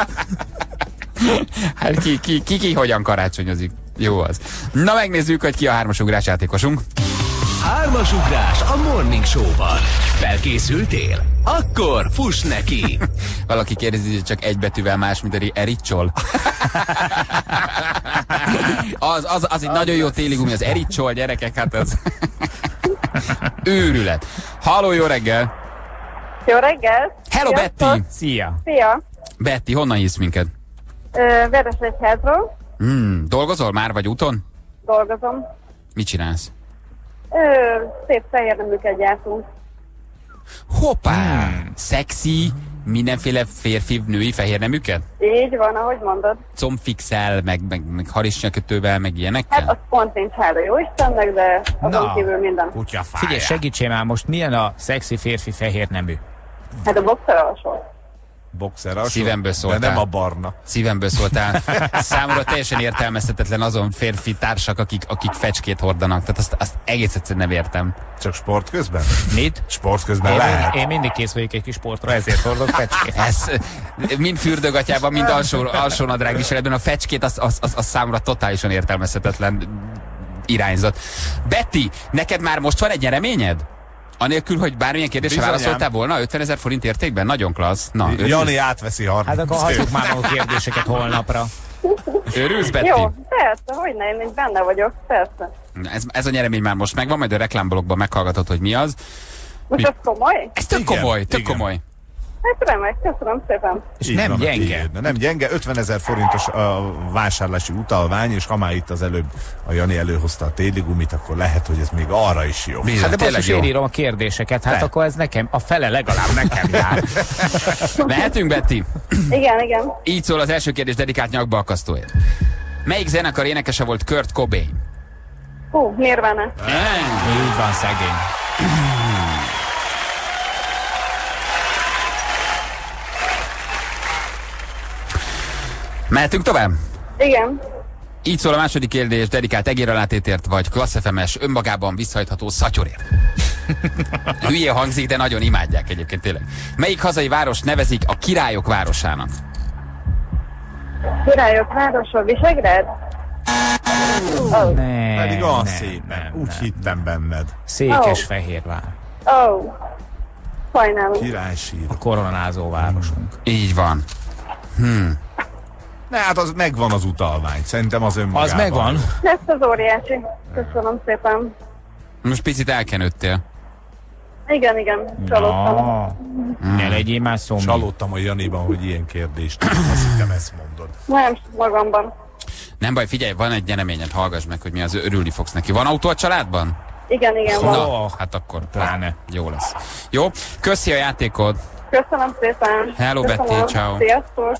Hát ki, ki, ki, ki hogyan karácsonyozik. Jó az. Na megnézzük, hogy ki a hármas ugrás játékosunk. Hármas ugrás a Morning Show-ban. Felkészültél? Akkor fuss neki! Valaki kérdezi, hogy csak egy betűvel más, mint a ericsol. az, az, az egy nagyon jó téli gumi, az ericsol, gyerekek, hát az őrület. Halló, jó reggel! Jó reggel! Hello, Sziasztok! Betty! Szia! Szia! Betty, honnan hisz minket? Ö, Veresegyházról Hmm, dolgozol már, vagy úton? dolgozom. Mit csinálsz? Ö, szép fehér neműket gyártunk. Hoppá! Hmm. Szexi, mindenféle férfi, női fehérneműket? Így van, ahogy mondod. Combfixel, meg, meg, meg harisnyakötővel, meg ilyenekkel? Hát az pont nincs, hála jó Istennek, de azon Na. kívül minden. Kutyafája. Figyelj, segítsél már most, milyen a szexi férfi fehér nemű? Hát a boxer alsó. Boxer alsó, Szívemből szóltál. de nem a barna. Szívemből szóltál. Számomra teljesen értelmezhetetlen azon férfi társak, akik, akik fecskét hordanak. Tehát azt, azt egész egyszerűen nem értem. Csak sport közben? Mit? Sport közben Én, lehet. én mindig kész vagyok egy kis sportra, ezért hordok fecskét. Ez mind fürdőgatyában, mind alsó, alsó nadrág viseletben a fecskét, az, az, az, az számomra totálisan értelmezhetetlen irányzat. Betty, neked már most van egy nyereményed? Anélkül, hogy bármilyen kérdésre Bizonyám. válaszoltál volna, ötvenezer forint értékben? Nagyon klassz. Na, örülsz, Jani átveszi harminc. Hát akkor hagyjuk már a kérdéseket holnapra. örülsz, Betty? Jó, persze, hogy nem, én benne vagyok, persze. Ez, ez a nyeremény már most megvan, majd a reklámblogban meghallgatod, hogy mi az. Most Mi? ez komoly? Ez tök Igen, komoly, tök igen. komoly. Hát remek, köszönöm szépen. És Így nem van, gyenge. tiéd. Nem gyenge, ötvenezer forintos a vásárlási utalvány, és ha már itt az előbb a Jani előhozta a téli gumit, akkor lehet, hogy ez még arra is jó. Bizony, Hát de tényleg basszus, jó. én írom a kérdéseket, hát Te. akkor ez nekem, a fele legalább nekem jár. Mehetünk, Betty? Igen, igen. Így szól az első kérdés dedikált nyakba akasztóért. Melyik zenekar énekese volt Kurt Cobain? Hú, Nirvana. Így van, szegény. Mehetünk tovább? Igen. Így szól a második kérdés, dedikált egéralátétért vagy Klassz ef em-es önmagában visszahajtható szatyorért. Hülye hangzik, de nagyon imádják egyébként tényleg. Melyik hazai város nevezik a királyok városának? Királyok városa, Visegrád? Oh. Nem, Pedig olyan nem, szépen, nem, úgy nem. hittem benned. Székesfehérvár. Oh. Sajnálom. Királysír. A koronázó városunk. Így van. Ne, hát az megvan az utalvány. Szerintem az önmagában. Az megvan. Ez az óriási. Köszönöm szépen. Most picit elkenődtél. Igen, igen. Csalódtam. Na, ne legyél már szomjú. Csalódtam a Janiban, hogy ilyen kérdést. Azt hittem, ezt mondod. Nem magamban. Nem baj, figyelj, van egy nyereményed, hallgass meg, hogy mi az, örülni fogsz neki. Van autó a családban? Igen, igen. Van. Na, hát akkor Pláne. jó lesz. Jó, köszi a játékod. Köszönöm szépen. Hello, Betty, Köszönöm. ciao. Sziasztok.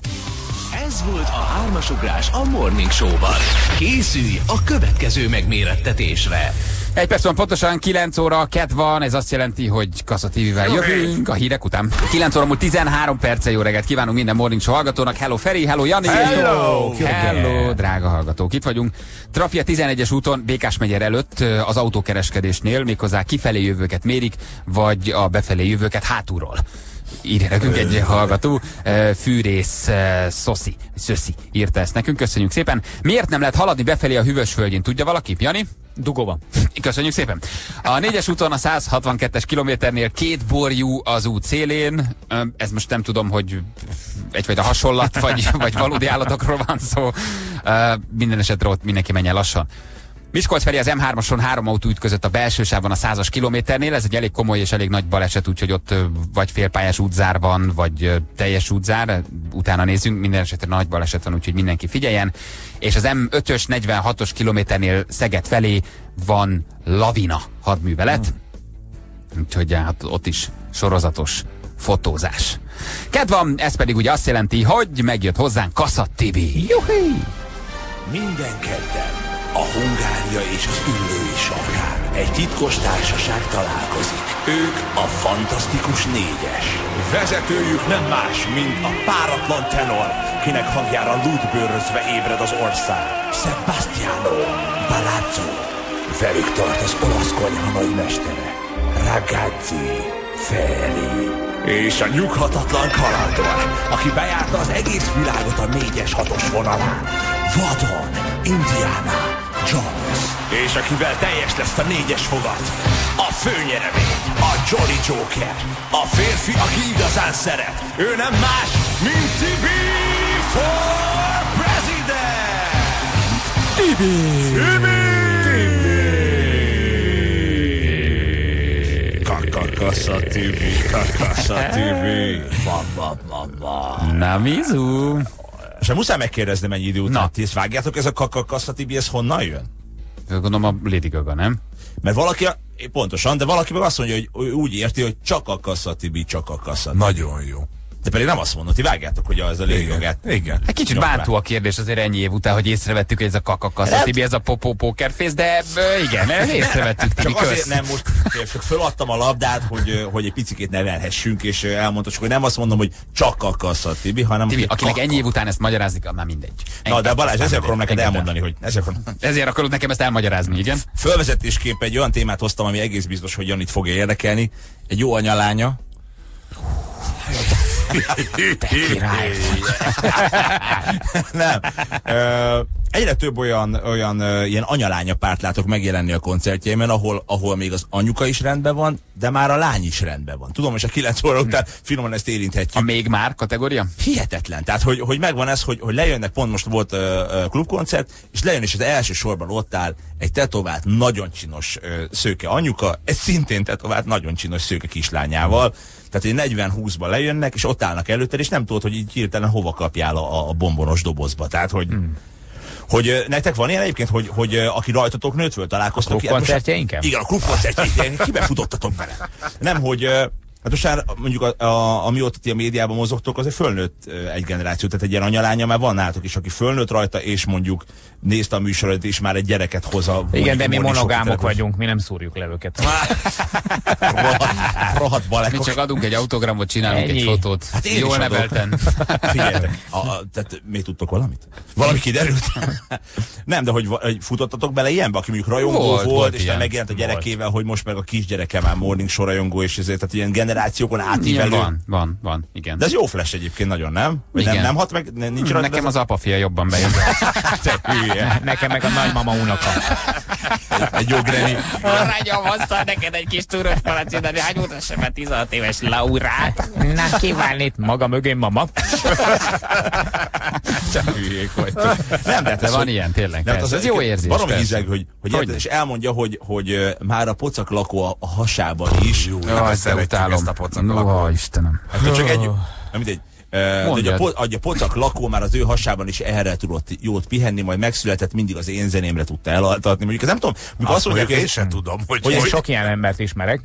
Ez volt a hármasugrás a Morning Show-ban. Készülj a következő megmérettetésre. Egy perc van pontosan, kilenc óra, kett van, ez azt jelenti, hogy Kassa té vével jövünk a hírek után. kilenc óra múlt tizenhárom perce, jó reggelt kívánunk minden Morning Show hallgatónak. Hello Feri, hello Jani. Hello! Hello, drága hallgatók, itt vagyunk. Trafia tizenegyes úton, Békás megyer előtt az autókereskedésnél, méghozzá kifelé jövőket mérik, vagy a befelé jövőket hátulról. Írja nekünk egy hallgató, Fűrész Szoszi, Szöszi írta ezt nekünk, köszönjük szépen. Miért nem lehet haladni befelé a Hűvösvölgyén? Tudja valaki? Jani? Dugóba. Köszönjük szépen. A négyes úton a száz hatvankettes kilométernél két borjú az út szélén. Ez most nem tudom, hogy egyfajta hasonlat, vagy, vagy valódi állatokról van szó. Minden esetre ott mindenki menjen lassan. Miskolc felé az em hármason három autó ütközött a belső sávon a százas kilométernél. Ez egy elég komoly és elég nagy baleset, úgyhogy ott vagy félpályás útzár van, vagy teljes útzár. Utána nézzünk, minden esetre nagy baleset van, úgyhogy mindenki figyeljen. És az em ötös negyvenhatos kilométernél Szeged felé van lavina hadművelet. Úgyhogy hát ott is sorozatos fotózás. Kedv van, ez pedig ugye azt jelenti, hogy megjött hozzánk Kassa té vé. Juhi! Minden kedden a Hungária és az Üllői sarkán egy titkos társaság találkozik. Ők a Fantasztikus Négyes. Vezetőjük nem más, mint a páratlan tenor, kinek hangjára lúdbőrözve ébred az ország. Sebastiano Balazzo. Velük tart az olasz konyhanai mestere, Ragazzi Feri. És a nyughatatlan kalandor, aki bejárta az egész világot a négyes hatos vonalán, Vadon Indiana Jones. És akivel teljes lesz a négyes fogat, a főnyeremény, a Jolly Joker, a férfi, aki igazán szeret. Ő nem más, mint Tibi for President! Tibi! Tibi! Kassa té vé, Kassa té vé. Na, Mizu! És muszáj megkérdezni, mennyi idő után Na. ti ezt vágjátok, ez a Kassa té vé, ez honnan jön? Gondolom a Lady Gaga, nem? Mert valaki, pontosan, de valaki meg azt mondja, hogy úgy érti, hogy csak a Kassa té vé, csak a Kassa té vé. Nagyon jó. De pedig nem azt mondod, ti vágjátok, hogy az a Lady Gaga. Igen. Egy kicsit Nyomrá. bántó a kérdés azért ennyi év után, hogy észrevettük, hogy ez a kakakassa Hát- Tibi, ez a popó pokerface, de ö, igen, észrevettük, Tibi, Csak azért kösz. nem most, csak föladtam a labdát, hogy, hogy egy picit nevelhessünk, és elmondtam, hogy nem azt mondom, hogy csak a Kassa té vé, hanem Tibi, hogy akinek kaka. ennyi év után ezt magyarázni, már mindegy. Na, de Balázs, Engedd, ezért akarom neked engedd el. elmondani, hogy ezért akarom. Ezért akarod nekem ezt elmagyarázni, igen? Fölvezetésképp egy olyan témát hoztam, ami egész biztos, hogy Janit fogja érdekelni. Egy jó anyalánya. Te király. Nem. Ö, egyre több olyan, olyan uh, ilyen anyalánya párt látok megjelenni a koncertjeimen, ahol, ahol még az anyuka is rendben van, de már a lány is rendben van. Tudom, hogy a kilenc óra után finoman ezt érinthetjük. A még már kategória? Hihetetlen. Tehát, hogy, hogy megvan ez, hogy, hogy lejönnek, pont most volt uh, uh, klubkoncert, és lejön, és az első sorban ott áll egy tetovált, nagyon csinos uh, szőke anyuka, egy szintén tetovált, nagyon csinos szőke kislányával. Tehát, hogy negyven-húszban lejönnek, és ott állnak előtted, és nem tudod, hogy így hirtelen hova kapjál a, a bombonos dobozba. Tehát, hogy... Hmm. Hogy nektek van ilyen egyébként, hogy, hogy aki rajtatok nőtt föl, találkoztok? A klubkoncertjeinken? Igen, a klubkoncertjeinken. Kibe futottatok bele? Nem, hogy... Hát most már mondjuk a, a, amióta ti a médiában mozogtok, azért fölnőtt egy generáció, tehát egy ilyen anyalánya már van nálatok is, aki fölnőtt rajta, és mondjuk nézte a műsorodat, és már egy gyereket hoz a... Igen, de mi monogámok vagyunk, mi nem szúrjuk le őket. Rohadt balekok. Mi csak adunk egy autogramot, csinálunk Ennyi. egy fotót. Hát én Jól is adok. nevelten. Figyeljetek, a, a, tehát még tudtok valamit? Valami kiderült? Nem, de hogy, hogy futottatok bele ilyenbe, aki mondjuk rajongó Volt, volt, volt volt és ilyen. megjelent a gyerekével, hogy most meg a kisgyereke már morning show rajongó, és ezért, tehát ilyen generációkon Igen, átívelő. van, van, van, igen. De ez jó flash egyébként nagyon, nem? Vagy nem, Igen. nem hat meg, nem, nincs rajta. Nekem az apafia jobban bejön. Te hülye. Nekem meg a nagymama unoka. Egy jó Granny. Rányomozta neked egy kis túros palacsinálni, hány mutassam már tizenhat éves Laurát. Na, kíván itt maga mögé, mama. Csak hülyék vagytok. Nem, de, hát De ez, van hogy- ilyen, tényleg. Nem, persze. Ez jó érzés. Baromi persze. hízeg, hogy, hogy Hogy érted, és elmondja, hogy, hogy ö, már a pocak lakó a, a hasában is. Jó, Jaj, de te szeretjük utálom. ezt a pocakot. Ó, Istenem. Hát csak egy, nem mindegy. Uh, de hogy a, Mondjad. po, hogy a pocak lakó már az ő hasában is erre tudott jót pihenni, majd megszületett, mindig az én zenémre tudta elaltatni. Mondjuk ez nem tudom, amikor azt Azt mondják, mondjuk, én hogy sem tudom, hogy, Hogy Én ez- sok ilyen embert ismerek.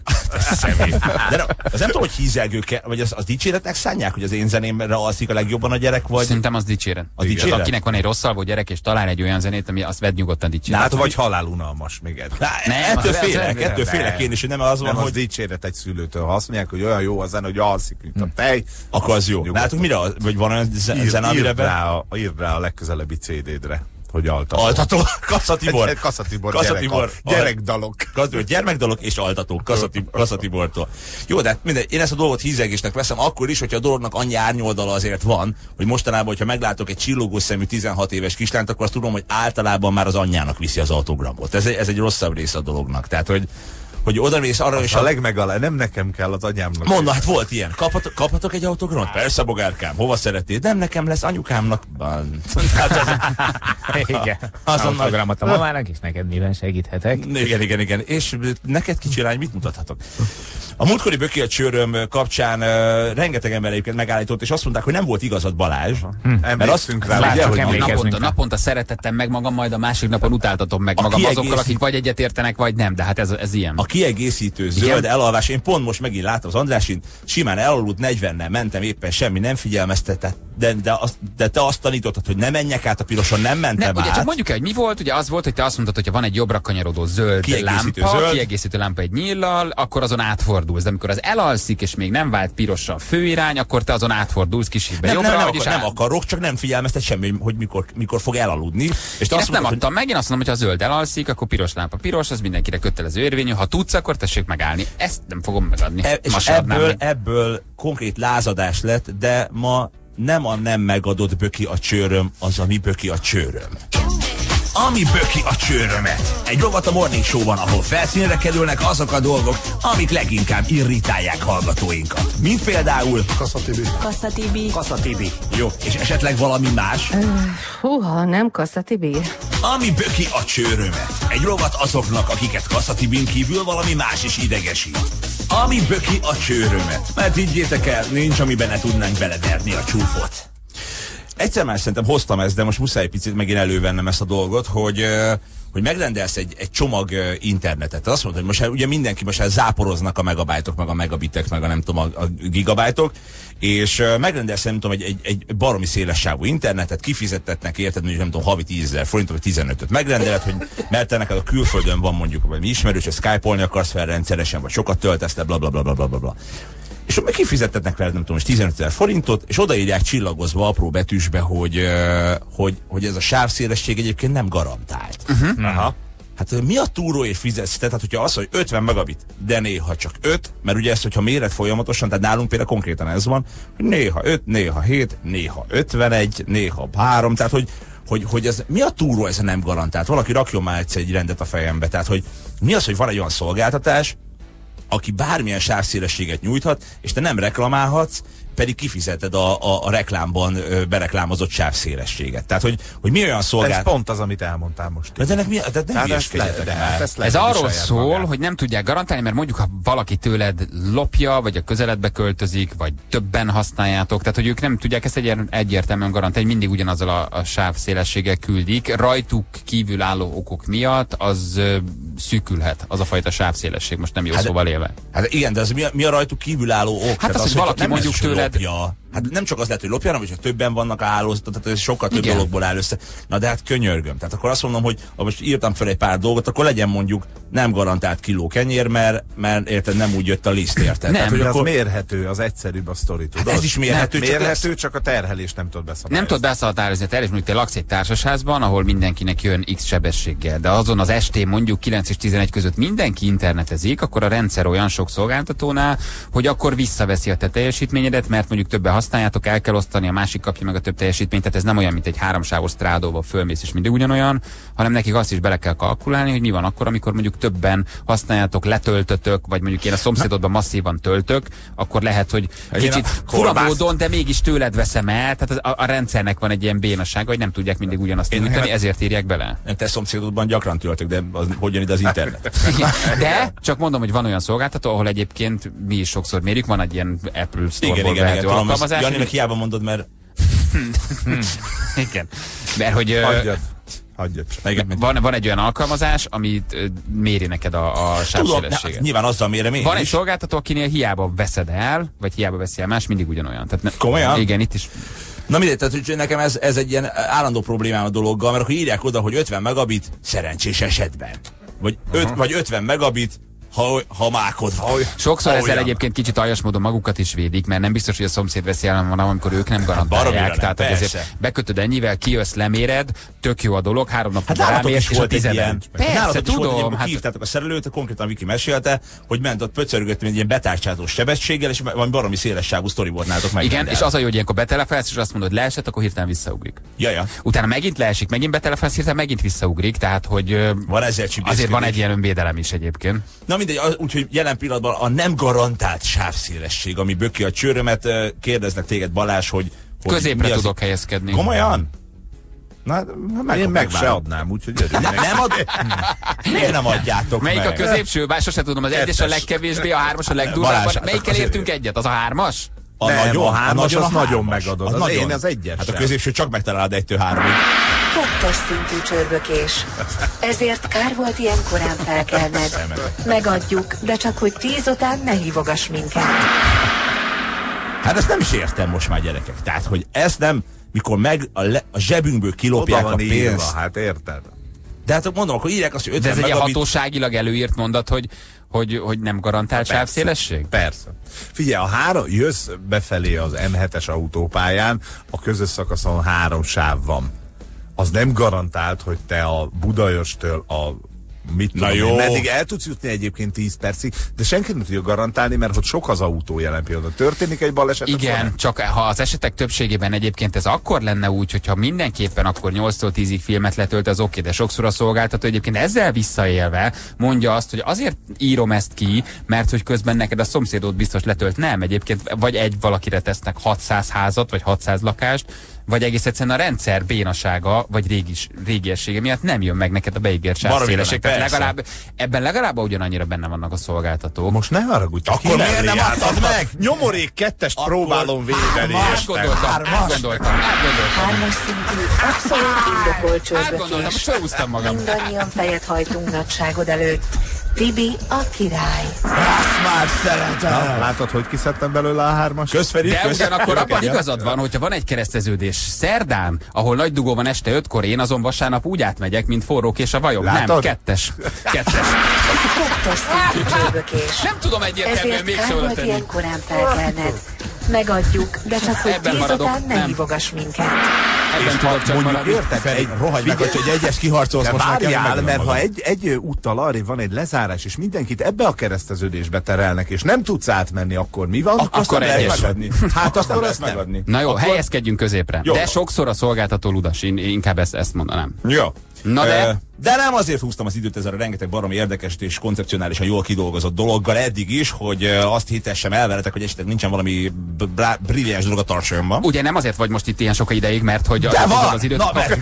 de nem, az nem tudom, hogy hízelgők, vagy az, az dicséretnek szánják, hogy az én zenémre alszik a legjobban a gyerek, vagy... Szerintem az dicséret. Az dicséret? Tehát akinek van egy rosszalvó gyerek, és talál egy olyan zenét, ami azt vedd nyugodtan dicséret. Hát, vagy halálunalmas még egy. Na, Nem, ettől az- félek, az- ettől nem. félek én is, hogy nem az van, Nem az hogy dicséret egy szülőtől. Ha azt mondják, hogy olyan jó a zene, hogy alszik, mint a tej, akkor az jó. nyugodtan. Látok, mire, az- vagy van olyan ze- Ír, zene, amire írd, be... rá a, írd rá a legközelebbi cé dé-dre, hogy altató. Altató, Kassa-Tibor. Kassa-Tibor, Kassa-Tibor. gyerek, gyerekdalok. Gazdag, gyermekdalok és altatók, Kassa-Tib- Kassa-Tibortól. Jó, de hát mindegy, én ezt a dolgot hízelgésnek veszem, akkor is, hogyha a dolognak annyi árnyoldala azért van, hogy mostanában, hogyha meglátok egy csillogó szemű tizenhat éves kislányt, akkor azt tudom, hogy általában már az anyjának viszi az autogramot. Ez egy, ez egy rosszabb része a dolognak. Tehát, hogy, hogy odamész arra, és A legmegalá, nem nekem kell, az anyámnak. Mondna, hát volt ilyen. Kaphatok, kaphatok egy autogramot? Persze, bogárkám. Hova szeretnéd? Nem, nekem lesz, anyukámnak. Van. Hát az, Igen. Azon Autogramot a mamának, és neked miben segíthetek? igen, igen, igen. És neked kicsi lány, mit mutathatok? A múltkori Böki a csőröm kapcsán uh, rengeteg ember egyébként megállított, és azt mondták, hogy nem volt igazad, Balázs. Emlékszünk rá, Látjuk, ugye, hogy emlékszünk. Naponta, naponta szeretettem meg magam, majd a másik napon utáltatom meg A magam kiegészít- azokkal, akik vagy egyetértenek, vagy nem, de hát ez, ez ilyen. A kiegészítő zöld elalvás, én pont most megint láttam az Andrásin, simán elaludt negyvennel mentem, éppen semmi nem figyelmeztetett, de, de, azt, de te azt tanítottad, hogy ne menjek át a piroson, nem mentem Ne, ugye át. csak mondjuk el, hogy mi volt, ugye az volt, hogy te azt mondtad, hogy ha van egy jobbra kanyarodó zöld Kiegészítő lámpa, zöld. kiegészítő lámpa egy nyíllal, akkor azon átfordulsz. De amikor az elalszik, és még nem vált pirosra a főirány, akkor te azon átfordulsz kicsit be nem, jobbra, nem, nem, és akar, nem át- akarok, csak nem figyelmeztet semmi, hogy mikor, mikor fog elaludni. És te Én azt ezt nem mondod, hogy adtam meg, én azt mondom, hogy ha a zöld elalszik, akkor piros lámpa piros, az mindenkire kötelező érvényű. Ha tudsz, akkor tessék megállni. Ezt nem fogom megadni. E- és Ma se adnám ebből, meg. ebből konkrét lázadás lett, de ma nem a nem megadott Böki a csőröm, az a mi Böki a csőröm. Ami Böki a csőrömet. Egy rovat a Morning Show-ban, ahol felszínre kerülnek azok a dolgok, amik leginkább irritálják hallgatóinkat. Mint például... Kassa Tibi. Kassa Tibi. Jó, és esetleg valami más? Húha, nem Kassa Tibi. Ami böki a csőrömet. Egy rovat azoknak, akiket Kasszatibin kívül valami más is idegesít. Ami böki a csőrömet. Mert higgyétek el, nincs, amiben ne tudnánk beleverni a csúfot. Egyszer már szerintem hoztam ezt, de most muszáj egy picit megint elővennem ezt a dolgot, hogy, uh, hogy megrendelsz egy, egy csomag uh, internetet. Tehát azt mondod, hogy most hát ugye mindenki most hát záporoznak a megabájtok, meg a megabitek, meg a nem tudom, a, a gigabájtok, és uh, megrendelsz, nem tudom, egy, egy, egy baromi széles sávú internetet, kifizettetnek érted, mondjuk nem tudom, havi tízezer forintot, vagy tizenötöt megrendeled, hogy mert te neked a külföldön van mondjuk, vagy mi ismerős, hogy Skype-olni akarsz fel rendszeresen, vagy sokat töltesz le, bla bla bla bla bla bla. És meg kifizettetnek veled, nem tudom, tizenötezer forintot, és odaírják csillagozva apró betűsbe, hogy, uh, hogy, hogy ez a sávszélesség egyébként nem garantált. Uh-huh. Aha. Hát uh, mi a túróért fizetsz? Tehát, hogyha az, hogy ötven megabit, de néha csak öt, mert ugye ezt, hogyha méret folyamatosan, tehát nálunk például konkrétan ez van, hogy néha öt, néha hét, néha ötvenegy, néha három, tehát, hogy hogy, hogy ez, mi a túró ez a nem garantált? Valaki rakjon már egyszer egy rendet a fejembe. Tehát, hogy mi az, hogy van egy olyan szolgáltatás, aki bármilyen sávszélességet nyújthat, és te nem reklamálhatsz, pedig kifizeted a, a, a reklámban ö, bereklámozott sávszélességet. Tehát, hogy, hogy mi olyan szolgált... Ez pont az, amit elmondtál most. De ennek mi, de nem hülyeskedjetek már. Ez arról szól, magát. hogy nem tudják garantálni, mert mondjuk, ha valaki tőled lopja, vagy a közeledbe költözik, vagy többen használjátok, tehát, hogy ők nem tudják ezt egy, egyértelműen garantálni, mindig ugyanazzal a, a sávszélességgel küldik. Rajtuk kívül álló okok miatt az ö, szűkülhet, az a fajta sávszélesség, most nem jó hát, szóval élve. Hát igen, de ez mi a, mi a rajtuk kívül álló ok? Hát az, hogy valaki nem mondjuk tőled... Lopja. Hát nem csak az lehet, hogy lopja, hanem hogyha többen vannak a hálózaton, tehát ez sokkal több igen. dologból áll össze. Na de hát könyörgöm. Tehát akkor azt mondom, hogy ha most írtam fel egy pár dolgot, akkor legyen mondjuk nem garantált kiló kenyér, mert, mert érted, nem úgy jött a liszt, érted? Nem, tehát, hogy az akkor... mérhető, az egyszerűbb a sztori, tudod? Hát ez is mérhető, nem, csak, mérhető lesz... csak a terhelés nem tud beszabályozni. Nem tud beszabályozni a terhelés, mondjuk te laksz egy társasházban, ahol mindenkinek jön X sebességgel, de azon az estén mondjuk kilenc és tizenegy között mindenki internetezik, akkor a rendszer olyan sok szolgáltatónál, hogy akkor visszaveszi a te teljesítményedet, mert mondjuk többen használjátok, el kell osztani, a másik kapja meg a több teljesítményt, tehát ez nem olyan, mint egy háromsávos strádóba fölmész és mindig ugyanolyan, hanem nekik azt is bele kell kalkulálni, hogy mi van akkor, amikor mondjuk többen használjátok, letöltötök, vagy mondjuk én a szomszédodban masszívan töltök, akkor lehet, hogy kicsit furamódon, de mégis tőled veszem el, tehát a, a rendszernek van egy ilyen bénassága, hogy nem tudják mindig ugyanazt nyújtani, ezért írják bele. Te szomszédodban gyakran töltök, de az, hogy jön ide az internet? De csak mondom, hogy van olyan szolgáltató, ahol egyébként mi is sokszor mérjük, van egy ilyen Apple Store-ból vehető alkalmazás. Janinak hiába mondod, mert... Igen. Mert hogy... Hagyjad. Hagyjad. Van, van egy olyan alkalmazás, amit uh, méri neked a, a sávszélességet. Nyilván azzal mérem én Van is. egy szolgáltató, akinél hiába veszed el, vagy hiába veszi el más, mindig ugyanolyan. Tehát ne, komolyan? Igen, itt is. Na mindegy, tehát hogy nekem ez, ez egy ilyen állandó problémám a dologgal, mert akkor írják oda, hogy ötven megabit szerencsés esetben. Vagy, öt, vagy ötven megabit, ha, ha mákod van. Sokszor ha ezzel olyan. egyébként kicsit aljas módon magukat is védik, mert nem biztos, hogy a szomszéd veszi el, van, amikor ők nem garantálják. Hát tehát nem, ezért bekötöd ennyivel, kijössz, leméred, tök jó a dolog, három nap hát rámész, és a tizenegy. Persze, tudom. Hát... Hívtátok a szerelőt, konkrétan Viki mesélte, hogy ment ott pöcörgött, mint ilyen betárcsázós sebességgel, és valami baromi szélessávú sztori volt nálatok meg. Igen, és az a jó, hogy ilyenkor betelefelsz, és azt mondod, hogy leesett, akkor hirtelen visszaugrik. Jaja. Utána megint leesik, megint betelefelsz, hirtelen megint visszaugrik, tehát hogy van azért van egy ilyen önvédelem is egyébként. Na mindegy, úgyhogy jelen pillanatban a nem garantált sávszélesség, ami böki a csőrömet, kérdeznek téged, Balázs, hogy... hogy középre tudok az... helyezkedni. Komolyan? Na, meg én meg se adnám, úgyhogy örülj. Ne, nem ad... Miért nem adjátok Melyik meg? a középső? Bár sosem tudom, az egyes a legkevésbé, a hármas a legdurvább. Melyikkel értünk egyet? Az a hármas? A nem, nagyon, a hármas, a az nagyon nagyon megadod. Az, az nagyon. Én az egyes. Hát a középső csak megtalálod egytől háromig. Kettes szintű csörbökés. Ezért kár volt ilyen korán felkelned. Megadjuk, de csak hogy tíz után ne hívogass minket. Hát ezt nem is értem most már, gyerekek. Tehát, hogy ezt nem, mikor meg a, le, a zsebünkből kilopják a pénzt. Írva, hát érted? De hát mondom, akkor írják azt, hogy ötven megabit... De ez egy megabit... hatóságilag előírt mondat, hogy Hogy, hogy nem garantált sávszélesség? Persze. Figyelj, a három, jössz befelé az M hetes autópályán, a közös szakaszon három sáv van. Az nem garantált, hogy te a Budajostől a mit tudom én, meddig el tudsz jutni egyébként tíz percig, de senki nem tudja garantálni, mert hogy sok az autó jelen pillanatban. Történik egy baleset? Igen, csak ha az esetek többségében egyébként ez akkor lenne úgy, hogyha mindenképpen akkor nyolctól tízig filmet letölt, az oké, de sokszor a szolgáltató egyébként ezzel visszaélve mondja azt, hogy azért írom ezt ki, mert hogy közben neked a szomszédod biztos letölt. Nem, egyébként vagy egy valakire tesznek hatszáz házat, vagy hatszáz lakást, vagy egész egyszerűen a rendszer bénasága, vagy régis, régiessége miatt nem jön meg neked a beígért sávszélesség. Tehát legalább, ebben legalább ugyanannyira benne vannak a szolgáltatók. Most ne haragudj, akkor miért nem adtad meg? Nyomorék kettest akkor próbálom védeni. Átgondoltam, átgondoltam, átgondoltam. Hármas szintű, abszolút indokolt csörbökés. Átgondoltam, most felhúztam magam. Mindannyian fejet hajtunk nagyságod előtt. Tibi a király. Azt már szeretem. Na, látod, hogy kiszedtem belőle a hármas? Közferi, de ugyanakkor abban igazad van, hogyha van egy kereszteződés szerdán, ahol nagy dugó van este ötkor, én azon vasárnap úgy átmegyek, mint forrókés a vajok. Látod? Nem, kettes. Kettes. Kettes szintű csörbökés. Nem tudom egyértelműen még ezért kár volt ilyen korán felkelned. Megadjuk, de csak hogy Ebben tíz maradok, után ne nem. hívogass minket. Ebben tudok csak mondjuk maradni. érted, egy, Rohagy meg, hogy egy egyes kiharcolsz de most nekem, várjál, megölöm mert ha magam. egy, egy úttal arrébb van egy lezárás, és mindenkit ebbe a kereszteződésbe terelnek, és nem tudsz átmenni, akkor mi van? Akkor, akkor egyes. lehet megadni. Hát azt nem akkor lehet azt nem. megadni. Na jó, Akkor- helyezkedjünk középre. Jó. De sokszor a szolgáltató ludas, én inkább ezt, ezt mondanám. Jó. Na de? Ö, de nem azért húztam az időt ezzel a rengeteg baromi érdekes és koncepcionálisan jól kidolgozott dologgal eddig is, hogy ö, azt hitessem el veletek, hogy esetleg nincsen valami b- brilliáns dolog a tartsajomban. Ugye nem azért vagy most itt ilyen sok ideig, mert hogy De az, van! az időt... Na, mert-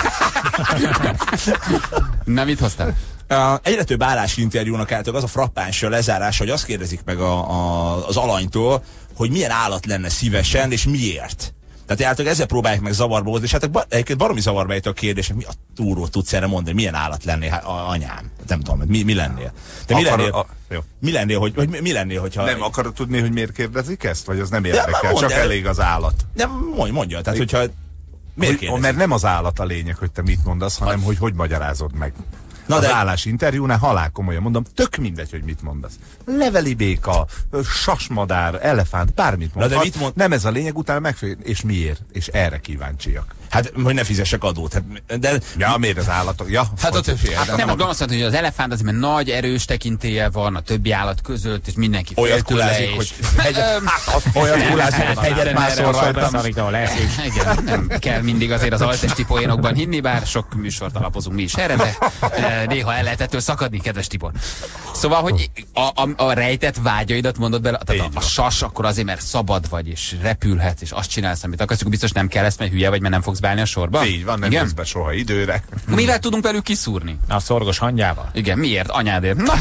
Na, mit hoztál? Uh, egyre több állásinterjúnak álltok az a frappáns lezárás, hogy azt kérdezik meg a, a, az alanytól, hogy milyen állat lenne szívesen, és miért. Tehát általában ezzel próbálják meg zavarba hozni, és hát ba- egyébként baromi zavarba ejt a kérdés, hogy mi a túró tudsz erre mondani, milyen állat lennél, hát, a, anyám, nem tudom, mi, mi lennél. Te mi Akar- lennél, a- jó. mi lennél, hogy, hogy mi, mi lennél, hogyha... Nem akarod tudni, hogy miért kérdezik ezt? Vagy az nem már érdekel, mondd csak el. elég az állat. Nem, mondj, mondja, tehát hogyha... Miért Hogy, kérdezik? mert nem az állat a lényeg, hogy te mit mondasz, hanem hogy hogy magyarázod meg. Na Az de- állásinterjúnál halál komolyan mondom, tök mindegy, hogy mit mondasz. Leveli béka, sasmadár, elefánt, bármit Na de mondhat. mit mond- Nem ez a lényeg, utána megfél, és miért? És erre kíváncsiak. Hát, hogy ne fizessek adót. Hát, de... Ja, miért az állatok? Ja, Hát ott fél. Hát nem, azt mondta, hogy az elefánt az, mert nagy, erős tekintélye van a többi állat között, és mindenki fél Olyat tőle, kulázik, és... hogy hegyet, olyat kulázik, hogy hegyet mászol rajtam. Igen, nem kell mindig azért az altesti poénokban hinni, bár sok műsort alapozunk mi is erre, de eh, néha el lehet ettől szakadni, kedves Tibor. Szóval, hogy a, a, a rejtett vágyaidat mondod bele, tehát a, a sas akkor azért, mert szabad vagy, és repülhetsz, és azt csinálsz, amit akarsz, akkor biztos nem kell ezt, mert hülye vagy, mert nem fogsz beállni a sorba. Így van, nem jössz be soha időre. Mivel tudunk velük kiszúrni? A szorgos hangyával? Igen, miért? Anyádért. Na,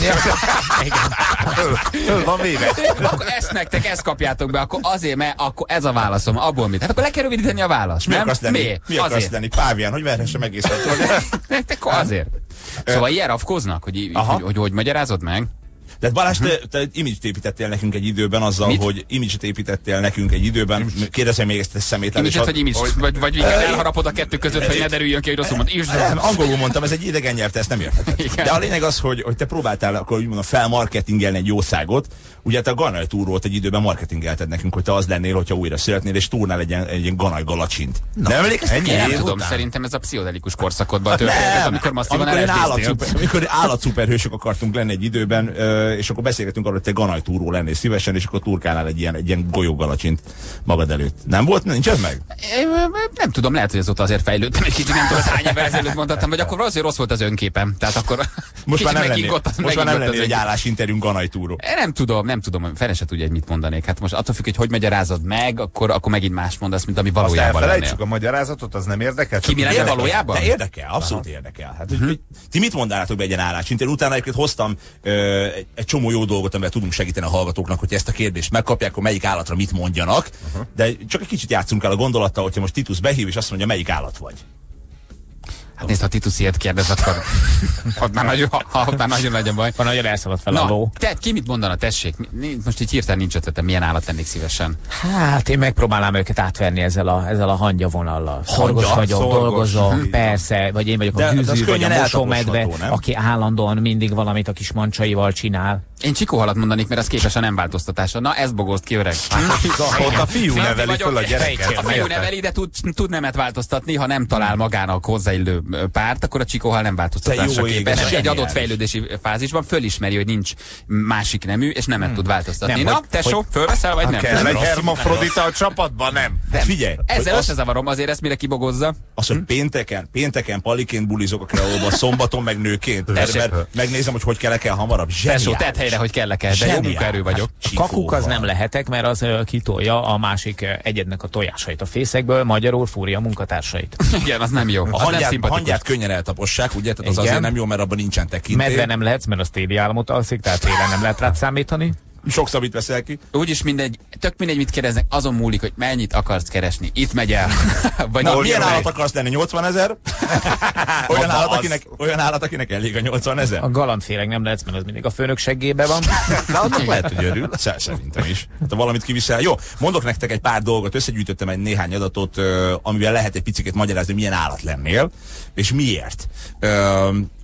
Föl van véve. akkor ezt nektek, ezt kapjátok be, akkor azért, mert akkor ez a válaszom, abból mit? Hát akkor le kell rövidíteni a választ, Mi nem? akarsz lenni? Miért? Mi akarsz Azért. lenni? Pávián, hogy verhessem egész attól. Nektek azért. Szóval ilyen rafkoznak, hogy, így- hogy, hogy hogy magyarázod meg? De Balázs, te, te image-t építettél nekünk egy időben azzal, Mit? hogy image-t építettél nekünk egy időben. Kérdezem még ezt a szemétlen. Image, vagy image, vagy, vagy inkább Ö, elharapod a kettő között, hogy ne derüljön ki, hogy rosszul mond. Nem, angolul mondtam, ez egy idegen nyelv, te ezt nem értheted. Igen. De a lényeg az, hogy, hogy te próbáltál akkor úgymond felmarketingelni egy jószágot. Ugye te a Ganaj túrót egy időben marketingelted nekünk, hogy te az lennél, hogyha újra születnél, és túrnál egy ilyen, egy ilyen Ganaj galacsint. Nem emlékeztek? ennyi Én nem év tudom, után? szerintem ez a pszichodelikus korszakodban történt, amikor masszívan amikor ilyen, elesdéztél. állatszuper, amikor állatszuperhősök akartunk lenni egy időben, ö, és akkor beszélgetünk arról, hogy te Ganaj túró lennél szívesen, és akkor turkálnál egy ilyen, egy ilyen golyógalacsint magad előtt. Nem volt? Nincs ez meg? Én, nem tudom, lehet, hogy azóta azért fejlődtem egy kicsit, nem tudom, az hány évvel ezelőtt mondhattam, vagy akkor valószínűleg rossz volt az önképem. Tehát akkor Most már nem lennél, megingott az- most már nem megingott az lennél egy önkép. állásinterjún Ganaj túró. Én nem tudom, nem tudom, fele se tudja, hogy mit mondanék. Hát most attól függ, hogy hogy magyarázod meg, akkor, akkor megint más mondasz, mint ami Azt valójában lennél. elfelejtsük a magyarázatot, az nem érdekel. Ki mi lenne Érdekel. valójában? De érdekel, abszolút Aha. érdekel. Hát, hogy, hogy, ti mit mondanátok be egy ilyen állásinterjú? Utána egyébként hoztam ö, egy, egy csomó jó dolgot, amivel tudunk segíteni a hallgatóknak, hogy ezt a kérdést megkapják, hogy melyik állatra mit mondjanak. Uh-huh. De csak egy kicsit játszunk el a gondolattal, hogyha most Titus behív, és azt mondja, melyik állat vagy. Hát nézd, ha Titus ilyet kérdez, akkor ott már nagyon, ha, ott már nagyon nagy a baj. Van nagyon elszaladt fel a Na, ló. te ki mit mondana, tessék? Mi- Most így hirtelen nincs ötletem, milyen állat lennék szívesen. Hát én megpróbálnám őket átverni ezzel a, ezzel a hangyavonallal. Szorgos Hangya? vagyok, Szorgos. dolgozom, Így persze, vagy én vagyok De- a de az gűzű, vagy a könnyen mosómedve, eltaposható, nem? aki állandóan mindig valamit a kis mancsaival csinál. Én csikóhalat mondanék, mert az képes a nem változtatásra. Na, ez bogózt ki, öreg. Ott a fiú Férfi neveli vagyok, föl a gyereket. A fiú érted? neveli, de tud, tud nemet változtatni, ha nem talál magának hozzáillő ö, párt, akkor a csikóhal nem változtatásra Te jó ég, képes. ez Egy zseniális. adott fejlődési fázisban fölismeri, hogy nincs másik nemű, és nemet tud változtatni. Nem, Na, hogy- tesó, hogy- fölveszel, vagy nem? Kell Nem egy rossz. hermafrodita a csapatban, nem? Hát figyelj, Ezzel hogy összezavarom azért ezt, mire kibogozza. Az, hogy pénteken, pénteken paliként bulizok a kreolba, szombaton meg nőként. Mert, Tessék. mert megnézem, hogy hogy kelek el hamarabb. Tesó, Zseniális. tedd helyre, hogy kell-e, de jó Zseniális. munkaerő vagyok. A kakuk az nem lehetek, mert az ö, kitolja a másik ö, egyednek a tojásait a fészekből, magyarul fúrja a munkatársait. Igen, az nem jó. A Az nem hangyát, szimpatikus. hangyát könnyen eltapossák, ugye? Tehát az Igen. azért nem jó, mert abban nincsen tekintély. Medve nem lehetsz, mert az téli álmot alszik, tehát télen nem lehet rád számítani. Sok szabít veszel ki. Úgyis mindegy, tök mindegy, mit kérdeznek, azon múlik, hogy mennyit akarsz keresni. Itt megy el. Vagy Na, na, milyen megy. állat akarsz lenni? nyolcvanezer? olyan, Na, állat, az- akinek, olyan állat, akinek elég a nyolcvanezer? A galantféreg nem lehetsz, mert az mindig a főnök seggébe van. Na, annak lehet, hogy örül. Sze- Szerintem is. Hát, ha valamit kivisel. Jó, mondok nektek egy pár dolgot, összegyűjtöttem egy néhány adatot, ö, amivel lehet egy picit magyarázni, milyen állat lennél, és miért. Ö,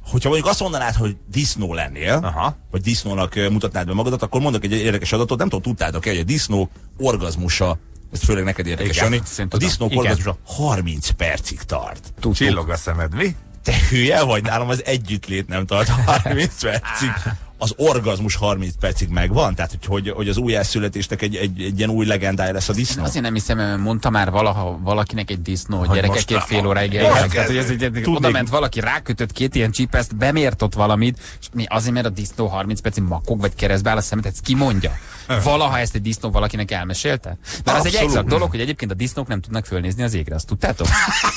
hogyha mondjuk azt mondanád, hogy disznó lennél, Aha. vagy disznónak mutatnád be magadat, akkor mondok egy érdekes adatot, nem tudom, tudtátok-e, hogy a disznó orgazmusa, ez főleg neked érdekes, Jani, a disznók orgazmusa harminc percig tart. Csillog a szemed, mi? Te hülye vagy, nálam az együttlét nem tart harminc percig. Az orgazmus harminc percig megvan? Tehát, hogy, hogy, hogy az újjászületésnek egy, egy, egy ilyen új legendája lesz a disznó? Azért nem hiszem, mert mondta már valaha valakinek egy disznó, hogy gyerekek két fél óráig eljöttek. Tehát, hogy ez egy, oda ment valaki, rákötött két ilyen csípeszt, bemért ott valamit, és mi azért, mert a disznó harminc percig makog, vagy keresztbe áll a szemet, ezt ki mondja? Valaha ezt egy disznó valakinek elmesélte? Mert az egy exakt dolog, hogy egyébként a disznók nem tudnak fölnézni az égre, azt tudtátok?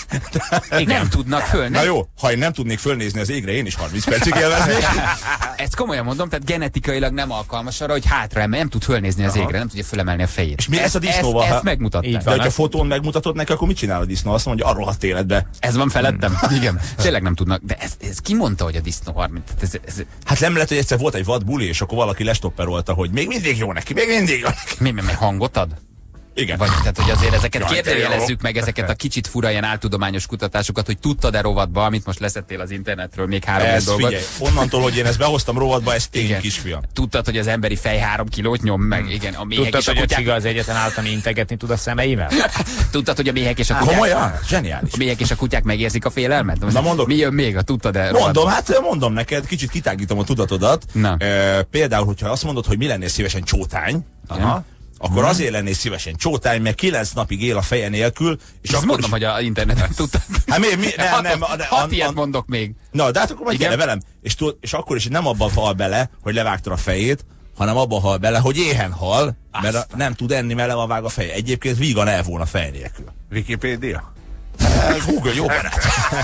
Nem tudnak fölnézni. Na jó, ha én nem tudnék fölnézni az égre, én is harminc percig élveznék. Ezt komolyan mondom, tehát genetikailag nem alkalmas arra, hogy hátra emel, nem tud fölnézni az égre, nem tudja fölemelni a fejét. És mi ez a disznóval? Ezt, ezt megmutatták. De hogyha fotón megmutatod neki, akkor mit csinál a disznó? Azt mondja, arról rohadt életbe. Ez van felettem? Igen. Tényleg nem tudnak. De ez, ez ki mondta, hogy a disznó harminc? Ez, ez... Hát nem lehet, hogy egyszer volt egy vad buli, és akkor valaki lestopperolta, hogy még mindig jó neki, még mindig jó neki. Mi, mi, mi hangot ad? Igen. Vagy, tehát, hogy azért ezeket Jaj, kérdőjelezzük meg, ezeket a kicsit fura ilyen áltudományos kutatásokat, hogy tudtad-e rovatba, amit most leszettél az internetről, még három ez, dolgot. figyelj, onnantól, hogy én ezt behoztam rovatba, ez tény, Igen. kisfiam. Tudtad, hogy az emberi fej három kilót nyom meg, hmm. igen, a méhek Tudtad, és a hogy a kutyák... csiga az egyetlen állat, ami integetni tud a szemeivel? Tudtad, hogy a méhek és a kutyák... Komolyan? Zseniális. A méhek és a kutyák megérzik a félelmet? Na mondok. Mi jön még? A tudtad-e Mondom, rovatba? hát mondom neked, kicsit kitágítom a tudatodat. Na. E, például, hogyha azt mondod, hogy mi lennél szívesen csótány, aha, akkor hmm. azért lennél szívesen csótány, mert kilenc napig él a feje nélkül. És akkor mondom, is... hogy a interneten tudtad. Hát mi, mi, nem, nem, hat, nem, hat ilyet mondok még. Na, de hát akkor majd gyere velem. És, tudod, és akkor is nem abban hal bele, hogy levágtad a fejét, hanem abban hal bele, hogy éhen hal, mert a, nem tud enni, mert le van vág a feje. Egyébként vígan elvolna fej nélkül. Wikipédia? Google, jó barát.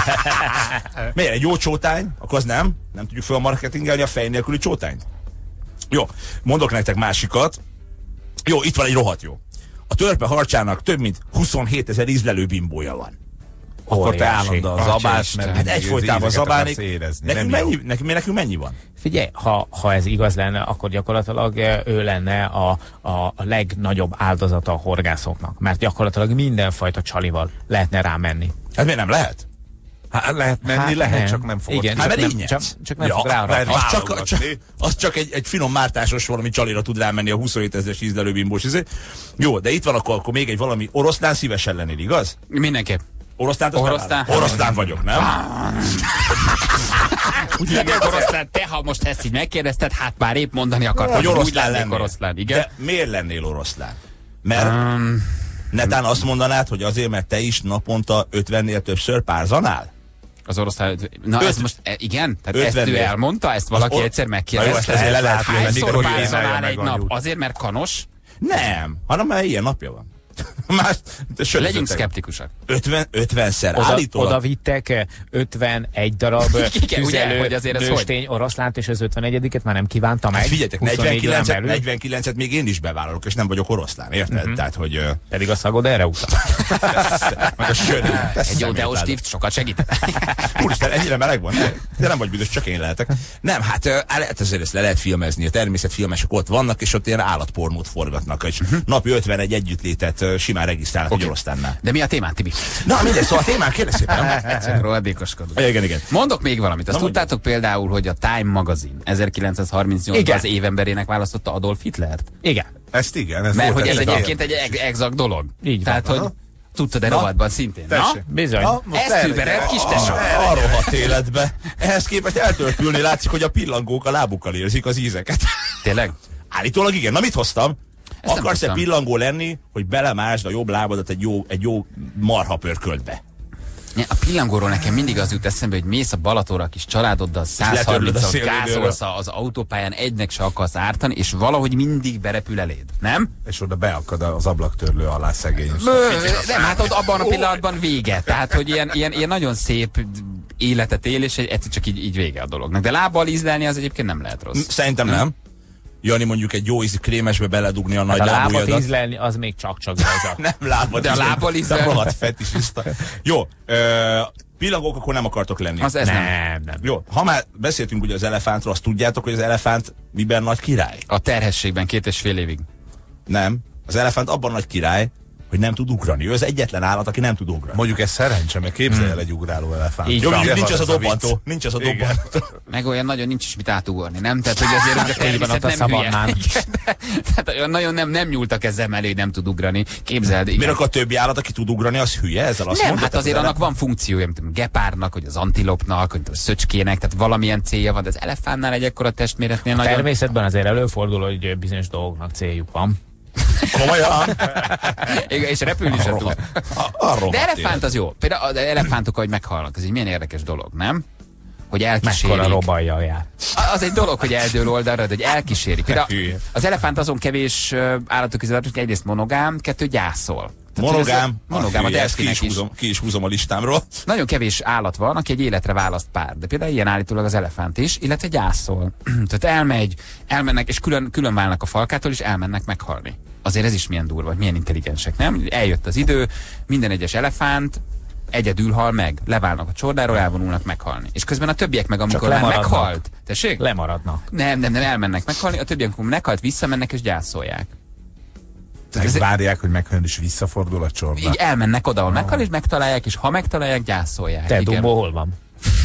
Miért? Egy jó csótány? Akkor az nem? Nem tudjuk felmarketingelni a fej nélküli csótányt? Jó, mondok nektek másikat. Jó, itt van egy rohadt jó. A törpe harcsának több mint huszonhét ezer ízlelő bimbója van. Akkor te állandóan zabálsz, mert hát egyfolytában zabálnék. Nekünk mennyi, nekünk, nekünk mennyi van? Figyelj, ha, ha ez igaz lenne, akkor gyakorlatilag ő lenne a, a, a legnagyobb áldozata a horgászoknak. Mert gyakorlatilag mindenfajta csalival lehetne rámenni. Hát miért nem lehet? Hát lehet menni, hát lehet, nem. Csak nem fogod. Igen, hát csak, nem, nem, csak, csak nem ja, fog rá. Az csak, csak, az csak egy, egy finom mártásos valami csalira tud rámenni a huszonhét ezeres ízlelő bimbós izé. Jó, de itt van akkor, akkor még egy valami oroszlán szívesen lennél, igaz? Mindenképp. Oroszlán, oroszlán, oroszlán vagyok, nem? Úgy oroszlán, te ha most ezt így megkérdezted, hát már épp mondani akartam, hogy oroszlán lennék oroszlán, igen. De miért lennél oroszlán? Mert um, netán azt mondanád, hogy azért, mert te is naponta ötvennél többször párzanál? Az oroszlán, na Öt, ez most, igen? Tehát ezt ő elmondta, ezt valaki or... egyszer megkérdezte? Le lehet hányszor párzanál egy nap? Azért, mert kanos? Nem, hanem mert ilyen napja van. Más, legyünk szkeptikusak. ötven-szer oda, állítólag. Oda vittek ötvenegy darab tüzelő nőstény oroszlánt, és az ötvenegyediket már nem kívánta meg. Hát figyeljetek, negyvenkilencet még én is bevállalok, és nem vagyok oroszlán, érted? Uh-huh. Tehát, hogy... Uh... Pedig a szagod erre utal. Meg a sör. Egy jó deostív sokat segít. Úristen, ennyire meleg van? De nem vagy büdös, csak én lehetek. Nem, hát lehet azért ezt le lehet filmezni. A természetfilmesek ott vannak, és ott ilyen állatpornót forgatnak. És uh-huh. napi ötvenegy együttlétet simán regisztrálnak okay. egy oroszlánnál. De mi a témán, Tibi? Na, mindegy, szóval a témán kérdez szépen. Egyszerűen rohadékoskodunk. Igen, igen. Mondok még valamit. Azt Na, tudtátok például, hogy a Time magazin ezerkilencszázharmincnyolcban az évembérének választotta Adolf Hitlert? Igen. Ezt igen. Ez Mert hogy ez egyébként egy exakt dolog. Így Tehát, hogy tudtad-e rovatban szintén? Na? Bizony. Ezt überelt kis tesó. A rohadt életbe. Ehhez képest eltörpülni látszik, hogy a pillangók a lábukkal érzik az ízeket. Tényleg? Állítólag igen. Na mit hoztam? Ezt akarsz-e pillangó lenni, hogy belemásd a jobb lábadat egy jó, egy jó marha pörköltbe? A pillangóról nekem mindig az jut eszembe, hogy mész a Balatonra a kis családoddal, száz harmincon gázolsz az autópályán, egynek se akarsz ártani, és valahogy mindig berepül eléd, nem? És oda beakad az ablaktörlő alá szegény. Nem, hát ott abban a pillanatban vége. Tehát, hogy ilyen, ilyen, ilyen nagyon szép életet él, és egyszer csak így, így vége a dolognak. De lábbal ízlelni az egyébként nem lehet rossz. Szerintem nem. Jani mondjuk egy jó íz krémesbe beledugni a hát nagy a lábujjadat. A lábat ízlelni, az még csak-csak rajza. Nem lábad de a lábbal ízlelni. rohadt fetisista. Jó, ö, pillangók akkor nem akartok lenni. Az ez nem, nem. nem. Jó, ha már beszéltünk ugye az elefántról, azt tudjátok, hogy az elefánt miben nagy király? A terhességben két és fél évig. Nem. Az elefánt abban nagy király, hogy nem tud ugrani. Ő az egyetlen állat, aki nem tud ugrani. Mondjuk ez szerencse, mert képzelj el egy ugráló elefánt. Jó, mondjuk nincs az a dobbantó. Nincs az a dobbantó. Meg olyan nagyon nincs is mit átugorni, nem? Tehát, hogy azért a természet a nem szavannán. hülye. Tehát olyan nagyon nem, nem nyúltak ezzel mellé, hogy nem tud ugrani. Képzeld, igen. Miért akkor a többi állat, aki tud ugrani, az hülye? Ezzel azt nem, mondod, hát azért az annak van funkciója, mint a gepárnak, hogy az antilopnak, hogy a szöcskének, tehát valamilyen célja van, de az elefántnál egy ekkora testméretnél A nagyon... természetben azért előfordul, hogy bizonyos dolgoknak céljuk van. Komolyan? Igen, és repülni sem tud. De elefánt az jó. Például az elefántok, ahogy meghalnak, ez egy milyen érdekes dolog, nem? Hogy elkísérik. Mekkora robajjal jár. Az egy dolog, hogy eldől oldalra, de hogy elkísérik. Például az elefánt azon kevés állatok közül, hogy egyrészt monogám, kettő gyászol. Monogám, monogám, a ezt ki is, húzom, ki is húzom a listámról. Nagyon kevés állat van, aki egy életre választ pár. De például ilyen állítólag az elefánt is, illetve gyászol. Tehát elmegy, elmennek, és külön, külön válnak a falkától, és elmennek meghalni. Azért ez is milyen durva, milyen intelligensek, nem? Eljött az idő, minden egyes elefánt egyedül hal meg, leválnak a csordáról, elvonulnak meghalni. És közben a többiek meg, amikor már meghalt, tessék? Lemaradnak. Nem, nem, nem, elmennek meghalni, a többiek, amikor meghalt, visszamennek és gyászolják. Várják, hogy meghalt és visszafordul a csorda. Így elmennek oda, ahol oh. meghal, és megtalálják, és ha megtalálják, gyászolják. Te Dumbo hol van?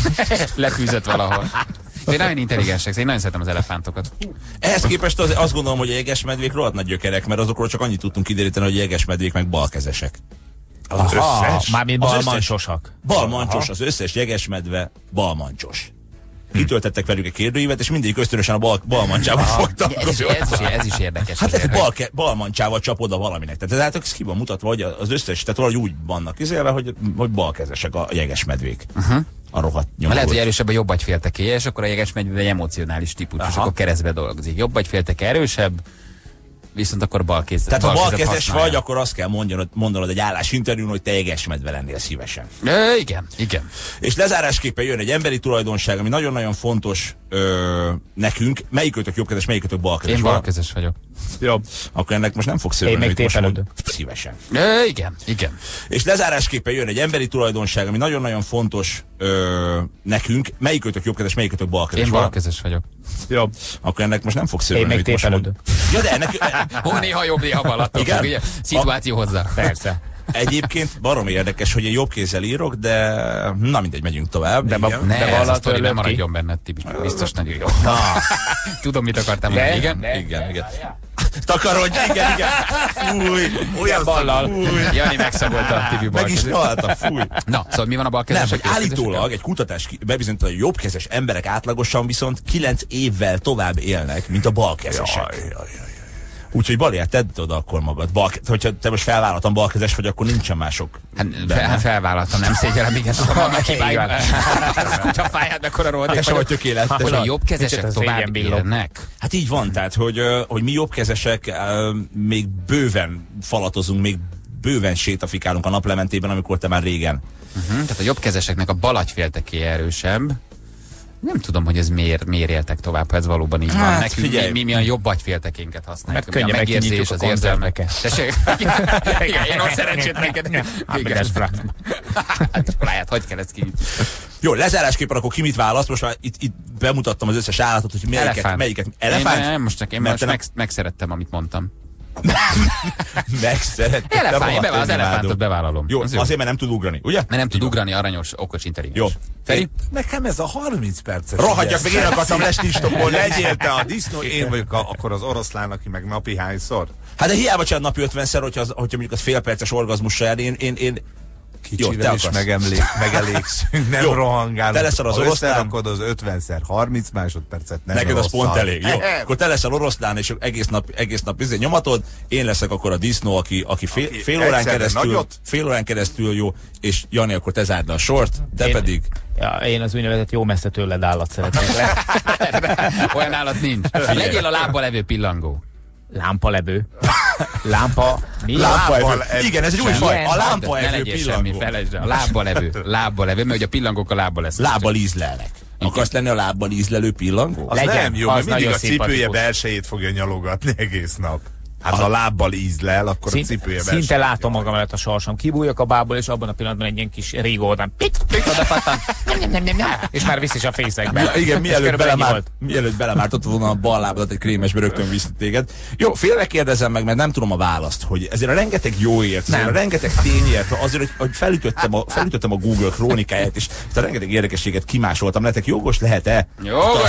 Lefűzött valahol. De nagyon intelligensek, én nagyon szeretem az elefántokat. Ehhez képest az, azt gondolom, hogy a jegesmedvék rohadt nagy gyökerek, mert azokról csak annyit tudtunk kideríteni, hogy a jegesmedvék meg balkezesek. Az Aha, összes? Mármint balmancsosak. Balmancsos, az összes jegesmedve balmancsos. Kitöltettek velük egy kérdőívet, és mindig ösztönösen a bal, balmancsával fogtak. Ez, ez, ez, ez is érdekes. Hát ez bal, balmancsával csap oda valaminek. Tehát ez, ez ki van mutatva, hogy az összes, tehát valahogy úgy vannak izélve, hogy, hogy balkezesek a jegesmedvék. Uh-huh. A rohadt nyomorult. Lehet, hogy erősebb a jobb agyféltekéje, és akkor a jegesmedve egy emocionális típus, és akkor keresztbe dolgozik. Jobb agyfélteke erősebb, viszont akkor balkéz. Tehát ha balkezes vagy, akkor azt kell mondanod, mondanod egy állásinterjún, hogy te jegesmedve lennél szívesen. E, igen, igen. És lezárásképpen jön egy emberi tulajdonság, ami nagyon-nagyon fontos ö, nekünk. Melyikötök jobbkezes, melyikötök balkezes? Én balkezes vagyok. Jobb. Akkor ennek most nem fogsz örülni, hogy most mond, szívesen. E, igen, igen. És lezárásképpen jön egy emberi tulajdonság, ami nagyon-nagyon fontos ö, nekünk. Melyikötök jobbkezes, melyikötök balkezes? Én balkezes vagyok. Jobb. Akkor ennek most nem fogsz örülni. Én még tépelődök. Ja, de ennek... Hó, néha jobb, néha bal, attól fog, ugye? Szituáció a... hozzá. Persze. Egyébként baromi érdekes, hogy én jobb kézzel írok, de na mindegy, megyünk tovább. De, ba, ne, de ez a sztori nem maradjon benned, Tibi. Biztos nagyon jó. Na. Tudom, mit akartam mondani. Igen? De, igen, igen. Takarodj, igen, igen. Fúj, olyan ballal. Jani megszagolta a Tibi balkezet. Meg is találta, fúj. Na, szóval mi van a balkezes? Nem, hogy állítólag egy kutatás bebizonyította, hogy jobbkezes emberek átlagosan viszont kilenc évvel tovább élnek, mint a balkezesek. Jaj, jaj, jaj. Úgyhogy Baliát, tedd oda akkor magad. Bal, hogyha te most felvállaltam balkezes vagy, akkor nincsen mások. Hát fel, felvállaltam, nem szégyellem, igen, tudom, vannak hibáim. Kutyafáját, mekkora rohadt. Te se vagy tökéletes. Hogy a jobbkezesek tovább élnek. Hát így van, tehát, hogy, hogy mi jobbkezesek még bőven falatozunk, még bőven sétafikálunk a naplementében, amikor te már régen. Uh-huh. Tehát a jobbkezeseknek a bal agyféltekéje erősebb. Nem tudom, hogy ez miért, miért éltek tovább, ha ez valóban így hát, van. Nekünk mi, mi, mi a jobb agyféltekénket használjuk. Mert könnyen megkinyitjuk az érzelmeket. Tessék? Igen, én ott szerencsétlenkedek. Igen. Ráját, hogy kell ezt kinyitni? Jó, lezárásképpen akkor ki mit választ? Most már itt, itt bemutattam az összes állatot, hogy melyiket. Elefánt. melyiket Elefánt? Én, nem, most csak én most meg, megszerettem, amit mondtam. Megszerettem. Elefánt, bevál, az elefántot bevállalom. Jó, az azért, mert nem tud ugrani, ugye? Mert nem tud ugrani, aranyos, okos, intelligens. Jó. Feri? Nekem ez a harminc perces. Rohadjak meg, én akartam lestinstokkolni. Legyél te a disznó, én vagyok a, akkor az oroszlán, aki meg napi hányszor. Hát de hiába csinál napi ötvenszer, hogyha, az, hogyha mondjuk az fél perces orgazmussal jár, én, én, én kicsivel is megemlék, megelégszünk, nem jó, rohangálunk. Te leszel az oroszlán. Összerakod az ötvenszer harminc másodpercet, nem neked az pont elég. Jó. Ehe. Akkor te leszel oroszlán, és egész nap, egész nap izé nyomatod, én leszek akkor a disznó, aki, aki fél, aki fél, órán keresztül, fél órán keresztül jó, és Jani, akkor te zárd le a sort, te én, pedig... Ja, én az úgynevezett jó messze tőled állat szeretnék le. Olyan állat nincs. Legyél a lábba levő pillangó. Lámpalevő. Lámpa. Mi? Lámpa evő. Igen, ez egy új faj. A lámpa evő pillangó. A lábba levő. Lábba levő, mert ugye a pillangók a lábba lesz. Lábbal ízlelnek. Akarsz lenni a lábbal ízlelő pillangó? Az legyen, nem jó, mert mindig a cipője belsejét fogja nyalogatni egész nap. Hát ha a lábbal ízlel, akkor Szint, a cipője szinte látom magam előtt a sorsom. Kibújok a bából, és abban a pillanatban egy ilyen kis rigódán pit, pit, oda pattan, és már visz is a fészekbe. Ja, igen, mielőtt, belemárt, mielőtt belemártott volna a bal lábadat egy krémesbe, rögtön visz téged. Jó, félre kérdezem meg, mert nem tudom a választ, hogy ezért a rengeteg jóért, ezért a rengeteg tényért, azért, hogy, hogy felütöttem, a, felütöttem a Google krónikáját, és ezt a rengeteg érdekességet kimásoltam. Nektek jogos lehet-e? Jogos!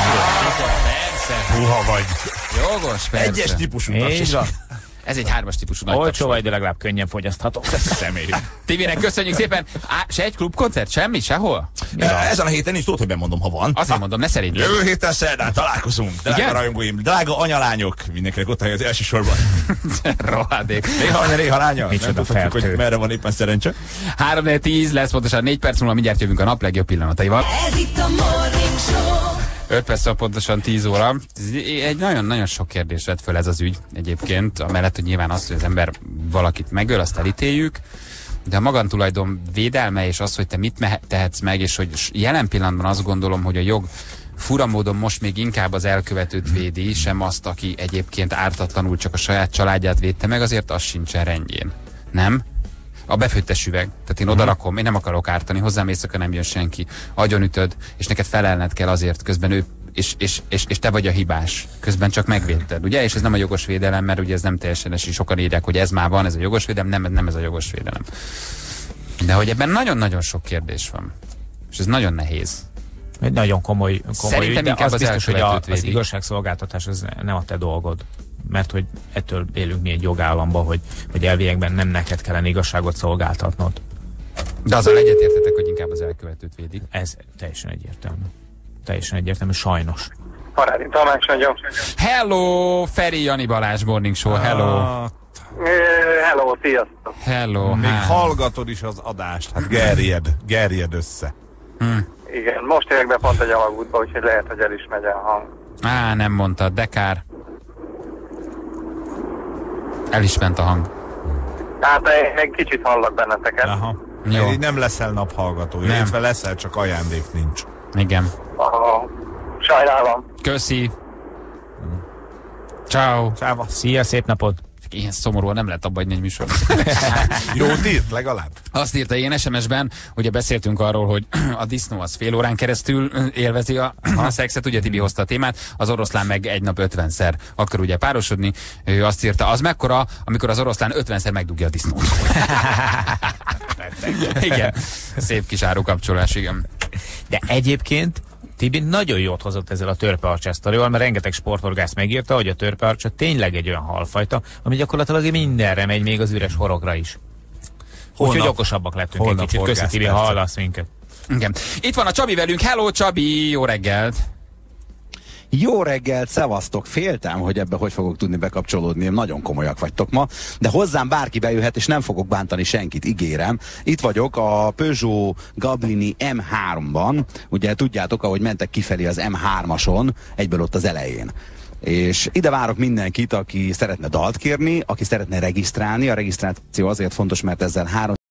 Puha vagy. Jogos, persze. Egyes típusú tapsik. Ez egy hármas típusú nagy olcsó vagy, de legalább könnyen fogyasztható. Személy. Tibinek köszönjük szépen. Á, se egy klubkoncert, semmi, sehol? Ja. Ezen a héten is tudod, hogy bemondom, ha van. Azért mondom, ne szerintem. Jövő héten szerdán találkozunk. Drága rajongóim, drága anyalányok. Mindenkinek ott az elsősorban. Rohadék. Néha anya, néha lánya. Micsoda nem tudhatjuk, hogy merre van éppen szerencse. három négy tíz lesz pontosan négy perc múlva, mindjárt jövünk a nap legjobb pillanataival. Ez itt a Morning Show. öt perc pontosan tíz óra. Egy nagyon-nagyon sok kérdés vett föl ez az ügy egyébként, amellett, hogy nyilván az, hogy az ember valakit megöl, azt elítéljük, de a magantulajdon védelme és az, hogy te mit tehetsz meg, és hogy jelen pillanatban azt gondolom, hogy a jog fura módon most még inkább az elkövetőt védi, sem azt, aki egyébként ártatlanul csak a saját családját védte meg, azért az sincsen rendjén. Nem? A befőttes üveg. Tehát én odarakom, én nem akarok ártani, hozzám éjszaka nem jön senki. Agyonütöd, és neked felelned kell azért, közben ő, és, és, és, és te vagy a hibás. Közben csak megvédted, ugye? És ez nem a jogos védelem, mert ugye ez nem teljesen es, és sokan írják, hogy ez már van, ez a jogos védelem, nem, nem ez a jogos védelem. De hogy ebben nagyon-nagyon sok kérdés van. És ez nagyon nehéz. Egy nagyon komoly, komoly ügy, de az, az biztos, hogy a, az igazságszolgáltatás az nem a te dolgod. Mert hogy ettől élünk mi egy jogállamban, hogy, hogy elviekben nem neked kellene igazságot szolgáltatnod. De azzal egyetértetek, hogy inkább az elkövetőt védik. Ez teljesen egyértelmű. Teljesen egyértelmű, sajnos. Parádi Tamás vagyok. Hello, Feri, Jani Balázs, Morning Show, hello. Uh, hello, sziasztok. Hello. Még hát. hallgatod is az adást, hát gerjed, gerjed össze. Hm. Igen, most érek be pont egy alagútba, úgyhogy lehet, hogy el is megy a hang. Á, nem mondtad, de kár. El is ment a hang. Hát én még kicsit hallak benneteket. Aha. Jó. Így nem leszel naphallgató, illetve leszel, csak ajándék nincs. Igen. Aha. Sajnálom. Köszi. Ciao. Ciao. Szia, szép napot. Ilyen szomorúan nem lehet abba egy műsor. Jót írt legalább? Azt írta ilyen es em es-ben, ugye beszéltünk arról, hogy a disznó az fél órán keresztül élvezi a, a szexet, ugye Tibi hozta a témát, az oroszlán meg egy nap ötvenszer akar ugye párosodni. Ő azt írta, az mekkora, amikor az oroszlán ötvenszer megdugja a disznót. Igen, szép kis árukapcsolás, igen. De egyébként Tibi nagyon jót hozott ezzel a törpeharcsás sztorival, mert rengeteg sporthorgász megírta, hogy a törpeharcsa tényleg egy olyan halfajta, ami gyakorlatilag mindenre megy, még az üres horogra is. Úgyhogy okosabbak lettünk egy kicsit. Köszi, Tibi, ha hallasz minket. Igen. Itt van a Csabi velünk. Hello, Csabi! Jó reggelt! Jó reggelt, szevasztok! Féltem, hogy ebbe hogy fogok tudni bekapcsolódni, nagyon komolyak vagytok ma, de hozzám bárki bejöhet, és nem fogok bántani senkit, ígérem. Itt vagyok a Peugeot Gablini em háromban, ugye tudjátok, ahogy mentek kifelé az em hármason, egyből ott az elején. És ide várok mindenkit, aki szeretne dalt kérni, aki szeretne regisztrálni. A regisztráció azért fontos, mert ezzel három